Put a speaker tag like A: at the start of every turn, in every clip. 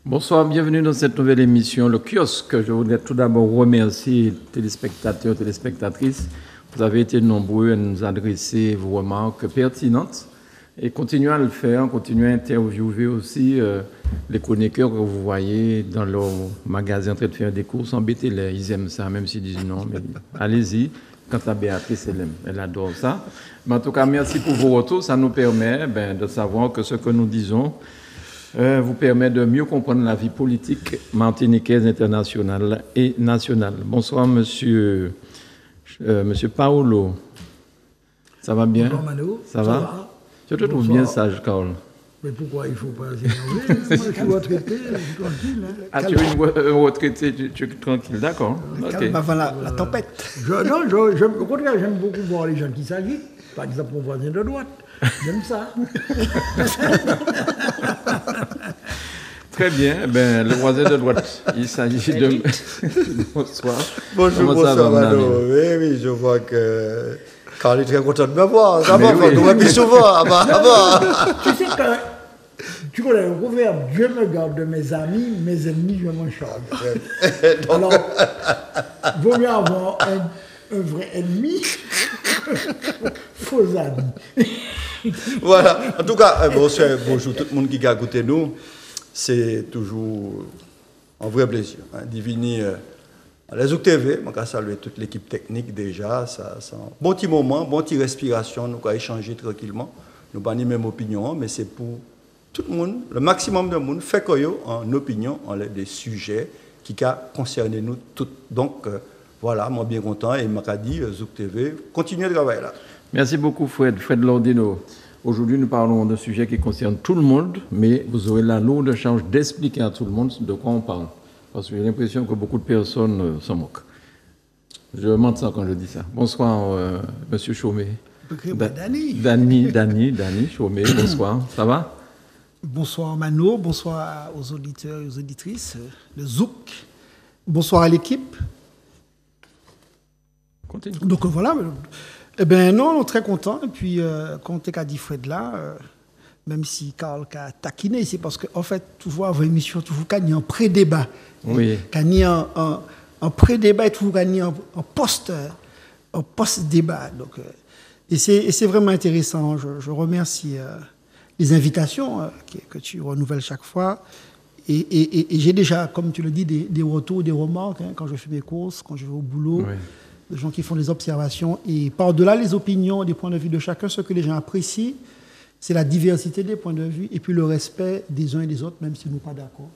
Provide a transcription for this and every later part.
A: Bonsoir, bienvenue dans cette nouvelle émission, le kiosque. Je voudrais tout d'abord remercier les téléspectateurs, téléspectatrices. Vous avez été nombreux à nous adresser vos remarques pertinentes et continuez à le faire, continuez à interviewer aussi les chroniqueurs que vous voyez dans leur magasin en train de faire des courses. Embêtez-les, ils aiment ça, même s'ils disent non, mais allez-y. Quant à Béatrice, elle adore ça. Mais en tout cas, merci pour vos retours. Ça nous permet de savoir que ce que nous disons vous permet de mieux comprendre la vie politique martiniquaise, internationale et nationale. Bonsoir, monsieur Paolo. Ça va bien?
B: Bonjour, Mano.
A: Ça va? Je te trouve bien sage, Carl.
B: Mais pourquoi il ne faut pas s'énerver? Moi, je suis retraité, je suis tranquille. Hein.
A: Ah, tu es un retraité, tu es tranquille, d'accord.
C: Calme avant la tempête.
B: Au contraire, j'aime beaucoup voir les gens qui s'agitent. Par exemple, mon voisin de droite. J'aime ça.
A: Très bien. Le voisin de droite, il s'agit de... Bonsoir.
C: Bonjour, bonsoir, Mano. Oui, je vois que Carl est très content de me voir. Ça va, on va plus souvent.
B: Tu sais que... Tu connais le proverbe, Dieu me garde de mes amis, mes ennemis, je m'en charge. Alors, il vaut mieux avoir un vrai ennemi faux amis.
C: Voilà. En tout cas, bonjour tout le monde qui a écouté nous. C'est toujours un vrai plaisir d'y venir à la Zouk TV. Je veux saluer toute l'équipe technique déjà. Ça, bon petit moment, bon petit respiration. Nous allons échanger tranquillement. Nous n'avons pas la même opinion, mais c'est pour tout le monde, le maximum de monde, fait qu'on en opinion, en des sujets qui concernent nous tous. Donc, voilà, moi bien content. Et je dit, Zouk TV, continuez de travailler là.
A: Merci beaucoup, Fred Lordino. Aujourd'hui, nous parlons d'un sujet qui concerne tout le monde, mais vous aurez la lourde charge d'expliquer à tout le monde de quoi on parle. Parce que j'ai l'impression que beaucoup de personnes s'en moquent. Je mente ça quand je dis ça. Bonsoir, monsieur Chaumet. Dany Chaumet, bonsoir. Ça va?
D: Bonsoir Mano, bonsoir aux auditeurs et aux auditrices, le Zouk. Bonsoir à l'équipe.
A: Continue.
D: Donc voilà. Eh bien non, très content. Et puis, quand tu as dit Fred là, même si Carl a taquiné, c'est parce qu'en fait, tu vois, avant l'émission, tu vois qu'il y a un pré-débat.
A: Oui.
D: Qu'il y a un pré-débat et tu vois qu'il y a un post-débat. Donc, et c'est vraiment intéressant. Je remercie les invitations que tu renouvelles chaque fois. Et j'ai déjà, comme tu le dis, des retours, des remarques quand je fais mes courses, quand je vais au boulot. Oui. De gens qui font des observations. Et par-delà les opinions, des points de vue de chacun, ce que les gens apprécient, c'est la diversité des points de vue et puis le respect des uns et des autres, même si nous ne sommes pas d'accord.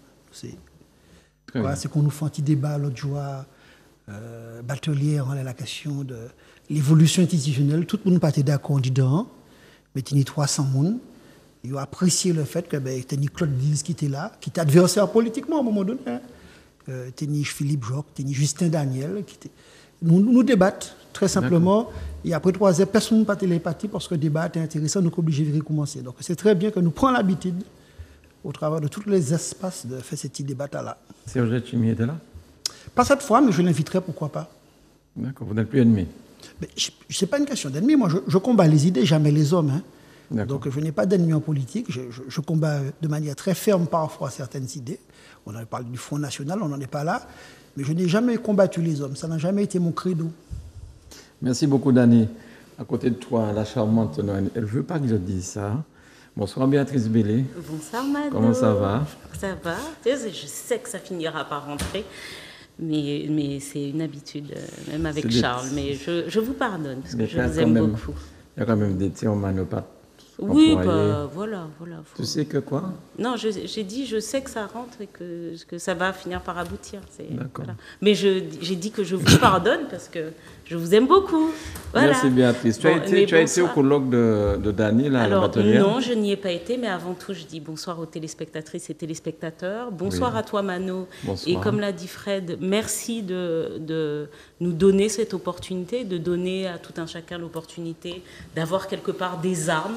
D: C'est qu'on nous fait un petit débat l'autre jour, Batelier, on a la question de l'évolution institutionnelle. Tout le monde n'a pas été d'accord dedans, mais il y a 300 personnes. Ils ont apprécié le fait que il y a Claude Dils qui était là, qui était adversaire politiquement à un moment donné. Il y a Philippe Joc, il y a Justin Daniel, qui était... Nous débattons très simplement. Et après 3 heures, personne n'a pas télépathie parce que le débat est intéressant, nous sommes obligés de recommencer. Donc c'est très bien que nous prenions l'habitude, au travers de tous les espaces, de faire ce petit débat-là.
A: Serge Chimi était là?
D: Pas cette fois, mais je l'inviterai, pourquoi pas.
A: D'accord, vous n'êtes plus ennemi.
D: Ce n'est pas une question d'ennemi. Moi, je combats les idées, jamais les hommes. Donc je n'ai pas d'ennemi en politique. Je combats de manière très ferme parfois certaines idées. On en parle du Front National, on n'en est pas là. Mais je n'ai jamais combattu les hommes. Ça n'a jamais été mon credo.
A: Merci beaucoup, Dany. À côté de toi, la charmante Noël. Elle ne veut pas que je dise ça. Bonsoir, Béatrice Bellé.
E: Bonsoir, Mado.
A: Comment ça va?
E: Ça va. Je sais que ça finira par rentrer. Mais c'est une habitude, même avec Charles. Mais je vous pardonne, parce que je vous aime beaucoup.
A: Il y a quand même des tirs en manopathe.
E: Oui, voilà.
A: Tu sais que quoi?
E: Non, j'ai dit, je sais que ça rentre et que ça va finir par aboutir.
A: D'accord.
E: Voilà. Mais j'ai dit que je vous pardonne parce que je vous aime beaucoup. Voilà.
A: Merci Béatrice. Tu as été au colloque de Dany, là,
E: alors,
A: à la Batelière?
E: Non, je n'y ai pas été, mais avant tout, je dis bonsoir aux téléspectatrices et téléspectateurs. Bonsoir à toi, Mano.
A: Bonsoir.
E: Et comme l'a dit Fred, merci de nous donner cette opportunité, de donner à tout un chacun l'opportunité d'avoir quelque part des armes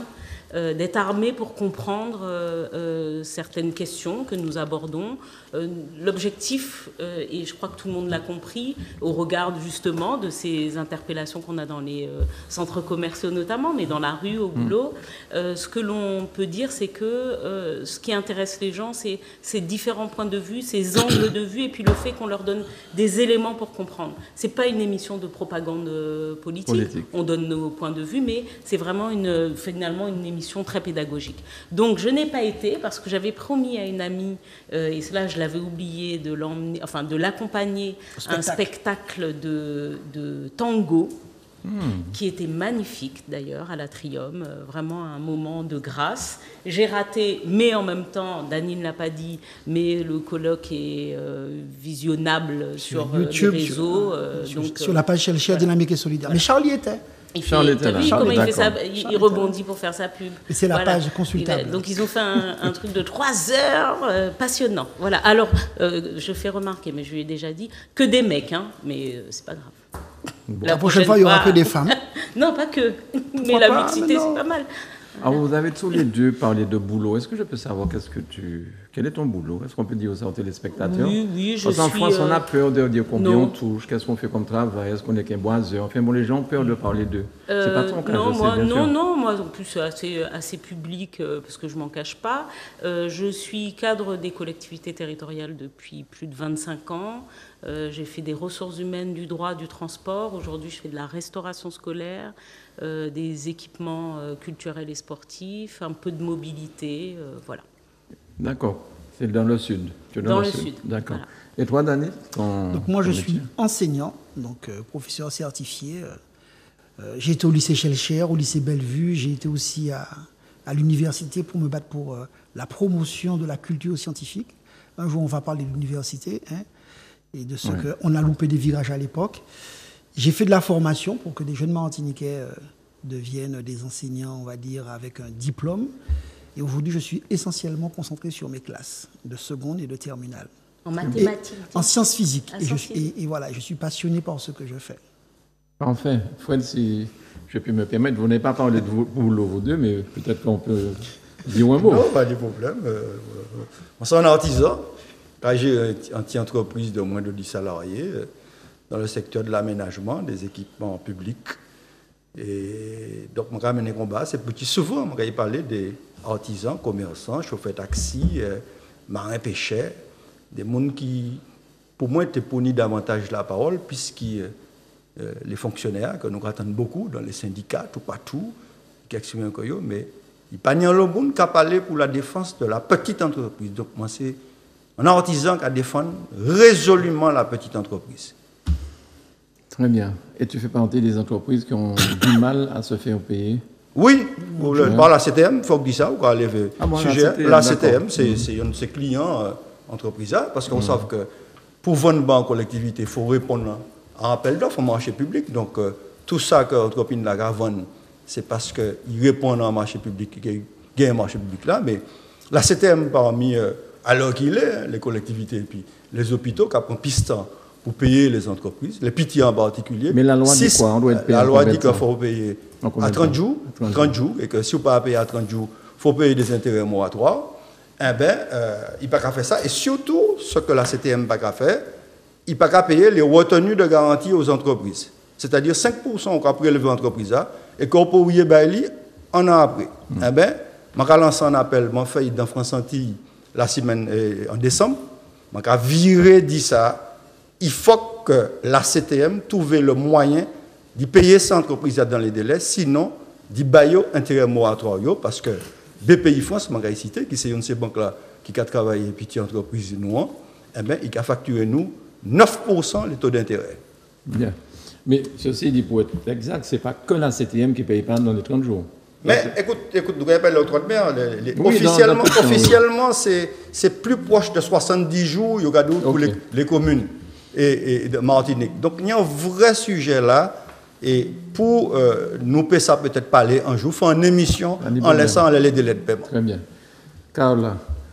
E: d'être armé pour comprendre certaines questions que nous abordons. L'objectif, et je crois que tout le monde l'a compris, au regard justement de ces interpellations qu'on a dans les centres commerciaux notamment, mais dans la rue, au boulot, ce que l'on peut dire, c'est que ce qui intéresse les gens, c'est ces différents points de vue, ces angles de vue, et puis le fait qu'on leur donne des éléments pour comprendre. C'est pas une émission de propagande politique. On donne nos points de vue, mais c'est vraiment finalement une émission très pédagogique. Donc je n'ai pas été, parce que j'avais promis à une amie, et cela je l'avais oublié, de l'accompagner à un spectacle de tango, qui était magnifique d'ailleurs à l'Atrium, vraiment un moment de grâce. J'ai raté, mais en même temps, Dany ne l'a pas dit, mais le colloque est visionnable sur YouTube, les réseaux.
D: Sur la page Cher Dynamique et Solidaire. Mais Charlie était.
E: Il rebondit pour faire sa pub.
D: Et c'est la page consultable.
E: Donc ils ont fait un truc de 3 heures passionnant. Voilà. Alors, je fais remarquer, mais je lui ai déjà dit, que des mecs, mais c'est pas grave.
D: Bon. La prochaine fois, il y aura que des femmes.
E: Non, pas que. Mais la mixité, c'est pas mal.
A: Alors, vous avez tous les deux parlé de boulot. Est-ce que je peux savoir quel est ton boulot? Est-ce qu'on peut dire ça aux téléspectateurs?
E: Oui,
A: Parce qu'en France, on a peur de dire combien on touche, qu'est-ce qu'on fait comme travail, est-ce qu'on est qu'un boiseur. Enfin, bon, les gens ont peur de parler d'eux. C'est pas ton cas,
E: moi, en plus, c'est assez public, parce que je m'en cache pas. Je suis cadre des collectivités territoriales depuis plus de 25 ans. J'ai fait des ressources humaines, du droit, du transport. Aujourd'hui, je fais de la restauration scolaire, des équipements culturels et sportifs, un peu de mobilité, voilà.
A: D'accord. C'est dans le sud.
E: Dans le sud.
A: D'accord. Voilà. Et toi, Dany?
D: Donc moi, je suis enseignant, donc professeur certifié. J'ai été au lycée Schellcher, au lycée Bellevue. J'ai été aussi à l'université pour me battre pour la promotion de la culture scientifique. Un jour, on va parler de l'université, et de ce qu'on a loupé des virages à l'époque. J'ai fait de la formation pour que des jeunes Martiniquais deviennent des enseignants, on va dire, avec un diplôme. Et aujourd'hui, je suis essentiellement concentré sur mes classes de seconde et de terminale.
E: En mathématiques?
D: En sciences physiques. Et voilà, je suis passionné par ce que je fais.
A: Enfin, Fred, si je peux me permettre, vous n'avez pas parlé de boulot, vous deux, mais peut-être qu'on peut dire un mot.
C: Non, pas de problème. On est un artisan. J'ai une petite entreprise de moins de 10 salariés dans le secteur de l'aménagement, des équipements publics. Et donc, je ramène les combats. C'est petit. Souvent, je vais parler des artisans, commerçants, chauffeurs taxi, marins pêcheurs, des gens qui, pour moi, étaient ponis davantage la parole, puisque les fonctionnaires, que nous attendons beaucoup dans les syndicats, tout partout, qui expriment un coyo, mais il n'y a pas de monde qui a parlé pour la défense de la petite entreprise. Donc, moi, c'est un artisan qui défend résolument la petite entreprise.
A: Très bien. Et tu fais partie des entreprises qui ont du mal à se faire payer?
C: Oui, par la CTM, il faut dire ça, ou aller le sujet. La CTM, c'est un de ses clients entreprises, parce qu'on sait que pour vendre en collectivité, il faut répondre à un appel d'offres au marché public. Donc, tout ça que l'entreprise la vend, c'est parce qu'ils répondent à un marché public, qu'il y a un marché public là. Mais la CTM, parmi, alors qu'il est, les collectivités et puis les hôpitaux, qui prennent piston pour payer les entreprises, les petits en particulier.
A: Mais la loi dit quoi? On doit être payé.
C: La loi dit qu'il faut payer à 30 jours, 30 jours, et que si vous ne pouvez pas payer à 30 jours, il faut payer des intérêts moratoires. Eh bien, il ne peut pas faire ça. Et surtout, ce que la CTM ne peut pas faire, il ne peut pas payer les retenues de garantie aux entreprises. C'est-à-dire 5% qu'on peut prélever l'entreprise et qu'on peut payer un an après. Eh bien, je vais lancer un appel, je fait dans France Antilles la semaine en décembre, je vais virer dit ça. Il faut que la CTM trouve le moyen de payer cette entreprise dans les délais, sinon, de bailler intérêt moratoire, parce que BPI France, je cité, qui c'est une de ces banques-là qui a travaillé et petite entreprise nous, eh bien, il a facturé nous 9% les taux d'intérêt.
A: Bien. Mais ceci dit, pour être exact, ce n'est pas que la CTM qui ne paye pas dans les 30 jours.
C: Mais écoute, nous rappelons l'autre de mer. Officiellement, c'est plus proche de 70 jours pour les communes et de Martinique. Donc, il y a un vrai sujet là. Et pour nous payer ça peut-être parler un jour, faire une émission en laissant les délais de paiement.
A: Très bien. Carla,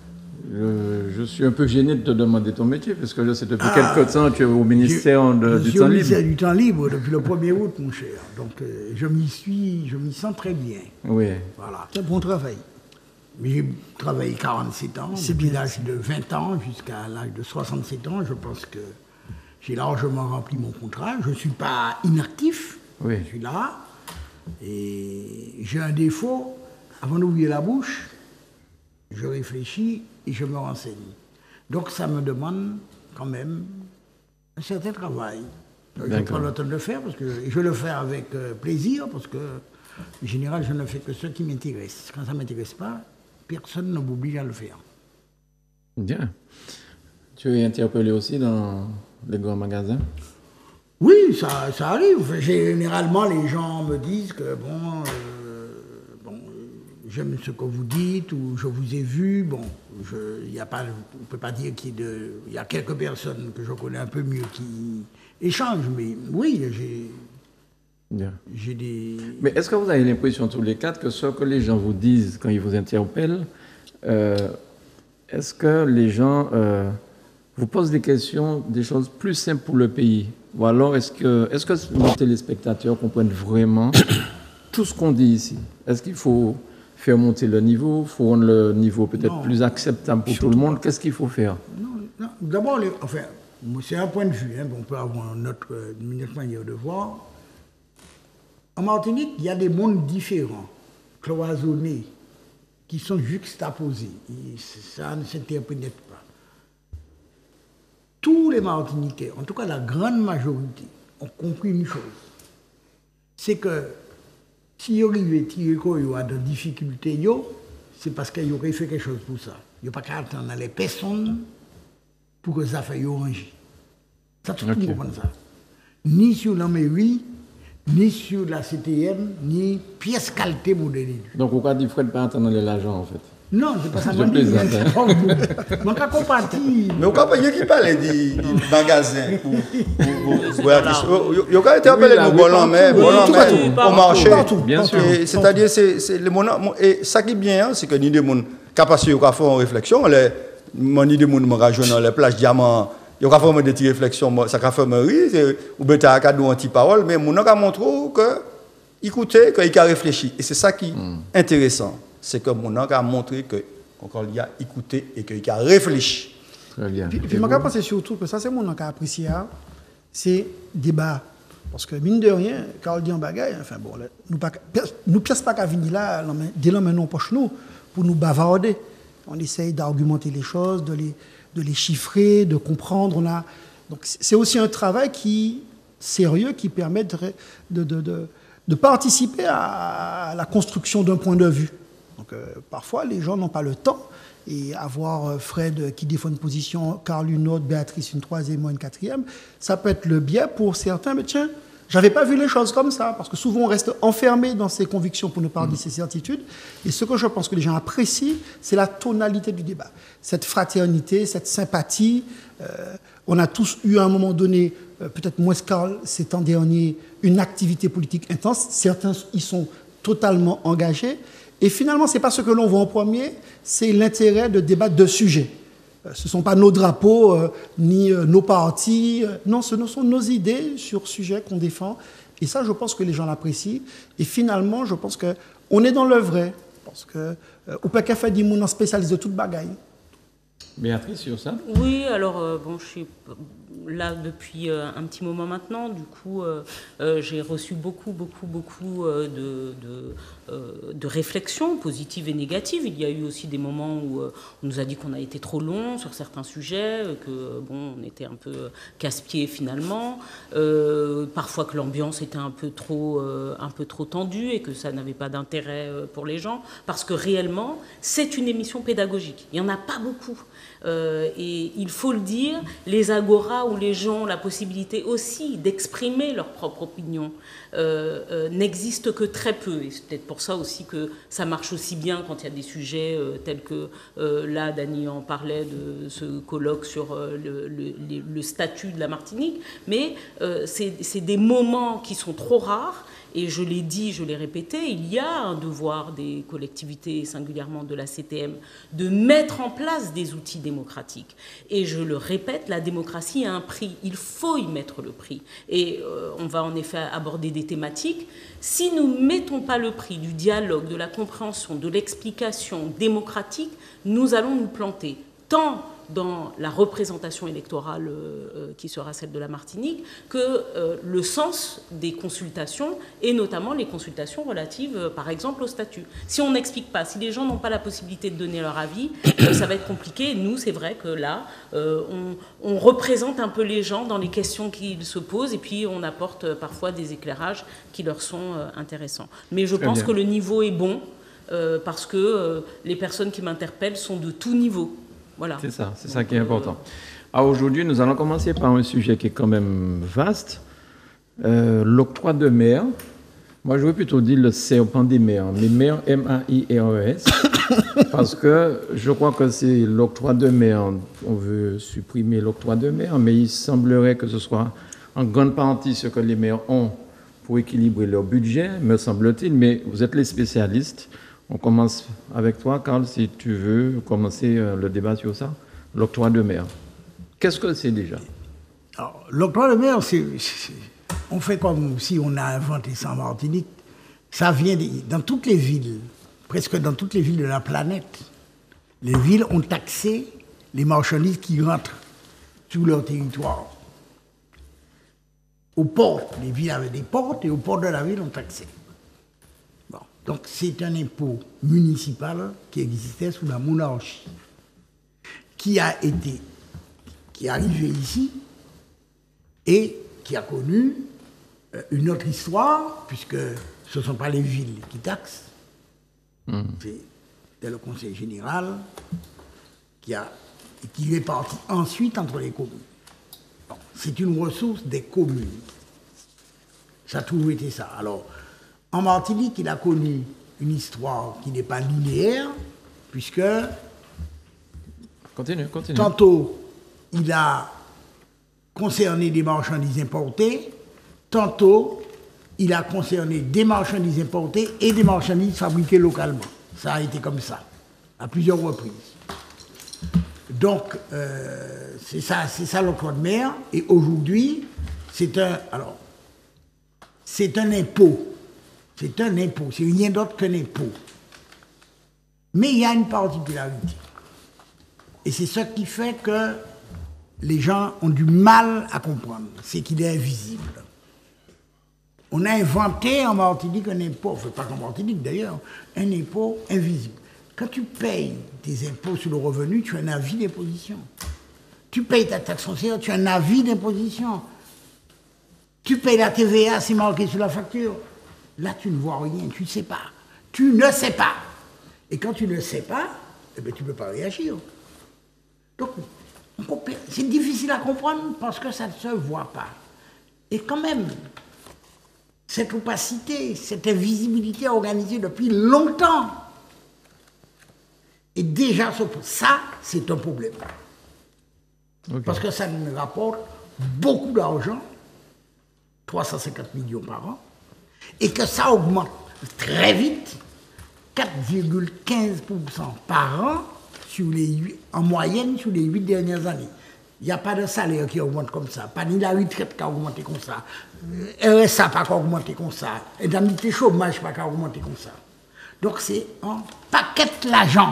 A: Je suis un peu gêné de te demander ton métier, parce que je sais depuis quelque temps tu es au ministère du
B: Je suis
A: Temps
B: au
A: Libre.
B: ministère du Temps Libre depuis le 1er août, mon cher. Donc je m'y sens très bien.
A: Oui.
B: Voilà.
D: C'est un bon travail.
B: J'ai travaillé 47 ans,
D: C'est
B: depuis
D: bien,
B: l'âge de 20 ans jusqu'à l'âge de 67 ans. Je pense que j'ai largement rempli mon contrat. Je ne suis pas inactif,
A: Oui.
B: je suis là. Et j'ai un défaut, avant d'ouvrir la bouche, je réfléchis et je me renseigne. Donc ça me demande quand même un certain travail. Je prends le temps de le faire, parce que je le fais avec plaisir, parce que en général, je ne fais que ce qui m'intéresse. Quand ça ne m'intéresse pas, personne ne m'oblige à le faire.
A: Bien. Tu es interpellé aussi dans les grands magasins?
B: Oui, ça arrive. Généralement, les gens me disent que j'aime ce que vous dites, ou je vous ai vu. Bon, on ne peut pas dire qu'il y a quelques personnes que je connais un peu mieux qui échangent, mais oui, j'ai des...
A: Mais est-ce que vous avez l'impression tous les quatre que ce que les gens vous disent quand ils vous interpellent, est-ce que les gens vous posent des questions, des choses plus simples pour le pays? Ou alors est-ce que nos téléspectateurs comprennent vraiment tout ce qu'on dit ici? Est-ce qu'il faut faire monter le niveau, il faut rendre le niveau peut-être plus acceptable pour tout le monde? Qu'est-ce qu'il faut faire?
B: Non. D'abord, c'est un point de vue, hein, on peut avoir notre manière de voir. En Martinique, il y a des mondes différents, cloisonnés, qui sont juxtaposés. Et ça ne s'interprète pas. Tous les Martiniquais, en tout cas la grande majorité, ont compris une chose. C'est que si ils arrivent à tirer dans des difficultés, c'est parce qu'ils auraient fait quelque chose pour ça. Il n'y a pas qu'à attendre les personnes pour que ça fasse ranger. Ça, tout le monde comprend ça. Ni sur la mairie, ni sur la CTM, ni pièce qualité modèle.
A: Donc, pourquoi dit Fred pas attendre l'argent en fait?
B: Non, c'est pas ça.
A: Je plaisante.
B: Mon cas compatis.
C: Mais on ne peut pas parler du magasin. Il y a été appelé le volant, mais au marché.
A: Bien sûr.
C: C'est-à-dire, et ça qui est bien, c'est que nous avons capacité de faire une réflexion. Nous avons rajouté dans les plages diamants. Il y a fait des petites réflexions, ça a fait rire, ou bien un cadeau anti-parole, mais nous avons montré que écoutez, qu'il a réfléchi. Et c'est ça qui est intéressant. C'est que mon a montré qu'il a écouté et qu'il a réfléchi.
A: Très bien.
D: Puis je pense surtout que ça, c'est mon cas apprécié, c'est débat. Parce que, mine de rien, quand on dit en bagaille, enfin bon, nous ne pièce pas qu'à venir là, dès là, maintenant, poche nous, pour nous bavarder. On essaye d'argumenter les choses, de les chiffrer, de comprendre. Donc, c'est aussi un travail sérieux qui permet de participer à la construction d'un point de vue. Donc, parfois, les gens n'ont pas le temps. Et avoir Fred qui défend une position, Carl une autre, Béatrice une troisième, moi une quatrième, ça peut être le biais pour certains. Mais tiens, j'avais pas vu les choses comme ça. Parce que souvent, on reste enfermé dans ses convictions pour ne pas dire ses certitudes. Et ce que je pense que les gens apprécient, c'est la tonalité du débat. Cette fraternité, cette sympathie. On a tous eu à un moment donné, peut-être moins Carl ces temps derniers, une activité politique intense. Certains y sont totalement engagés. Et finalement, ce n'est pas ce que l'on voit en premier, c'est l'intérêt de débattre de sujets. Ce ne sont pas nos drapeaux, ni nos partis. Non, ce sont nos idées sur sujets qu'on défend. Et ça, je pense que les gens l'apprécient. Et finalement, je pense qu'on est dans le vrai. Parce que au PKF dit mon spécialiste de toute bagaille.
A: Béatrice, sur ça?
E: Oui, alors, je suis là depuis un petit moment maintenant. Du coup, j'ai reçu beaucoup de réflexions positives et négatives. Il y a eu aussi des moments où on nous a dit qu'on a été trop long sur certains sujets, que on était un peu casse-pied finalement. Parfois que l'ambiance était un peu trop tendue et que ça n'avait pas d'intérêt pour les gens. Parce que réellement, c'est une émission pédagogique. Il n'y en a pas beaucoup. Et il faut le dire, les agoras où les gens ont la possibilité aussi d'exprimer leur propre opinion n'existent que très peu. Et c'est peut-être pour ça aussi que ça marche aussi bien quand il y a des sujets tels que là, Dany en parlait de ce colloque sur le statut de la Martinique. Mais c'est des moments qui sont trop rares Et je l'ai dit, je l'ai répété, il y a un devoir des collectivités, singulièrement de la CTM, de mettre en place des outils démocratiques. Et je le répète, la démocratie a un prix. Il faut y mettre le prix. Et on va en effet aborder des thématiques. Si nous ne mettons pas le prix du dialogue, de la compréhension, de l'explication démocratique, nous allons nous planter. Tant dans la représentation électorale qui sera celle de la Martinique, que le sens des consultations, et notamment les consultations relatives, par exemple, au statut. Si on n'explique pas, si les gens n'ont pas la possibilité de donner leur avis, ça va être compliqué. Et nous, c'est vrai que là, on représente un peu les gens dans les questions qu'ils se posent, et puis on apporte parfois des éclairages qui leur sont intéressants. Mais je pense que le niveau est bon, parce que les personnes qui m'interpellent sont de tout niveau. Voilà. C'est ça qui est important. Alors aujourd'hui, nous allons commencer par un sujet qui est quand même vaste, l'octroi de mer. Moi, je veux plutôt dire le serpent des mers, mais mer, M-A-I-R-E-S, parce que je crois que c'est l'octroi de mer. On veut supprimer l'octroi de mer, mais il semblerait que ce soit en grande partie ce que les maires ont pour équilibrer leur budget, me semble-t-il, mais vous êtes les spécialistes. On commence avec toi, Carl, si tu veux commencer le débat sur ça. L'octroi de mer. Qu'est-ce que c'est déjà?
B: Alors, l'octroi de mer, on fait comme si on a inventé ça en Martinique. Ça vient dans toutes les villes, presque dans toutes les villes de la planète. Les villes ont taxé les marchandises qui rentrent sur leur territoire. Aux portes, les villes avaient des portes et aux portes de la ville, on taxait. Donc c'est un impôt municipal qui existait sous la monarchie, qui est arrivé ici et qui a connu une autre histoire, puisque ce ne sont pas les villes qui taxent, c'est le conseil général qui est parti ensuite entre les communes. Bon, c'est une ressource des communes. Ça a toujours été ça. Alors, en Martinique, il a connu une histoire qui n'est pas linéaire, puisque
A: continue.
B: Tantôt, il a concerné des marchandises importées, tantôt, il a concerné des marchandises importées et des marchandises fabriquées localement. Ça a été comme ça, à plusieurs reprises. Donc, c'est ça l'octroi de mer, et aujourd'hui, c'est un impôt. C'est un impôt, c'est rien d'autre qu'un impôt. Mais il y a une particularité. Et c'est ce qui fait que les gens ont du mal à comprendre. C'est qu'il est invisible. On a inventé en Martinique un impôt, enfin pas en Martinique d'ailleurs, un impôt invisible. Quand tu payes tes impôts sur le revenu, tu as un avis d'imposition. Tu payes ta taxe foncière, tu as un avis d'imposition. Tu payes la TVA, c'est marqué sur la facture. Là, tu ne vois rien, tu ne sais pas. Tu ne sais pas. Et quand tu ne sais pas, eh bien, tu ne peux pas réagir. Donc, c'est difficile à comprendre parce que ça ne se voit pas. Et quand même, cette opacité, cette invisibilité organisée depuis longtemps. Et déjà, ça, c'est un problème. Okay. Parce que ça nous rapporte beaucoup d'argent, 350 millions par an, et que ça augmente très vite, 4,15% par an en moyenne sur les 8 dernières années. Il n'y a pas de salaire qui augmente comme ça, pas ni la retraite qui a augmenté comme ça, RSA pas qui a augmenté comme ça, indemnité chômage pas qui a augmenté comme ça. Donc c'est un paquet l'argent.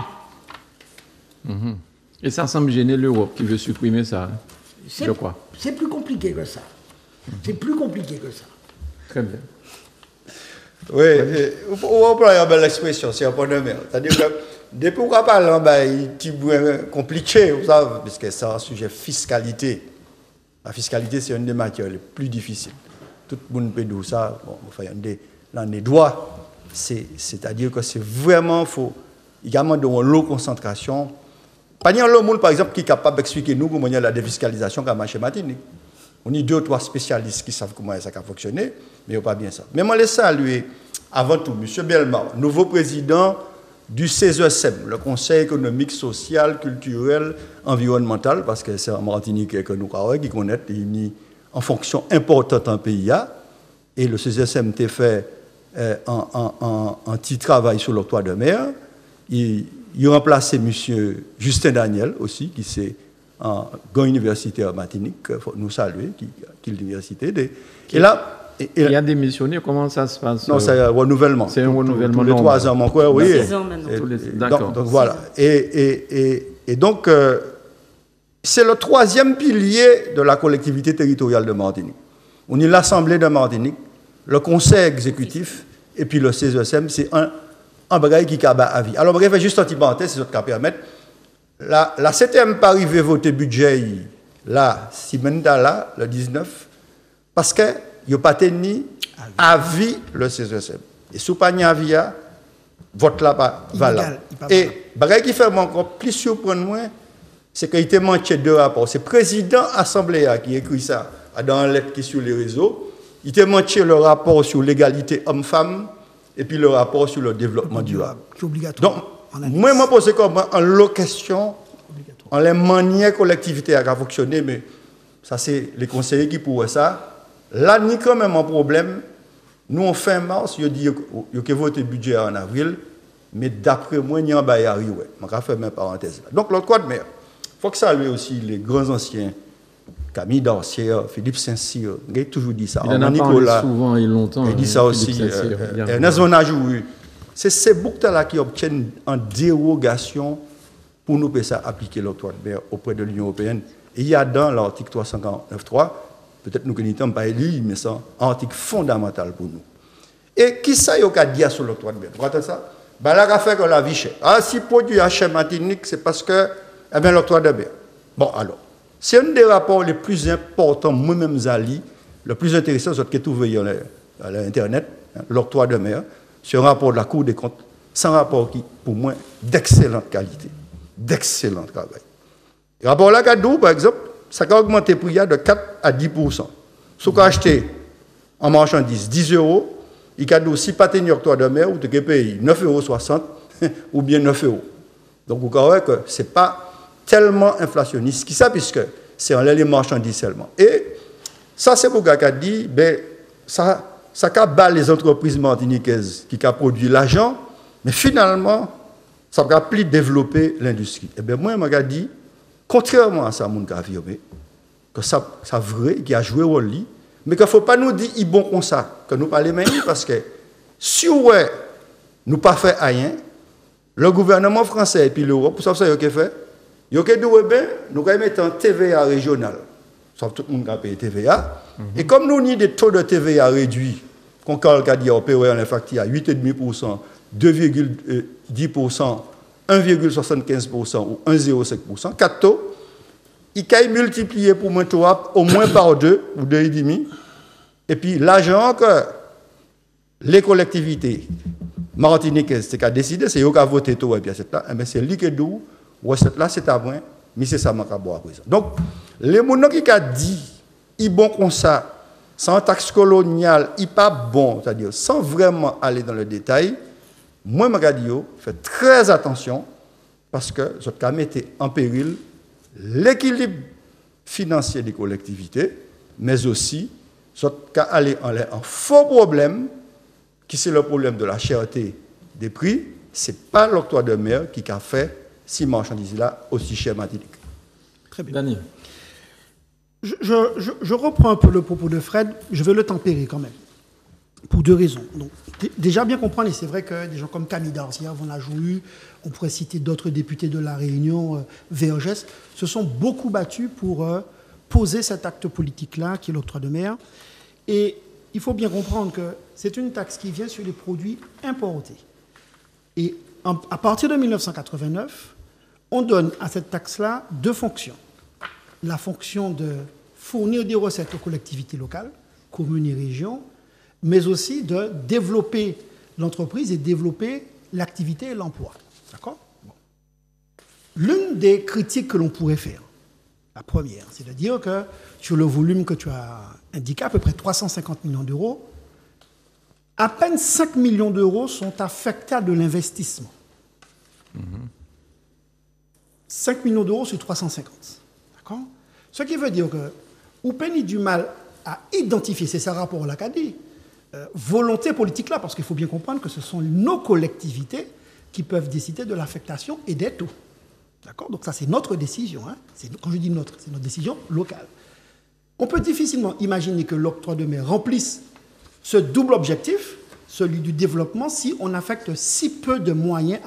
A: Et ça semble gêner l'Europe qui veut supprimer ça, je crois.
B: C'est plus compliqué que ça. C'est plus compliqué que ça.
A: Très bien.
C: Oui, on emploie une belle expression, c'est un point de mer. C'est-à-dire que depuis qu'on parle, il est compliqué, parce que c'est un sujet fiscalité. La fiscalité, c'est une des matières les plus difficiles. Tout le monde peut dire ça. Bon, enfin, l'un des droits, c'est-à-dire que c'est vraiment faux. Il y a une low concentration. Pas de monde, par exemple, qui est capable d'expliquer nous comment il y a la défiscalisation qui a marché Martinique. On a 2 ou 3 spécialistes qui savent comment ça a fonctionné, mais ils n'ont pas bien ça. Mais moi, je saluer avant tout M. Bellemare, nouveau président du CESEM, le Conseil économique, social, culturel, environnemental, parce que c'est en Martinique que nous qui connaissons, en fonction importante en pays. et le CSMT fait un petit travail sur l'octroi de mer. Il remplaçait M. Justin Daniel aussi, qui c'est un grand universitaire Martinique, nous saluer, qui est l'université. Et là,
A: il y a démissionné, comment ça se passe?
C: Non, c'est un renouvellement.
A: C'est un renouvellement.
C: Tous les 3 ans, mon frère, oui.
E: 6 ans maintenant.
A: D'accord.
C: Donc voilà. Et donc, c'est le 3e pilier de la collectivité territoriale de Martinique. On a l'Assemblée de Martinique, le Conseil exécutif, et puis le CESM, c'est un bagage qui cabat à vie. Alors, je vais juste un petit parenthèse, c'est ce qui permettre. La 7e pas arrivé voter budget, là, si maintenant là, le 19, parce que il n'y a pas tenu à vie le CESM. Et si vous n'avez pas avis, vote là pas valable. Et ce qui fait encore plus surprenant, c'est qu'il était manqué 2 rapports. C'est le président de l'Assemblée qui écrit ça dans une lettre qui est sur les réseaux. Il était manqué le rapport sur l'égalité homme-femme et puis le rapport sur le développement durable.
D: C'est obligatoire.
C: Donc, moi, je pose comme en location, en les manières collectivité à fonctionner, mais ça, c'est les conseillers qui pourraient ça. Là, il y a quand même un problème. Nous, en fin mars, il dit qu'il y a voté le budget en avril, mais d'après moi, il y a un bail à Rio. Je vais faire une parenthèse. Donc, l'octroi de mer, il faut que ça lui aussi les grands anciens, Camille Darcier, Philippe Saint-Cyr, il a toujours dit ça.
A: Il en a parlé souvent et longtemps.
C: Il dit ça aussi. Ernest Vonajou, c'est ces boucles-là qui obtiennent en dérogation pour nous appliquer l'octroi de mer auprès de l'Union européenne. Et il y a dans l'article 349.3, peut-être nous ne sommes pas élus, mais c'est un article fondamental pour nous. Et qui ça y a dit sur l'octroi de mer? Vous entendez ça? Ben là, il a fait que la vie chère. Ah, si produit à chez Martinique, c'est parce que, eh bien, l'octroi de mer. Bon, alors, c'est un des rapports les plus importants, moi-même, Zali, le plus intéressant, c'est que tout veille à l'Internet, l'octroi de mer, c'est un rapport de la Cour des comptes, c'est un rapport qui, pour moi, d'excellente qualité, d'excellent travail. Le rapport là, par exemple, ça a augmenté le prix de 4 à 10%. Si vous achetez en marchandise 10 €, il y a aussi pas tenir octroi de mer, ou tu payes 9,60 € ou bien 9 €. Donc vous voyez que ce n'est pas tellement inflationniste qui ça, puisque c'est en les marchandises seulement. Et ça, c'est pour qui a dit, ben, ça a bat les entreprises martiniquaises qui ont produit l'argent, mais finalement, ça va plus développer l'industrie. Et bien moi, je dit, contrairement à ça, mon gars affirmé, que ça vrai, qui a joué au lit, mais qu'il ne faut pas nous dire il bon comme ça, que nous parlons maintenant, parce que si ouais, nous pas fait rien, le gouvernement français et puis l'Europe, pour ça, il y a fait, il y a dit, nous allons mettre un TVA régional. Sauf tout le monde a payé TVA. Et comme nous avons des taux de TVA réduits, qu'on a dit, on paye un facture à 8,5%, 2,10%, 1,75% ou 1,05%, 4 taux, il faut multiplier pour moins au moins par 2 ou 2,5. Et puis l'argent que les collectivités martiniquaises ont décidé, c'est eux qui ont voté tout, et bien c'est lui qui est doux, recette là c'est à moins, mais c'est ça qui a boire. Donc, les gens qui ont dit, ils bon comme ça, sans taxe coloniale, ils pas bon, c'est-à-dire sans vraiment aller dans le détail, moi, je dis, faites très attention, parce que vous mettez en péril l'équilibre financier des collectivités, mais aussi, vous allez en un faux problème, qui c'est le problème de la cherté des prix, ce n'est pas l'octroi de mer qui a fait ces marchandises-là aussi chères Martinique.
D: Très bien.
A: Daniel.
D: Je reprends un peu le propos de Fred, je vais le tempérer quand même, pour 2 raisons. Donc, déjà bien comprendre, et c'est vrai que des gens comme Camille Darcier, Vonajou, on pourrait citer d'autres députés de la Réunion, VOGES, se sont beaucoup battus pour poser cet acte politique-là, qui est l'octroi de mer. Et il faut bien comprendre que c'est une taxe qui vient sur les produits importés. Et à partir de 1989, on donne à cette taxe-là 2 fonctions. La fonction de fournir des recettes aux collectivités locales, communes et régions, mais aussi de développer l'entreprise et développer l'activité et l'emploi. D'accord ? Bon. L'une des critiques que l'on pourrait faire, la première, c'est de dire que sur le volume que tu as indiqué, à peu près 350 millions d'euros, à peine 5 millions d'euros sont affectés à de l'investissement. 5 millions d'euros sur 350. D'accord ? Ce qui veut dire que, ou peine du mal à identifier, c'est ce rapport-là qu'a dit, volonté politique-là, parce qu'il faut bien comprendre que ce sont nos collectivités qui peuvent décider de l'affectation et des taux. D'accord? Donc ça, c'est notre décision. Hein. Quand je dis notre, c'est notre décision locale. On peut difficilement imaginer que l'octroi de mer remplisse ce double objectif, celui du développement, si on affecte si peu de moyens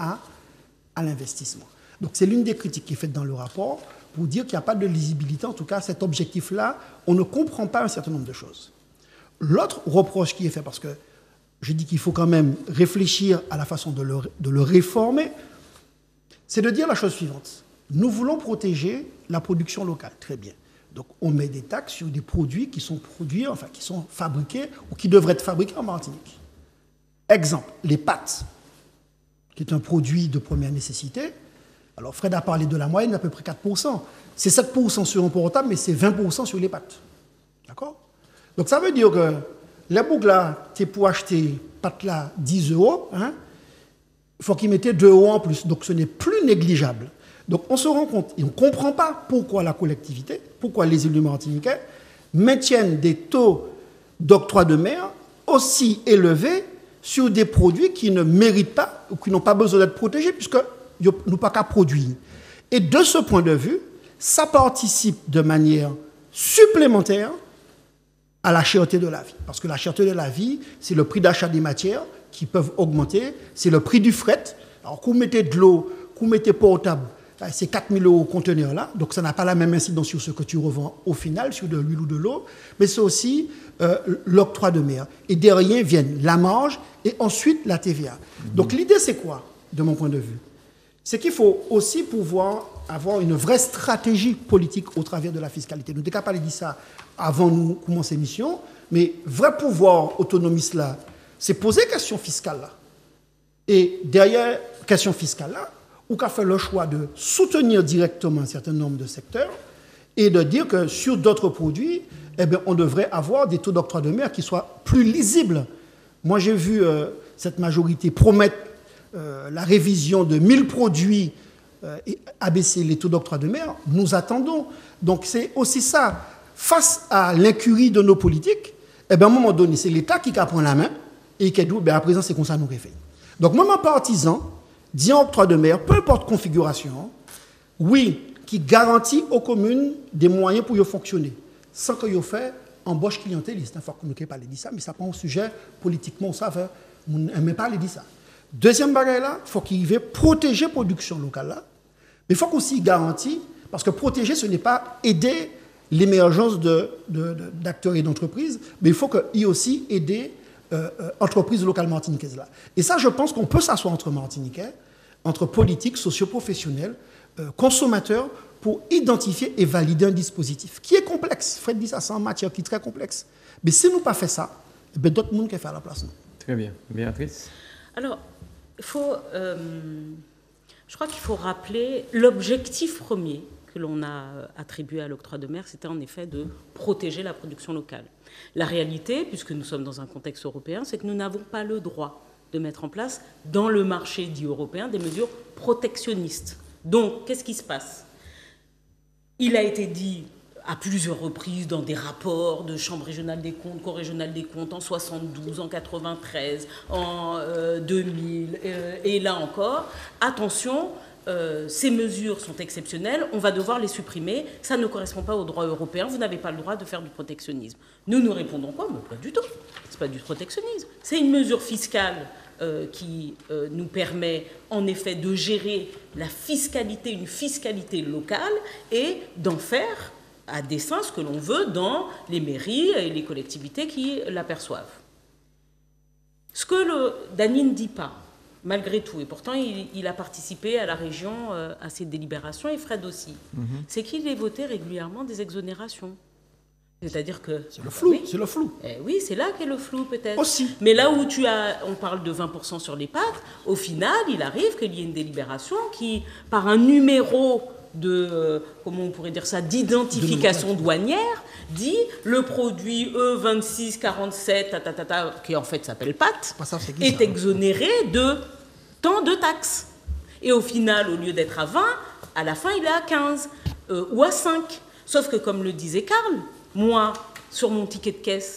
D: à l'investissement. Donc c'est l'une des critiques qui est faite dans le rapport pour dire qu'il n'y a pas de lisibilité. En tout cas, cet objectif-là, on ne comprend pas un certain nombre de choses. L'autre reproche qui est fait, parce que je dis qu'il faut quand même réfléchir à la façon de le réformer, c'est de dire la chose suivante. Nous voulons protéger la production locale, très bien. Donc on met des taxes sur des produits qui sont produits, enfin qui sont fabriqués ou qui devraient être fabriqués en Martinique. Exemple, les pâtes, qui est un produit de première nécessité. Alors Fred a parlé de la moyenne, à peu près 4%. C'est 7% sur un portable, mais c'est 20% sur les pâtes. D'accord? Donc ça veut dire que les boucles là, tu es pour acheter pâtes là 10 €, hein, il faut qu'ils mettent 2 € en plus. Donc ce n'est plus négligeable. Donc on se rend compte, et on ne comprend pas pourquoi la collectivité, pourquoi les élus martiniquais maintiennent des taux d'octroi de mer aussi élevés sur des produits qui ne méritent pas ou qui n'ont pas besoin d'être protégés puisqu'ils n'ont pas qu'à produire. Et de ce point de vue, ça participe de manière supplémentaire à la cherté de la vie. Parce que la cherté de la vie, c'est le prix d'achat des matières qui peuvent augmenter, c'est le prix du fret. Alors, quand vous mettez de l'eau, quand vous mettez portable, c'est 4 000 € au conteneur là, donc ça n'a pas la même incidence sur ce que tu revends au final, sur de l'huile ou de l'eau, mais c'est aussi l'octroi de mer. Et derrière viennent la marge et ensuite la TVA. Donc l'idée c'est quoi, de mon point de vue? C'est qu'il faut aussi pouvoir avoir une vraie stratégie politique au travers de la fiscalité. Nous n'avons qu'à parler de ça avant de commencer l'émission, mais vrai pouvoir autonomiste là, c'est poser question fiscale là. Et derrière question fiscale là, ou qu'a fait le choix de soutenir directement un certain nombre de secteurs et de dire que sur d'autres produits, eh bien, on devrait avoir des taux d'octroi de mer qui soient plus lisibles. Moi, j'ai vu cette majorité promettre la révision de 1000 produits et abaisser les taux d'octroi de mer. Nous attendons. Donc, c'est aussi ça. Face à l'incurie de nos politiques, eh bien, à un moment donné, c'est l'État qui prend la main et qui dit, ben, à présent, c'est comme ça nous fait. Donc, moi, mon partisan, dit octroi de mer, peu importe configuration, oui, qui garantit aux communes des moyens pour y fonctionner, sans que y fait embauche clientéliste. Il faut que nous ne parlions de ça, mais ça prend un sujet politiquement, ça fait, on n'aime pas de ça. Deuxième bagage là, il faut qu'il y ait protéger la production locale là, mais il faut aussi garantir, parce que protéger, ce n'est pas aider l'émergence d'acteurs et d'entreprises, mais il faut qu'il y ait aussi aider entreprises locales martiniquaises là. Et ça, je pense qu'on peut s'asseoir entre martiniquais, entre politiques, socioprofessionnels, consommateurs, pour identifier et valider un dispositif qui est complexe. Fred dit ça, c'est en matière qui est très complexe. Mais si nous n'avons pas fait ça, eh d'autres monde qui fait à la place. Non.
A: Très bien. Béatrice?
E: Alors, je crois qu'il faut rappeler l'objectif premier que l'on a attribué à l'octroi de mer, c'était en effet de protéger la production locale. La réalité, puisque nous sommes dans un contexte européen, c'est que nous n'avons pas le droit de mettre en place, dans le marché dit européen, des mesures protectionnistes. Donc, qu'est-ce qui se passe? Il a été dit à plusieurs reprises dans des rapports de Chambre régionale des comptes, Cour régionale des comptes, en 72, en 93, en 2000, et là encore, attention, ces mesures sont exceptionnelles, on va devoir les supprimer, ça ne correspond pas au droit européen, vous n'avez pas le droit de faire du protectionnisme. Nous répondons quoi? Mais pas du tout, c'est pas du protectionnisme, c'est une mesure fiscale qui nous permet en effet de gérer la fiscalité, une fiscalité locale, et d'en faire à dessein ce que l'on veut dans les mairies et les collectivités qui l'aperçoivent. Ce que Dany ne dit pas, malgré tout, et pourtant il a participé à la région à ces délibérations, et Fred aussi, c'est qu'il est voté régulièrement des exonérations. C'est-à-dire que...
D: C'est le flou,
E: oui,
D: c'est le flou.
E: Oui, c'est là qu'est le flou peut-être.
D: Aussi.
E: Mais là où on parle de 20% sur les pâtes, au final, il arrive qu'il y ait une délibération qui, par un numéro de, comment on pourrait dire ça, d'identification douanière, dit le produit E2647, qui en fait s'appelle pâte, est exonéré de tant de taxes. Et au final, au lieu d'être à 20, à la fin, il est à 15 ou à 5. Sauf que, comme le disait Karl, moi, sur mon ticket de caisse,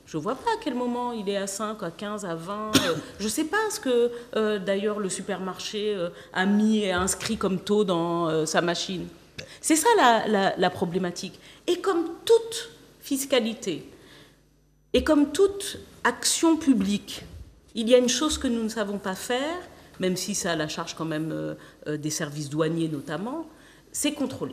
E: Je ne vois pas à quel moment il est à 5, à 15, à 20. Je ne sais pas ce que, d'ailleurs, le supermarché a mis et a inscrit comme taux dans sa machine. C'est ça la problématique. Et comme toute fiscalité, et comme toute action publique, il y a une chose que nous ne savons pas faire, même si ça a la charge quand même des services douaniers notamment, c'est contrôler.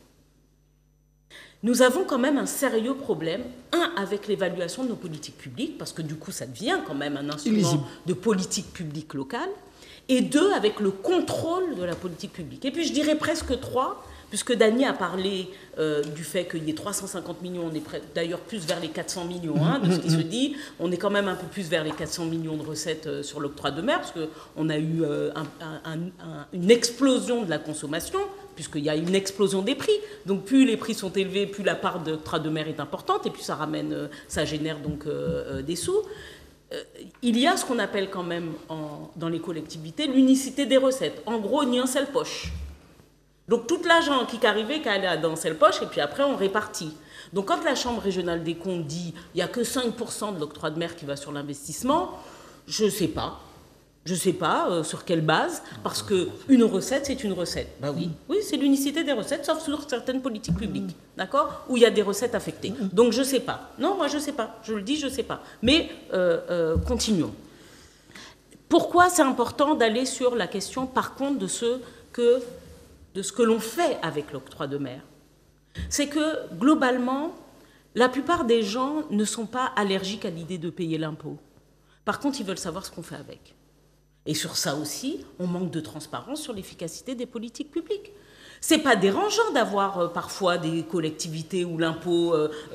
E: Nous avons quand même un sérieux problème, avec l'évaluation de nos politiques publiques, parce que du coup, ça devient quand même un instrument de politique publique locale, et 2, avec le contrôle de la politique publique. Et puis, je dirais presque 3, puisque Dany a parlé du fait qu'il y ait 350 millions, on est d'ailleurs plus vers les 400 millions, de ce qui se dit, on est quand même un peu plus vers les 400 millions de recettes sur l'octroi de mer, parce qu'on a eu une explosion de la consommation, puisqu'il y a une explosion des prix. Donc plus les prix sont élevés, plus la part d'octroi de mer est importante, et puis ça génère donc des sous. Il y a ce qu'on appelle quand même dans les collectivités l'unicité des recettes. En gros, il y a une seule poche. Donc tout l'argent qui arrivait, qui allait dans cette poche, et puis après on répartit. Donc quand la Chambre régionale des comptes dit il n'y a que 5% de l'octroi de mer qui va sur l'investissement, je ne sais pas. Je ne sais pas sur quelle base, parce qu'une recette, c'est une recette. Ben oui, c'est l'unicité des recettes, sauf sur certaines politiques publiques, d'accord, où il y a des recettes affectées. Donc je ne sais pas. Non, moi je ne sais pas. Je le dis, je ne sais pas. Mais continuons. Pourquoi c'est important d'aller sur la question, par contre, de ce que l'on fait avec l'octroi de mer? C'est que, globalement, la plupart des gens ne sont pas allergiques à l'idée de payer l'impôt. Par contre, ils veulent savoir ce qu'on fait avec. Et sur ça aussi, on manque de transparence sur l'efficacité des politiques publiques. C'est pas dérangeant d'avoir parfois des collectivités où l'impôt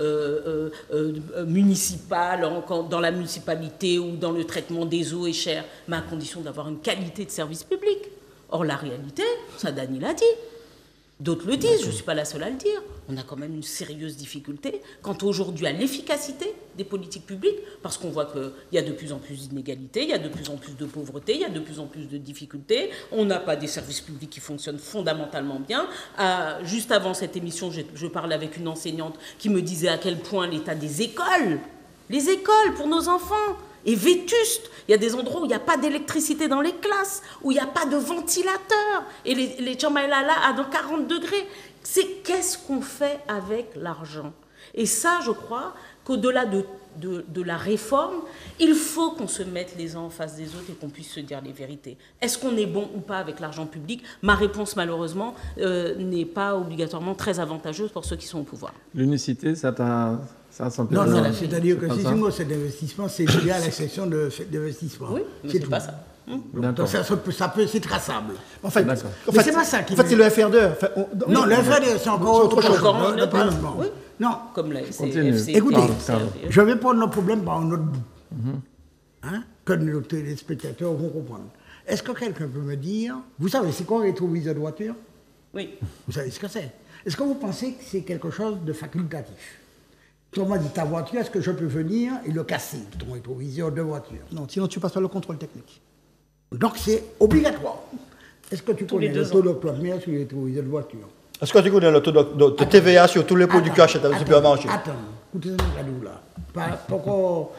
E: municipal, dans la municipalité ou dans le traitement des eaux est cher, mais à condition d'avoir une qualité de service public. Or, la réalité, ça Dany l'a dit, d'autres le disent, je ne suis pas la seule à le dire, on a quand même une sérieuse difficulté quant aujourd'hui à l'efficacité des politiques publiques, parce qu'on voit qu'il y a de plus en plus d'inégalités, il y a de plus en plus de pauvreté, il y a de plus en plus de difficultés, on n'a pas des services publics qui fonctionnent fondamentalement bien. Juste avant cette émission, je parlais avec une enseignante qui me disait à quel point l'état des écoles, les écoles pour nos enfants, est vétuste. Il y a des endroits où il n'y a pas d'électricité dans les classes, où il n'y a pas de ventilateur, et les Tchamaïlala à dans 40 degrés. C'est qu'est-ce qu'on fait avec l'argent? Et ça, je crois qu'au-delà de la réforme, il faut qu'on se mette les uns en face des autres et qu'on puisse se dire les vérités. Est-ce qu'on est bon ou pas avec l'argent public? Ma réponse, malheureusement, n'est pas obligatoirement très avantageuse pour ceux qui sont au pouvoir.
A: L'unicité, ça semble...
B: Non, c'est-à-dire que si cet investissement, c'est lié à la section d'investissement.
E: Oui, mais c'est pas ça.
B: Donc c'est traçable.
D: En fait,
B: c'est pas ça qui...
D: En fait, c'est le FR2.
B: Non, le FR2, c'est encore autre chose.
E: Oui.
B: Non.
E: Comme la
B: Écoutez, je vais prendre le problème par un autre bout. Que nos téléspectateurs vont comprendre. Est-ce que quelqu'un peut me dire... Vous savez, c'est quoi un rétroviseur de voiture?
E: Oui.
B: Vous savez ce que c'est? Est-ce que vous pensez que c'est quelque chose de facultatif? Autrement dit, ta voiture, est-ce que je peux venir et le casser, ton rétroviseur de voiture?
D: Non, sinon tu passes par le contrôle technique.
B: Donc c'est obligatoire. Est-ce que tu connais le taux d'octroi de mer sur les rétroviseurs de voiture?
C: Est-ce que tu connais le taux de TVA sur tous les produits que tu achètes dans le supermarché?
B: Attends, écoutez ce radio là. Pourquoi...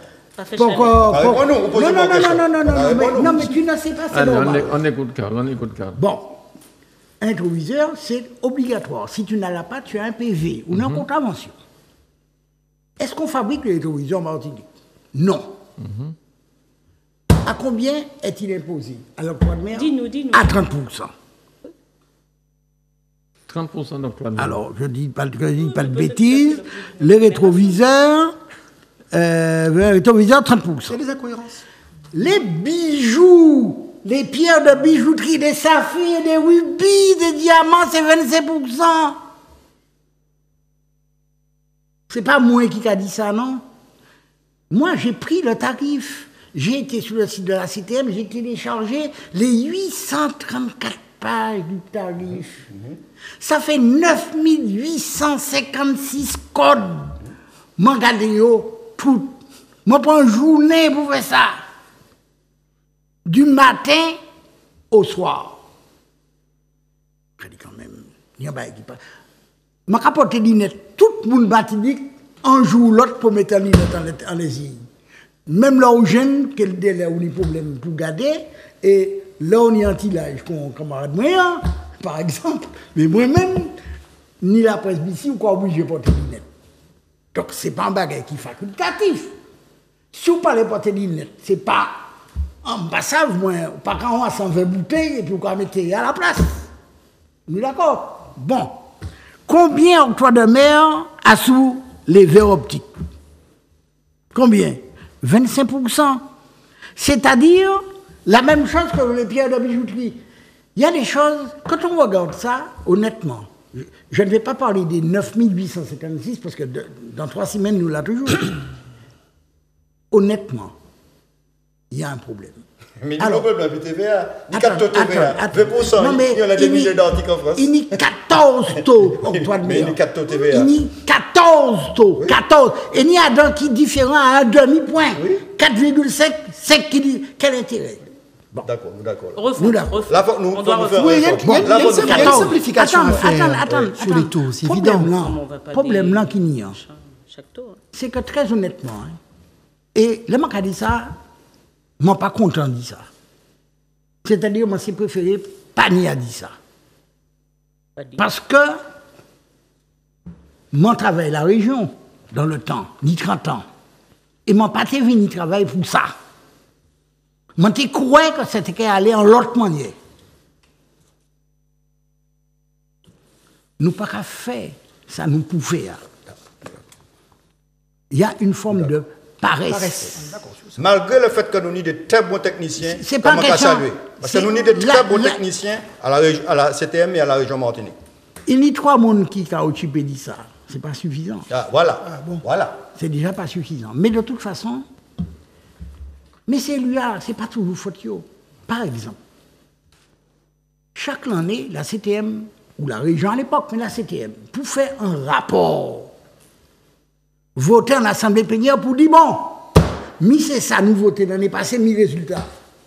B: Non, mais tu ne sais pas, c'est normal.
A: On écoute Carl.
B: Bon, un rétroviseur, c'est obligatoire. Si tu n'en as pas, tu as un PV ou une contravention. Est-ce qu'on fabrique les rétroviseurs en Martinique? Non. À combien est-il imposé à l'octroi de mer?
E: Dis-nous.
B: À 30%.
A: 30% d'octroi de mer.
B: Alors, je ne dis pas de bêtises. Les rétroviseurs, 30%.
D: C'est des incohérences.
B: Les bijoux, les pierres de bijouterie, des saphirs, des rubis, des diamants, c'est 25%. C'est pas moi qui a dit ça, non? Moi, j'ai pris le tarif. J'ai été sur le site de la CTM, j'ai téléchargé les 834 pages du tarif. Ça fait 9856 codes. Moi, regardez, tout. Moi, prends une journée pour faire ça. Du matin au soir. Je dis quand même, il y a pas qui passe. Ma capote dit net, tout le monde Martinique un jour l'autre pour mettre en les même là où jeune, quel délai ou les problèmes pour garder, et là on y a un tilage, comme camarade moyen, par exemple, mais moi-même, ni la presbytie ou quoi obligé de porter des lunettes. Donc c'est pas un bagage qui est facultatif. Si vous parlez de porter des lunettes, c'est pas un passage, pas quand on a 120 bouteilles et puis on mettre à la place. Nous d'accord? Bon. Combien octroi de mer a sous les verres optiques? Combien? 25%. C'est-à-dire la même chose que les pierres de bijouterie. Il y a des choses, quand on regarde ça, honnêtement, je ne vais pas parler des 9856 parce que dans 3 semaines, nous l'avons toujours dit. Honnêtement, il y a un problème.
C: Mais il y a un problème avec TVA. Il y a 4 TVA. 20%.
B: Non, mais
C: il y en a des milliers d'articles en France.
B: Il y a 14 taux octroi de mer.
C: Mais il y a 4 taux TVA.
B: Il y a 14 taux. Oui. 14. Et il y a d'un qui est différent à un demi-point. Oui. 4,5, c'est quel intérêt?
C: Bon. D'accord, nous d'accord.
B: Nous d'accord.
C: Là, on doit refaire.
D: Oui, il y a une simplification à faire sur les taux, c'est évident.
B: Problème là qu'il y a, c'est que très honnêtement, et le mec a dit ça, je ne suis pas content de dire ça. C'est-à-dire, moi, c'est préféré, pas ni à dire ça. Parce que, moi, travaille la région, dans le temps, ni 30 ans. Et moi, pas venu travailler pour ça. Moi, je croyais que c'était aller en l'autre manière. Nous pas qu'à faire, ça nous pouvait. Il y a une forme de paresse.
C: Malgré le fait que nous avons de très bons techniciens,
B: c'est pas une question.
C: Parce que nous avons de très bons techniciens à la CTM et à la région Martinique.
B: Il y a 3 personnes qui ont occupé de ça. Ce n'est pas suffisant.
C: Ah, voilà. Voilà.
B: C'est déjà pas suffisant. Mais de toute façon, mais c'est lui, c'est pas toujours faute. Par exemple, chaque année, la CTM, ou la région à l'époque, mais la CTM, pour faire un rapport, voter en assemblée plénière pour dire bon, mi c'est ça, nous voter l'année passée, mi résultat.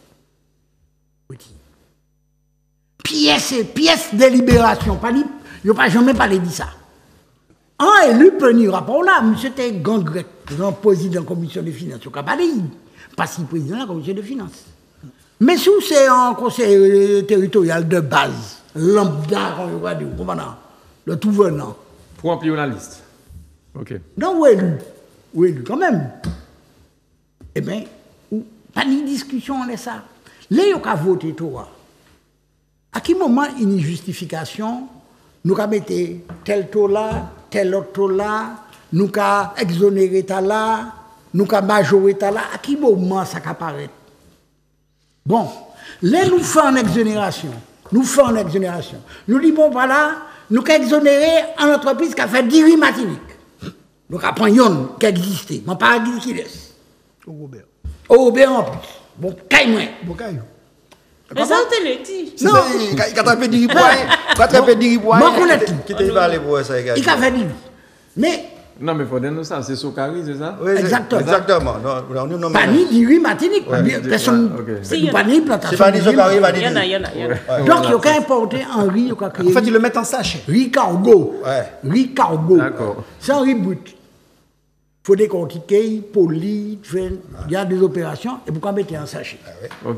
B: Pièce de délibération, il n'y a pas jamais parlé de ça. Un élu peut venir rapport là, monsieur était grand président de la commission des finances, il n'y a pas dit, pas si président de la commission des finances. Mais si c'est un conseil territorial de base, lambda, le tout venant.
A: Pour remplir la liste. Ok.
B: Non, ou élu quand même. Eh bien, pas de discussion, on est ça. Là, il y a voté, toi. À quel moment il y a une justification, nous avons mis tel taux là, tel autre taux là, nous avons exonéré tel là, nous avons majoré tel là, à quel moment ça apparaît? Bon, là, nous faisons une exonération. Nous disons, bon, voilà, nous avons exonéré une entreprise qui a fait 10 Martinique. Donc, après, il y a une qui existait, mais pas qui laisse. Au Robert en plus. Bon, caille-moi.
E: Mais ça, on te le dit.
B: Non,
D: il a fait 10 points.
B: Moi, je connais tout.
C: Qui t'a parlé pour ça, gars?
B: Il a fait 10. Mais.
A: Non, mais il faut donner ça, c'est Sokari, c'est ça?
C: Oui, exactement.
B: Pas ni 10 Martinique. Personne. Pas ni plantation.
C: C'est pas ni Sokari, pas ni.
E: Il y en a.
B: Donc, il y a qu'à importer un riz, il y a qu'à créer.
D: En fait, ils le mettent en sachet.
B: Riz cargo. Riz cargo.
A: D'accord.
B: C'est un riz brut. Il faut décortiquer, polir, il y a des opérations, et pourquoi mettre en sachet?
A: Ok.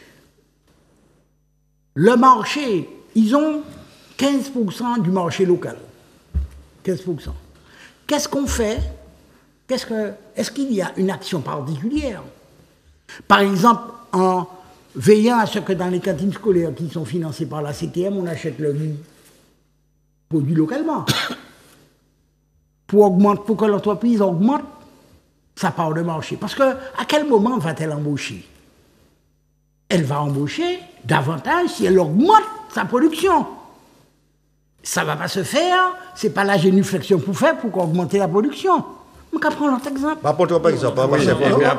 B: Le marché, ils ont 15% du marché local. 15%. Qu'est-ce qu'on fait? Est-ce qu'il y a une action particulière? Par exemple, en veillant à ce que dans les cantines scolaires qui sont financées par la CTM, on achète le riz produit localement. Pour que l'entreprise augmente sa part de marché. Parce que à quel moment va-t-elle embaucher? Elle va embaucher davantage si elle augmente sa production. Ça ne va pas se faire, ce n'est pas la génuflexion pour faire pour augmenter la production. On va prendre notre exemple.
C: Par contre, par exemple, on va chercher.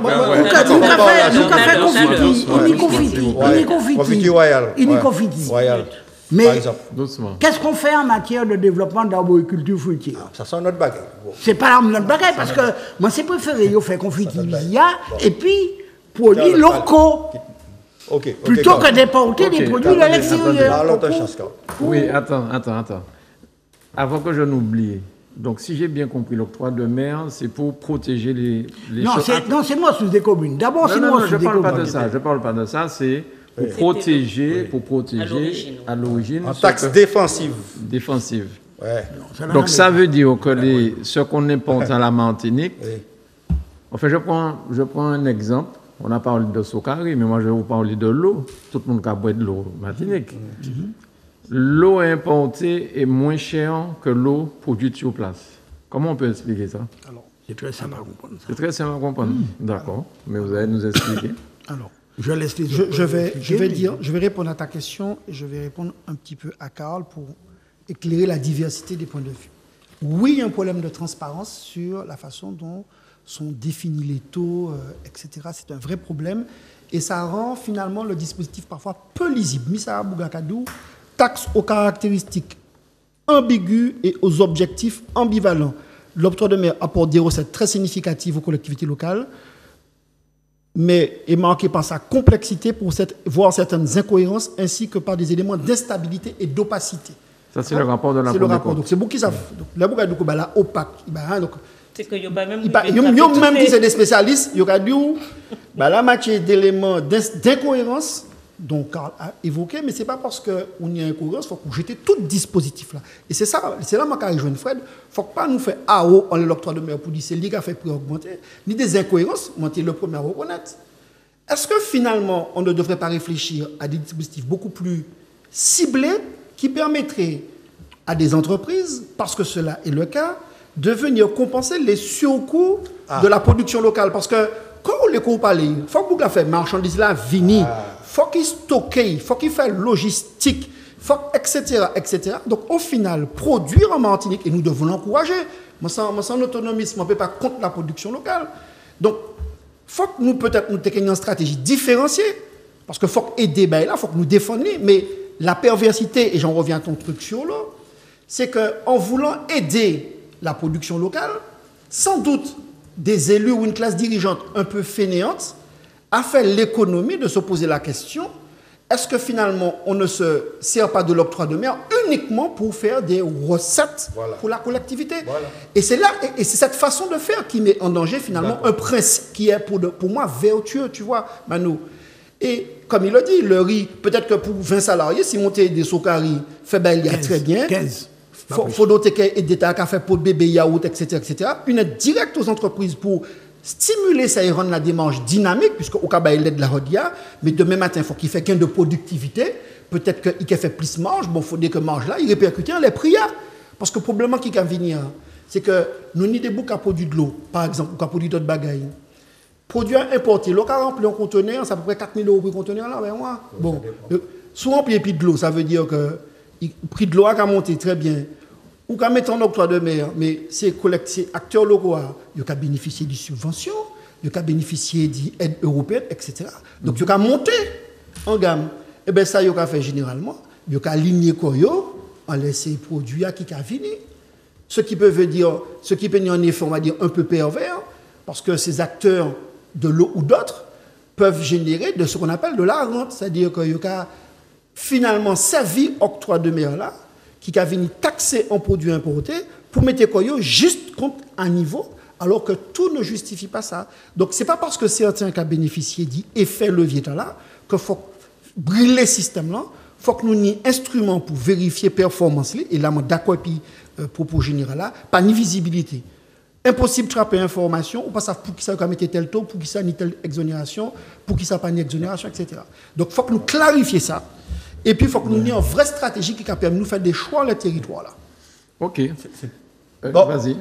B: Il y confiti. Mais
A: doucement.
B: Qu'est-ce qu'on fait en matière de développement d'arboriculture fruitière?
C: Ça sent notre bagage.
B: C'est pas notre bagage parce que moi c'est préféré de faire confiture et puis produits locaux. Plutôt que d'importer des produits de l'extérieur.
A: Oui, attends. Avant que je n'oublie, Donc, si j'ai bien compris, l'octroi de mer, c'est pour protéger les
B: Non, c'est moi sous des communes. D'abord, c'est moi sous des communes.
A: Je parle pas de ça, c'est pour protéger, à l'origine.
C: En taxe défensive.
A: Défensive.
C: Ouais.
B: Non,
A: Donc, ça veut dire que ce qu'on importe à la Martinique, enfin, je prends un exemple. On a parlé de Sokari, mais moi, je vais vous parler de l'eau. Tout le monde a boire de l'eau Martinique. L'eau importée est moins chère que l'eau produite sur place. Comment on peut expliquer ça?
B: Alors, c'est très simple à comprendre.
A: C'est très simple à comprendre. D'accord. Mais vous allez nous expliquer.
B: Alors, je laisse les
D: je vais répondre à ta question et je vais répondre un petit peu à Karl pour éclairer la diversité des points de vue. Oui, il y a un problème de transparence sur la façon dont sont définis les taux, etc. C'est un vrai problème et ça rend finalement le dispositif parfois peu lisible. Missa Bougakadou, taxe aux caractéristiques ambiguës et aux objectifs ambivalents. L'octroi de mer apporte des recettes très significatives aux collectivités locales, mais est marqué par sa complexité, voire certaines incohérences, ainsi que par des éléments d'instabilité et d'opacité.
A: Ça, c'est le rapport de la
D: C'est le rapport. Donc, c'est beaucoup qui savent. La Bougakadou, là, opaque. Donc,
E: c'est que y a pas même
D: qui sont des spécialistes, il y a dit la matière d'éléments d'incohérence dont Karl a évoqué, mais ce n'est pas parce qu'on y a incohérence qu'il faut jeter tout dispositif là. Et c'est là que je rejoins Fred. Il ne faut pas nous faire AO en l'octroi de mer pour dire c'est lui qui a fait prix augmenter, ni des incohérences, on est le premier à reconnaître. Est-ce que finalement on ne devrait pas réfléchir à des dispositifs beaucoup plus ciblés qui permettraient à des entreprises, parce que cela est le cas, de venir compenser les surcoûts de la production locale. Parce que quand on les parle, il faut que vous fassiez marchandises là, vini, il faut qu'ils stockent, il faut qu'ils fassent logistique, etc., etc. Donc au final, produire en Martinique, et nous devons l'encourager. Moi, sans autonomisme, on ne peut pas contre la production locale. Donc, il faut que nous, peut-être, nous ayons une stratégie différenciée. Parce qu'il faut aider, là, il faut que nous défendions. Mais la perversité, et j'en reviens à ton truc sur l'eau, c'est qu'en voulant aider la production locale, sans doute des élus ou une classe dirigeante un peu fainéante a fait l'économie de se poser la question, est-ce que finalement on ne se sert pas de l'octroi de mer uniquement pour faire des recettes pour la collectivité? Et c'est là, et c'est cette façon de faire qui met en danger finalement un principe qui est pour moi vertueux, tu vois, Manu. Et comme il le dit, le riz, peut-être que pour 20 salariés, si monter des Sokari fait il y a très bien.
B: 15.
D: Il faut noter qu'il y a des café pour bébé, yaourt, etc., etc. Une aide directe aux entreprises pour stimuler ça et rendre la démarche dynamique, puisque au cas où il aide la rodia, mais demain matin, il faut qu'il fasse gain de productivité. Peut-être qu'il fait plus marge, bon, il faut dire que marge là, il répercute les prix. Parce que le problème qui va venir, c'est que nous avons des boucs à produire de l'eau, par exemple, ou à produire d'autres bagailles. Produits importés, l'eau qui rempli un conteneur, c'est à peu près 4 000 € pour le conteneur là, ben moi. Bon, souvent, puis de l'eau, ça veut dire que le prix de l'eau a monté très bien. Ou qu'à mettre en octroi de mer, mais ces acteurs locaux, ils ont bénéficié de subventions, ils ont bénéficié d'aide européenne, etc. Donc, ils ont monté en gamme. Et bien, ça, ils ont fait généralement. Ils ont aligné Koyo en laissant les produits qui ont fini. Ce qui peut dire en effet, on va dire, un peu pervers, parce que ces acteurs de l'eau ou d'autres peuvent générer de ce qu'on appelle de la rente. C'est-à-dire qu'ils ont finalement servi octroi de mer là, qui a venu taxer en produits importés pour mettre Koyo juste contre un niveau, alors que tout ne justifie pas ça. Donc, ce n'est pas parce que certains qui ont bénéficié d'effet levier là qu'il faut brûler le système là. Il faut que nous ayons un instrument pour vérifier la performance. Et là, je suis d'accord avec le propos général là, pas ni visibilité. Impossible de trapper l'information, ou pas savoir pour qui ça a mis tel taux, pour qui ça a mis telle exonération, pour qui ça n'a pas ni exonération, etc. Donc, il faut que nous clarifions ça. Et puis, il faut que nous ayons une vraie stratégie qui permet de nous faire des choix dans le territoire. Là.
A: OK.
C: Bon.
A: Vas-y.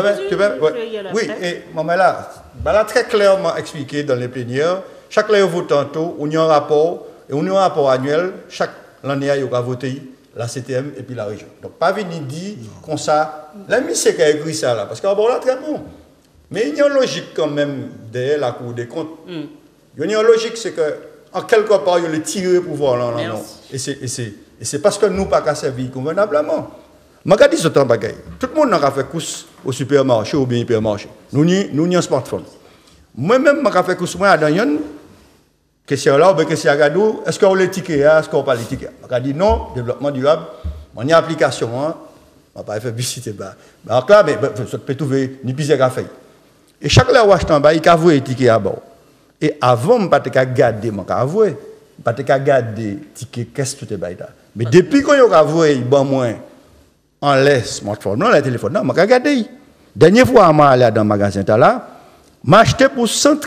C: Oui, et maman là, très clairement expliqué dans les plénières, chaque année, vote tantôt, on y a un rapport, et on y a un rapport annuel, chaque année, il y a voté la CTM et puis la région. Donc, pas venir dire comme ça, l'ami c'est qui a écrit ça là, parce qu'en bon là, très bon. Mais il y a une logique quand même derrière la Cour des comptes. Il y a une logique, c'est que en quelque part, il y a le tiré pouvoir là. Non. Et c'est parce que nous, pas qu'à servir convenablement. Je dis ce temps bagaille. Tout le monde n'a pas fait course au supermarché ou bien hypermarché. Nous avons un smartphone. Moi-même, je fait course à Daniel. Question là, ou bien question à Gadou, est-ce qu'on a les tickets, est-ce qu'on n'a pas les tickets? Je dis non, développement durable, on y a application, On va pas faire publicité. Donc là, mais vous pouvez trouver ni pizza café. Et chaque fois que vous achetez, il y a un ticket à bord. Et avant, je ne peux pas garder, je ne peux pas garder le ticket, qu'est-ce que tout est là. Mais depuis que vous avez bon moins en laisse smartphone, non, le téléphone, non, je ne peux pas garder. Dernière fois, je suis allé dans le magasin, j'ai acheté pour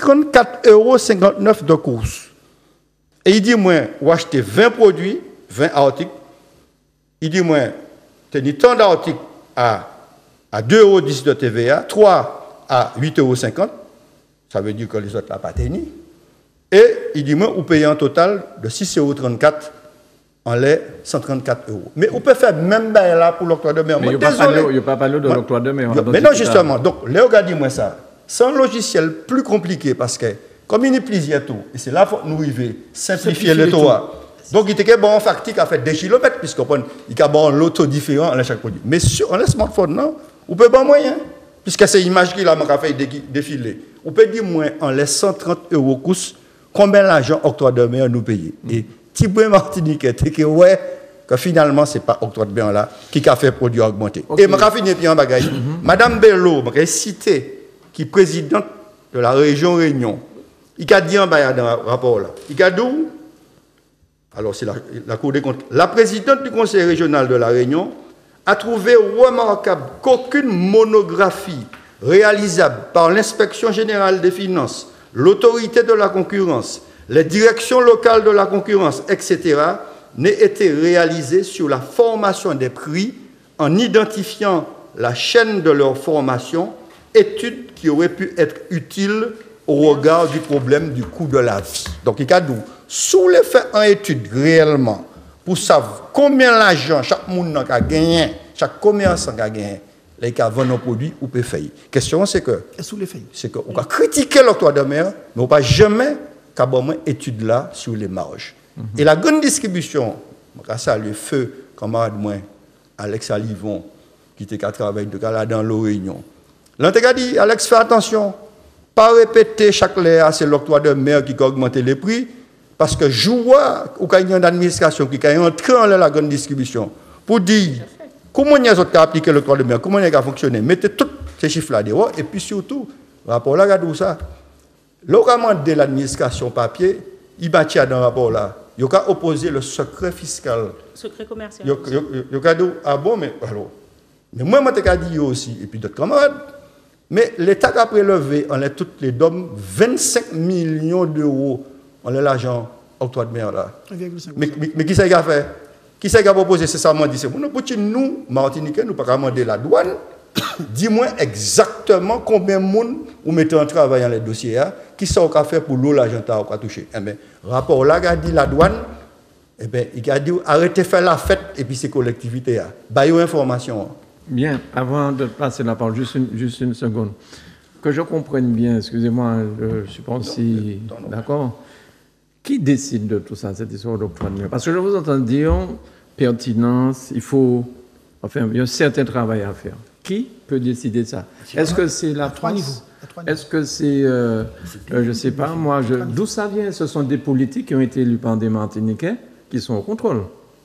C: 134,59 € de course. Et il dit, moi, vous achetez 20 produits, 20 articles. Il dit, moi, tu as tant d'articles à 2,10 € de TVA, 3 à 8,50 €. Ça veut dire que les autres n'ont pas tenu. Et il dit, moi, vous payez un total de 6,34 € en les 134 €. Mais on peut faire même là pour l'octroi de mer.
A: Mais il n'y a pas parlé de l'octroi de mer.
C: Mais non, justement. Donc, Léo a dit moi ça. C'est un logiciel plus compliqué parce que, comme il y a plusieurs tours, et c'est là qu'il faut nous arriver, simplifier le tour. Donc, il était bon factique à faire des kilomètres, puisqu'il y a bon l'auto différent à chaque produit. Mais sur un smartphone, non, on peut pas moyen, puisque c'est l'image qu'il a fait défiler. On peut dire moins en les 130 € coûte, combien l'argent octroi de mer nous paye. Et Thibaut Martinique, c'est que ouais, que finalement, ce n'est pas octroi de mer là qui a fait produit augmenter. Okay. Et je vais finir par un bagage. Madame Bello, je vais citer, qui est présidente de la région Réunion, il a dit en bas dans le rapport là, il a dit, alors c'est la Cour des comptes, la présidente du Conseil régional de la Réunion a trouvé remarquable qu'aucune monographie réalisable par l'Inspection générale des finances, l'autorité de la concurrence, les directions locales de la concurrence, etc., n'ait été réalisée sur la formation des prix en identifiant la chaîne de leur formation, étude qui aurait pu être utile au regard du problème du coût de la vie. Donc, il y a dit, sous les faits en étude réellement, pour savoir combien d'argent chaque monde a gagné, chaque commerçant a gagné, les cas vendent nos produits ou peut faire. La question, c'est que, c'est qu'on va critiquer l'octroi de mer, mais on ne va jamais avoir une étude là sur les marges. Et la grande distribution, ça le feu, camarade moi, Alex Alivon, qui était à travailler dans l'eau Réunion. L'antégade dit, Alex, fais attention, pas répéter chaque l'air, c'est l'octroi de mer qui a augmenté les prix, parce que je vois qu'il y a une administration qui est entrée dans la grande distribution pour dire comment ils ont appliqué l'octroi de mer, comment il a fonctionné. Mettez tous ces chiffres-là dehors, et puis surtout, rapport là, regardez ça. Localement de l'administration papier, il bâtit dans le rapport là. Il a opposé le secret fiscal.
E: Secret commercial.
C: Il a dit, ah bon, mais alors. Mais moi, je l'ai dit aussi, et puis d'autres camarades. Mais l'État a prélevé en toutes les DOM 25 millions d'euros en l'argent octroi de mer là. Mais qui c'est qui a fait? Qui c'est qui a proposé? C'est ça, moi, dit, c'est nous, Martiniquais, nous ne pouvons pas demander la douane. Dis-moi exactement combien de monde vous mettez en travail dans les dossiers, qui sont à faire pour l'eau, l'argent à toucher. Eh bien, rapport là, il a dit la douane, eh bien, il a dit arrêtez de faire la fête et puis ces collectivités. Baillez information.
A: Bien, avant de passer la parole, juste une seconde. Que je comprenne bien, excusez-moi, je ne suis pas si d'accord. Qui décide de tout ça, cette histoire d'octroi de mer? Parce que je vous entends dire pertinence, il faut, enfin, il y a un certain travail à faire. Qui peut décider de ça? Est-ce que c'est la France? Est-ce que c'est, je ne sais pas, moi, d'où ça vient? Ce sont des politiques qui ont été élus par des Martiniquais qui sont au contrôle.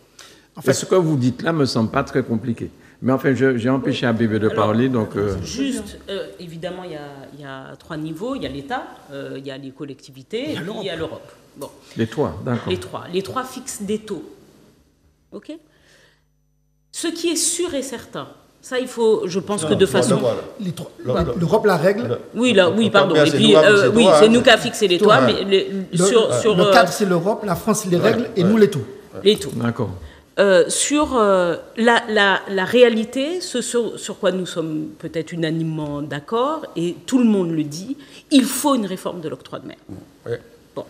A: En fait, ce que vous dites là ne me semble pas très compliqué. Mais enfin, j'ai empêché à bébé de parler, donc...
E: Juste, évidemment, il y a 3 niveaux. Il y a l'État, il y a les collectivités, et puis il y a l'Europe. Bon.
A: Les 3, d'accord.
E: Les 3 fixent des taux. OK? Ce qui est sûr et certain, ça, il faut, je pense que de façon...
D: L'Europe la règle.
E: Oui, pardon. Et puis, oui, c'est nous qui avons fixé les toits, mais
D: le cadre, c'est l'Europe, la France, les règles, et nous, les taux.
E: Les taux.
A: D'accord.
E: Sur la réalité, ce sur quoi nous sommes peut-être unanimement d'accord, et tout le monde le dit, il faut une réforme de l'octroi de mer.
C: Ouais.
E: Bon.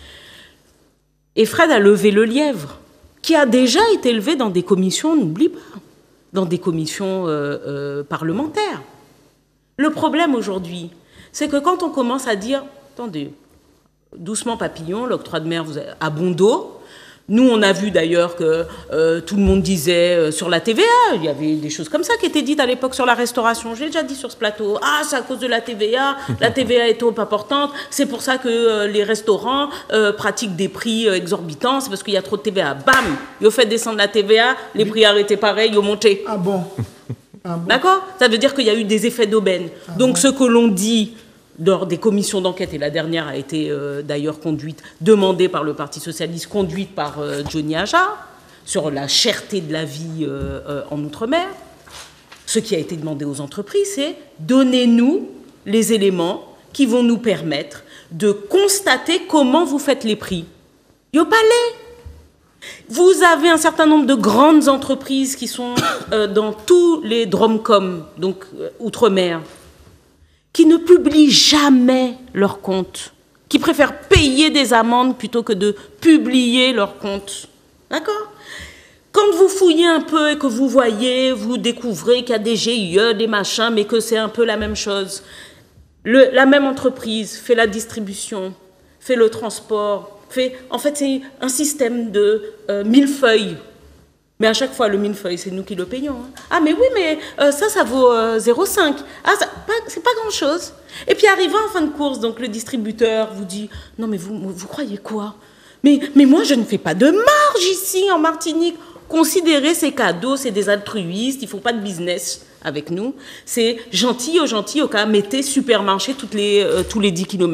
E: Et Fred a levé le lièvre, qui a déjà été élevé dans des commissions, n'oublie pas, dans des commissions parlementaires. Le problème aujourd'hui, c'est que quand on commence à dire, attendez, doucement papillon, l'octroi de mer à bon dos. Nous, on a vu d'ailleurs que tout le monde disait sur la TVA, il y avait des choses comme ça qui étaient dites à l'époque sur la restauration. J'ai déjà dit sur ce plateau, c'est à cause de la TVA est trop importante, c'est pour ça que les restaurants pratiquent des prix exorbitants, c'est parce qu'il y a trop de TVA. Bam, ils ont fait descendre la TVA, les prix arrêtés pareil, ils ont monté.
D: Ah bon?
E: D'accord? Ça veut dire qu'il y a eu des effets d'aubaine. Donc ce que l'on dit lors des commissions d'enquête, et la dernière a été d'ailleurs demandée par le Parti socialiste, conduite par Johnny Ajar, sur la cherté de la vie en Outre-mer, ce qui a été demandé aux entreprises, c'est donnez-nous les éléments qui vont nous permettre de constater comment vous faites les prix. Yo palais. Vous avez un certain nombre de grandes entreprises qui sont dans tous les Dromcom, donc Outre-mer, qui ne publient jamais leurs comptes, qui préfèrent payer des amendes plutôt que de publier leurs comptes. D'accord? Quand vous fouillez un peu et que vous voyez, vous découvrez qu'il y a des GIE, des machins, mais que c'est un peu la même chose. La même entreprise fait la distribution, fait le transport, en fait, c'est un système de millefeuille. Mais à chaque fois, le millefeuille, c'est nous qui le payons. Hein. Ah, mais oui, mais ça vaut 0,5. Ah, c'est pas grand-chose. Et puis, arrivant en fin de course, donc le distributeur vous dit « Non, mais vous croyez quoi ? Mais moi, je ne fais pas de marge ici, en Martinique. Considérez ces cadeaux, c'est des altruistes, il ne faut pas de business avec nous. C'est gentil, au cas, mettez supermarché tous les 10 kilomètres. »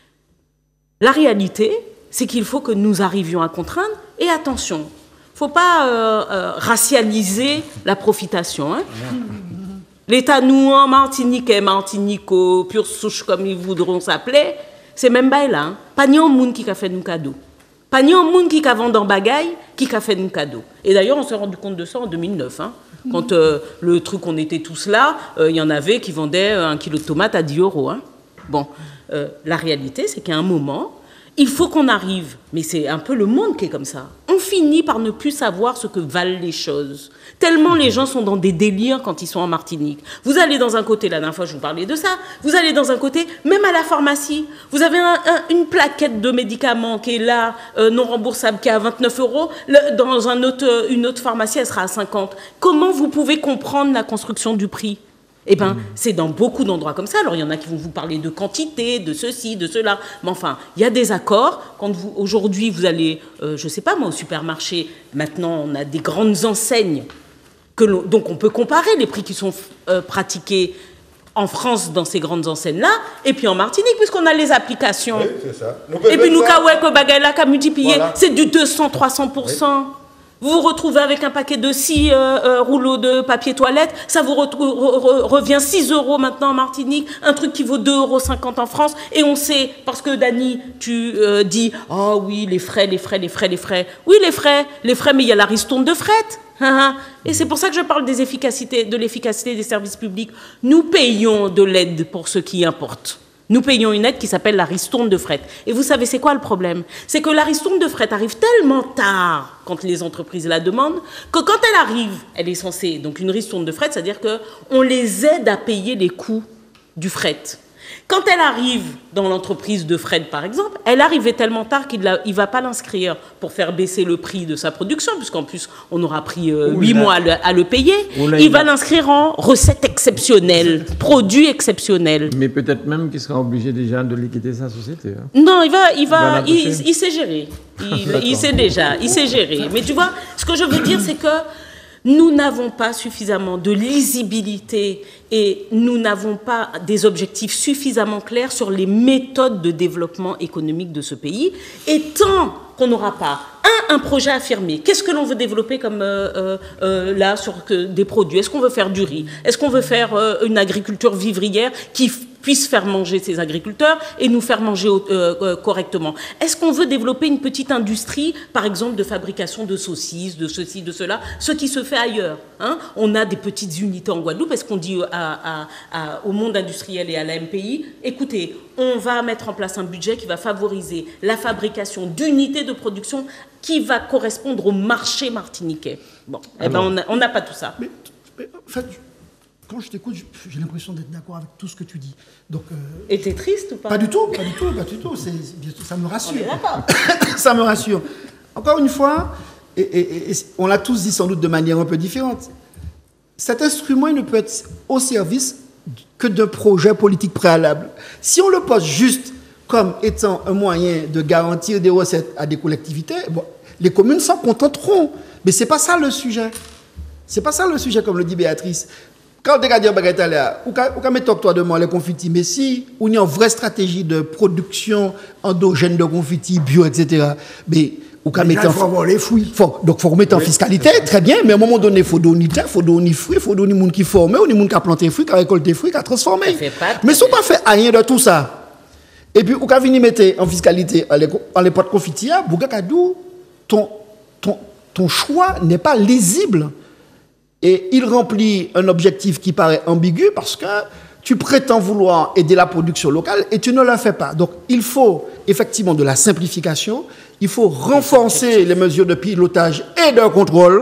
E: La réalité, c'est qu'il faut que nous arrivions à contraindre. Et attention, il ne faut pas racialiser la profitation. Hein. L'État nouant, Martiniquais, Martinico, pure souche comme ils voudront s'appeler, c'est même pas là. Hein. Pas ni un monde qui a fait nous cadeau. Pas ni un monde qui a vendu en bagaille, qui a fait nous cadeau. Et d'ailleurs, on s'est rendu compte de ça en 2009. Hein. Quand le truc, on était tous là, il y en avait qui vendaient 1 kilo de tomates à 10 €. Hein. Bon, la réalité, c'est qu'à un moment, il faut qu'on arrive, mais c'est un peu le monde qui est comme ça. On finit par ne plus savoir ce que valent les choses. Tellement les gens sont dans des délires quand ils sont en Martinique. Vous allez dans un côté, la dernière fois je vous parlais de ça, vous allez dans un côté, même à la pharmacie, vous avez une plaquette de médicaments qui est là, non remboursable, qui est à 29 €, dans une autre pharmacie, elle sera à 50. Comment vous pouvez comprendre la construction du prix ? Eh bien, c'est dans beaucoup d'endroits comme ça. Alors, il y en a qui vont vous parler de quantité, de ceci, de cela. Mais enfin, il y a des accords. Quand aujourd'hui, vous allez, je ne sais pas moi, au supermarché, maintenant, on a des grandes enseignes. Donc, on peut comparer les prix qui sont pratiqués en France dans ces grandes enseignes-là, et puis en Martinique, puisqu'on a les applications. Oui, c'est ça. Et puis, nous, que bagaille là, qu'à multiplier, voilà. C'est du 200-300%. Oui. Vous vous retrouvez avec un paquet de 6 rouleaux de papier toilette, ça vous revient 6 € maintenant en Martinique, un truc qui vaut 2,50 € en France, et on sait, parce que Dany, tu dis, oh oui, les frais. Oui, les frais, mais il y a la ristourne de fret. Et c'est pour ça que je parle de l'efficacité des services publics. Nous payons de l'aide pour ce qui importe. Nous payons une aide qui s'appelle la ristourne de fret. Et vous savez, c'est quoi le problème? C'est que la ristourne de fret arrive tellement tard quand les entreprises la demandent, que quand elle arrive, elle est censée... Donc une ristourne de fret, c'est-à-dire qu'on les aide à payer les coûts du fret. Quand elle arrive dans l'entreprise de fret, par exemple, elle arrivait tellement tard qu'il ne va pas l'inscrire pour faire baisser le prix de sa production, puisqu'en plus, on aura pris 8 mois à le payer. Il va l'inscrire en recette exceptionnelle, produit exceptionnel.
A: Mais peut-être même qu'il sera obligé déjà de liquider sa société. Hein.
E: Non, il sait gérer. Il sait gérer. Mais tu vois, ce que je veux dire, c'est que nous n'avons pas suffisamment de lisibilité et nous n'avons pas des objectifs suffisamment clairs sur les méthodes de développement économique de ce pays. Et tant qu'on n'aura pas un projet affirmé, qu'est-ce que l'on veut développer comme là sur des produits? Est-ce qu'on veut faire du riz? Est-ce qu'on veut faire une agriculture vivrière qui puisse faire manger ses agriculteurs et nous faire manger correctement? Est-ce qu'on veut développer une petite industrie, par exemple, de fabrication de saucisses, de ceci, de cela, ce qui se fait ailleurs, hein? On a des petites unités en Guadeloupe. Est-ce qu'on dit au monde industriel et à la MPI, écoutez, on va mettre en place un budget qui va favoriser la fabrication d'unités de production qui va correspondre au marché martiniquais. Bon, on n'a pas tout ça.
D: Mais en fait, quand je t'écoute, j'ai l'impression d'être d'accord avec tout ce que tu dis. Donc,
E: et t'es triste ou pas?
D: Pas du tout. Ça me rassure. Ça me rassure. Encore une fois, et on l'a tous dit sans doute de manière un peu différente, cet instrument, il ne peut être au service que d'un projet politique préalable. Si on le pose juste comme étant un moyen de garantir des recettes à des collectivités, bon, les communes s'en contenteront. Mais ce n'est pas ça le sujet. C'est pas ça le sujet, comme le dit Béatrice. Quand tu regardes baguette là, ou quand mettre toi de les confitis, mais si on y a une vraie stratégie de production endogène de confitis bio, etc. Mais ou quand mettre
B: avoir les fruits.
D: Donc faut remettre en fiscalité, très bien. Mais à un moment donné, faut donner terre, faut donner fruits, faut donner monde qui forme, ou monde qui a planté fruits, qui a récolté fruits, qui a transformé. Mais si on pas fait rien de tout ça, et puis ou quand venir mettre en fiscalité en les potes confitis, Bougakadou, ton choix n'est pas lisible. Et il remplit un objectif qui paraît ambigu parce que tu prétends vouloir aider la production locale et tu ne la fais pas. Donc il faut effectivement de la simplification, il faut renforcer les mesures de pilotage et de contrôle,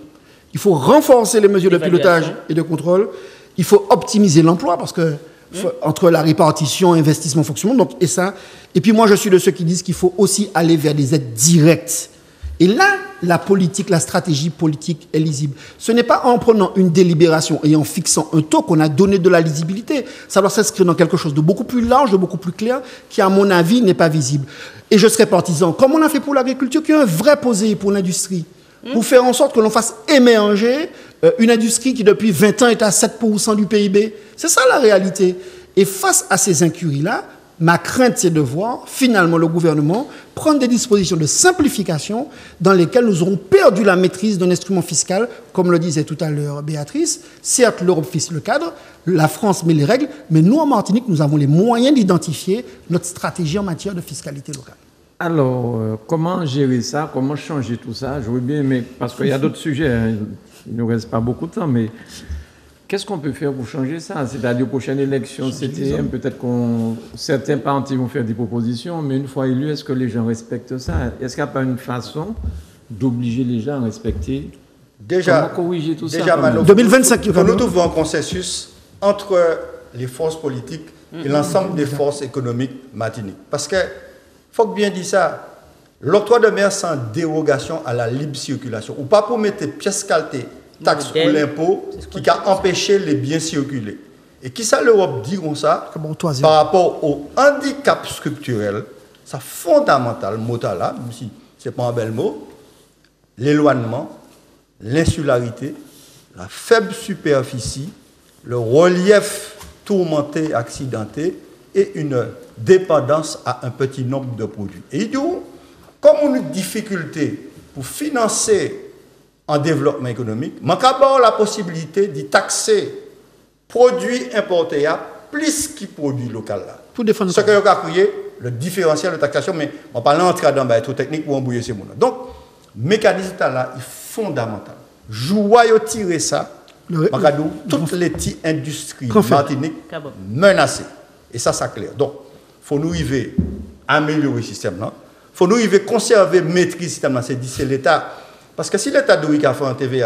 D: il faut renforcer les mesures de pilotage et de contrôle, il faut optimiser l'emploi parce que entre la répartition, investissement, fonctionnement, donc, et puis moi je suis de ceux qui disent qu'il faut aussi aller vers des aides directes. Et là, la politique, la stratégie politique est lisible. Ce n'est pas en prenant une délibération et en fixant un taux qu'on a donné de la lisibilité. Ça doit s'inscrire dans quelque chose de beaucoup plus large, de beaucoup plus clair, qui, à mon avis, n'est pas visible. Et je serais partisan, comme on a fait pour l'agriculture, qui est un vrai posé pour l'industrie, pour faire en sorte que l'on fasse émerger une industrie qui, depuis 20 ans, est à 7% du PIB. C'est ça la réalité. Et face à ces incuries-là, ma crainte, c'est de voir, finalement, le gouvernement prendre des dispositions de simplification dans lesquelles nous aurons perdu la maîtrise d'un instrument fiscal, comme le disait tout à l'heure Béatrice. Certes, l'Europe fixe le cadre, la France met les règles, mais nous, en Martinique, nous avons les moyens d'identifier notre stratégie en matière de fiscalité locale.
A: Alors, comment gérer ça? Comment changer tout ça? Je veux bien, mais parce qu'il y a d'autres sujets, hein, il ne nous reste pas beaucoup de temps, mais... Qu'est-ce qu'on peut faire pour changer ça? C'est-à-dire, aux prochaines élections, CTM, peut-être certains partis vont faire des propositions, mais une fois élus, est-ce que les gens respectent ça? Est-ce qu'il n'y a pas une façon d'obliger les gens à respecter? Comment corriger tout ça?
D: 2025,
C: il faut nous trouver un consensus entre les forces politiques et l'ensemble des forces économiques martiniques. Parce que, faut bien dire ça, l'octroi de mer sans dérogation à la libre circulation, ou pas pour mettre pièces qualité, taxe ou l'impôt qui a empêché les biens circuler. Et qui ça l'Europe dit comme ça par rapport au handicap structurel, ça fondamental, mot là, même si ce n'est pas un bel mot, l'éloignement, l'insularité, la faible superficie, le relief tourmenté, accidenté et une dépendance à un petit nombre de produits. Et donc, comme on a une difficulté pour financer en développement économique, il y a la possibilité de taxer produits importés plus qui produits locaux. Ce que vous avez créé, le différentiel de taxation, mais on parle d'entrer dans le technique pour embrouiller ces mots. Donc, le mécanisme là est fondamental. Je vais tirer ça, toutes les petites industries martiniques menacées. Et ça, c'est clair. Donc, il faut nous arriver à améliorer le système là. Il faut nous arriver à conserver, maîtriser le système là. C'est l'État. Parce que si l'État doit faire un TVA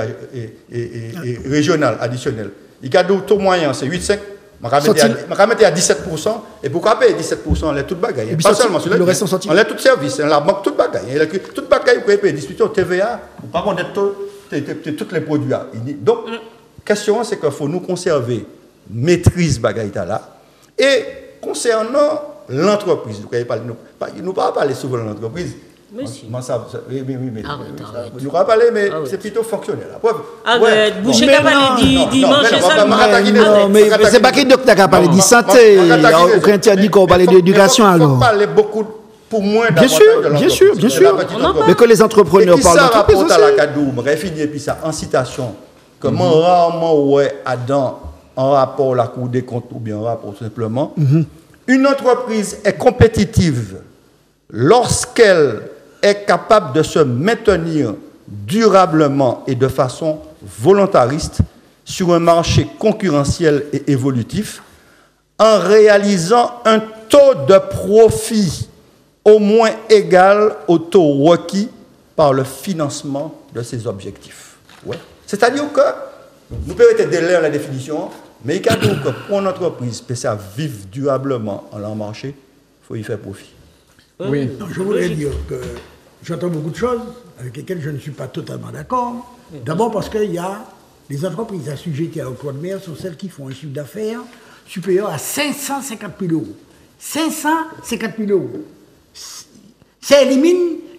C: et régional additionnel, il a un taux moyen, c'est 8,5, je vais mettre à 17%, et pourquoi payer 17%, on a tout bagaille. Pas seulement sur le reste, on a tout service, on a tout bagaille. Tout bagaille, vous pouvez payer 18% TVA, par contre, tous les produits. Donc, la question, c'est qu'il faut nous conserver maîtrise bagaille là. Et concernant l'entreprise, nous ne parlons pas parler souvent de l'entreprise.
E: Monsieur.
C: Oui, mais nous allons parler, mais c'est plutôt fonctionnel.
E: Arrête, boucher qu'à parler dimanche
D: non, mais c'est pas qu'il doit parler de santé, aucun dit qu'on parle d'éducation alors.
C: Il faut parler beaucoup pour moins
D: bien sûr. Mais que les entrepreneurs parlent d'entreprise aussi.
C: Ça rapporte à la Kadou, je finis puis ça en citation, comment rarement ouais Adam en rapport à la Cour des comptes ou bien en rapport simplement, une entreprise est compétitive lorsqu'elle est capable de se maintenir durablement et de façon volontariste sur un marché concurrentiel et évolutif en réalisant un taux de profit au moins égal au taux requis par le financement de ses objectifs. Ouais. C'est-à-dire que, nous pouvons être délai à la définition, mais il y a donc que pour une entreprise peut vivre durablement en leur marché, il faut y faire profit.
B: Oui. Non, je voudrais dire que j'entends beaucoup de choses avec lesquelles je ne suis pas totalement d'accord. D'abord parce qu'il y a les entreprises assujetties à l'octroi de mer sont celles qui font un chiffre d'affaires supérieur à 550 000 euros. 550 000 euros. Ça élimine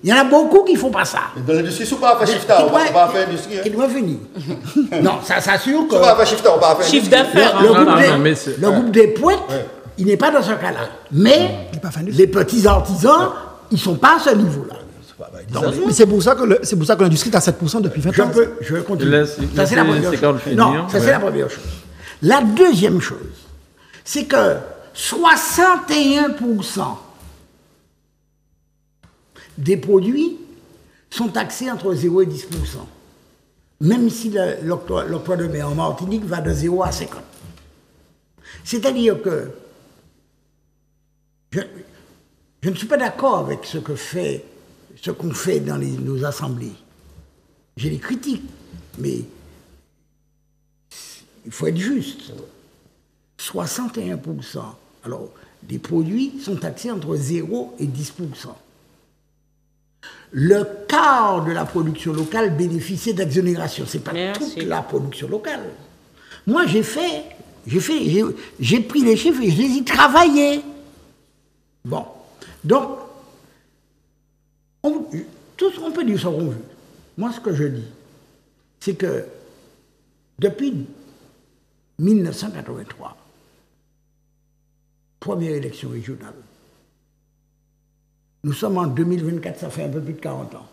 B: Il y en a beaucoup qui ne font pas ça.
C: Dans l'industrie, si on ne peut pas faire shifta, on ne peut pas faire industrie.
B: Qui doit venir. Non, ça s'assure que...
C: Si on ne peut pas faire shifta, on ne peut pas faire
E: Chiffre d'affaires.
B: Le groupe des poètes, il n'est pas dans ce cas-là. Mais les petits artisans, ils ne sont pas à ce niveau-là.
D: Mais c'est pour ça que l'industrie est à 7% depuis 20 ans.
B: Je vais continuer. Ça, c'est la première chose. Non, ça, c'est la première chose. La deuxième chose, c'est que 61% des produits sont taxés entre 0 et 10%. Même si l'octroi de mer en Martinique va de 0 à 50. C'est-à-dire que je ne suis pas d'accord avec ce qu'on fait dans nos assemblées. J'ai des critiques, mais il faut être juste. 61%. Alors, des produits sont taxés entre 0 et 10%. Le quart de la production locale bénéficie d'exonération. Ce n'est pas toute la production locale. Moi, j'ai pris les chiffres et je les ai travaillés. Bon. Donc, tout ce qu'on peut dire sur qu'on veut. Moi, ce que je dis, c'est que depuis 1983, première élection régionale, nous sommes en 2024, ça fait un peu plus de 40 ans.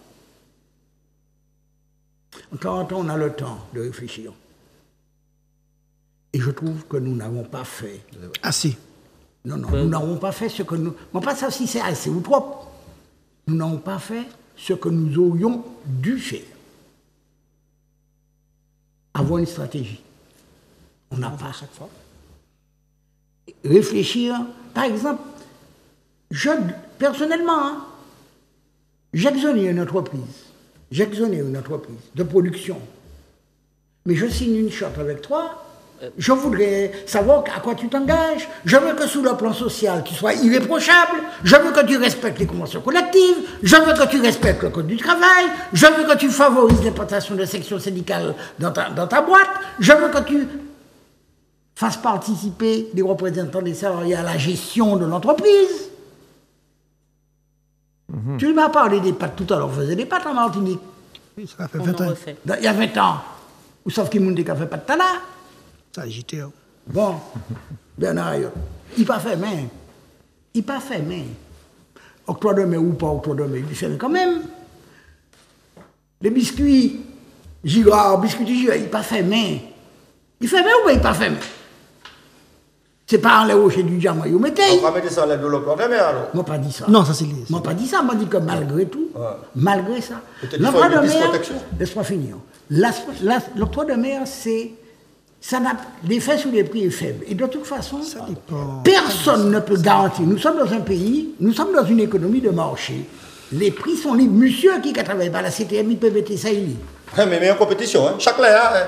B: En 40 ans, on a le temps de réfléchir. Et je trouve que nous n'avons pas fait...
D: Assez.
B: Non, nous n'avons pas fait ce que nous... Non, pas ça si c'est assez ou trop. Nous n'avons pas fait ce que nous aurions dû faire. Avoir une stratégie. On n'a pas à chaque fois. Réfléchir. Par exemple, personnellement, j'exonère une entreprise de production. Mais je signe une charte avec toi. Je voudrais savoir à quoi tu t'engages. Je veux que sous le plan social, tu sois irréprochable. Je veux que tu respectes les conventions collectives. Je veux que tu respectes le code du travail. Je veux que tu favorises l'implantation de sections syndicales dans ta boîte. Je veux que tu fasses participer les représentants des salariés à la gestion de l'entreprise. Tu m'as parlé des pâtes tout à l'heure. On faisait des pâtes en Martinique.
D: Oui, ça fait 20 ans.
B: Il y a 20 ans. Ou sauf qu'il m'a dit qu'il fait pas de tala.
D: Ça a agité.
B: Bon, Bernard, il pas fait main. Octroi de mer ou pas octroi de mer, il fait quand même. Les biscuits, Girard, il pas fait main. Il fait main ou pas il pas fait main? C'est pas en les rochers du diamant, il mettait.
C: On va mettre ça là de l'octroi de mer alors?
B: Moi pas dit ça.
D: Non, ça c'est lié.
B: Moi pas dit ça, moi dit que malgré tout, malgré ça,
C: l'octroi
B: de mer, laisse-moi finir. L'octroi de mer, l'effet sur les prix est faible. Et de toute façon, personne ne peut garantir. Nous sommes dans un pays, nous sommes dans une économie de marché. Les prix sont libres. Monsieur qui ne travaille pas à la CTM, il peut mettre ça, il est.
C: Mais en compétition, hein. Chaque là,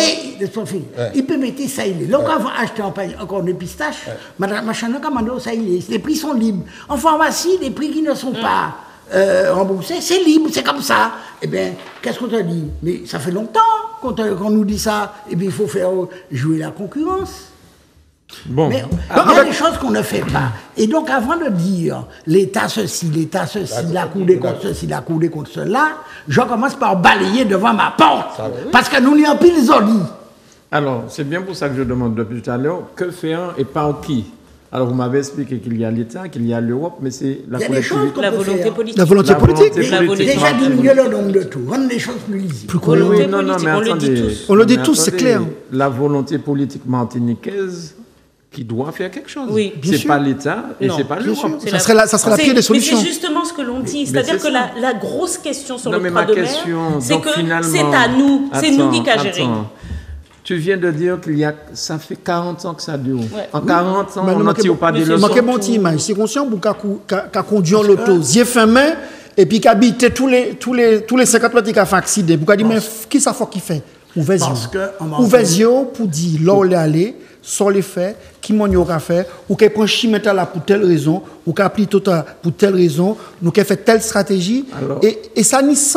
B: il peut mettre ça, il est. Là, on va acheter encore des pistaches, machin, ça, il est. Les prix sont libres. En pharmacie, les prix qui ne sont pas remboursés, c'est libre, c'est comme ça. Eh bien, qu'est-ce qu'on t'a dit? Mais ça fait longtemps qu'on nous dit ça. Eh bien, il faut faire jouer la concurrence.
A: Bon.
B: Mais il y a des choses qu'on ne fait pas. Et donc, avant de dire l'État ceci, la Cour des comptes ceci, la Cour des comptes cela, je commence par balayer devant ma porte. Parce que nous n'y avons plus les olis.
A: Alors, c'est bien pour ça que je demande depuis tout à l'heure, que faire et par qui? Alors, vous m'avez expliqué qu'il y a l'État, qu'il y a l'Europe, mais c'est la collectivité.
E: La volonté politique.
D: La volonté politique.
B: Déjà diminuer le nombre de tout, rendre les choses plus lisibles.
A: Oui, non, mais attendez.
D: On le dit tous, c'est clair.
A: La volonté politique martiniquaise qui doit faire quelque chose.
E: Oui,
A: c'est pas l'État et c'est pas l'Europe.
D: Ça serait la pire des solutions.
E: Mais c'est justement ce que l'on dit. C'est-à-dire que la grosse question sur l'octroi de mer, c'est que
A: finalement,
E: c'est à nous, c'est nous qui qu'à gérer.
A: Tu viens de dire ça fait 40 ans que ça dure.
E: Ouais.
A: En 40 ans, on n'en tire pas des leçons.
D: Manquez mon petit image. C'est conscient pour qu'à conduire l'auto, yeux fermés, et puis qu'habiter tous les 50 mètres qui a fait accident. Pour dire, mais qui ça faut qu'il fait? Ouvert les yeux pour dire, là où il est allé, sans les faits, qui m'en y aura fait, ou qu'elle prend chimeta là pour telle raison, ou qu'elle applique tota pour telle raison, nous qu'elle fait telle stratégie, et ça n'a ni sens.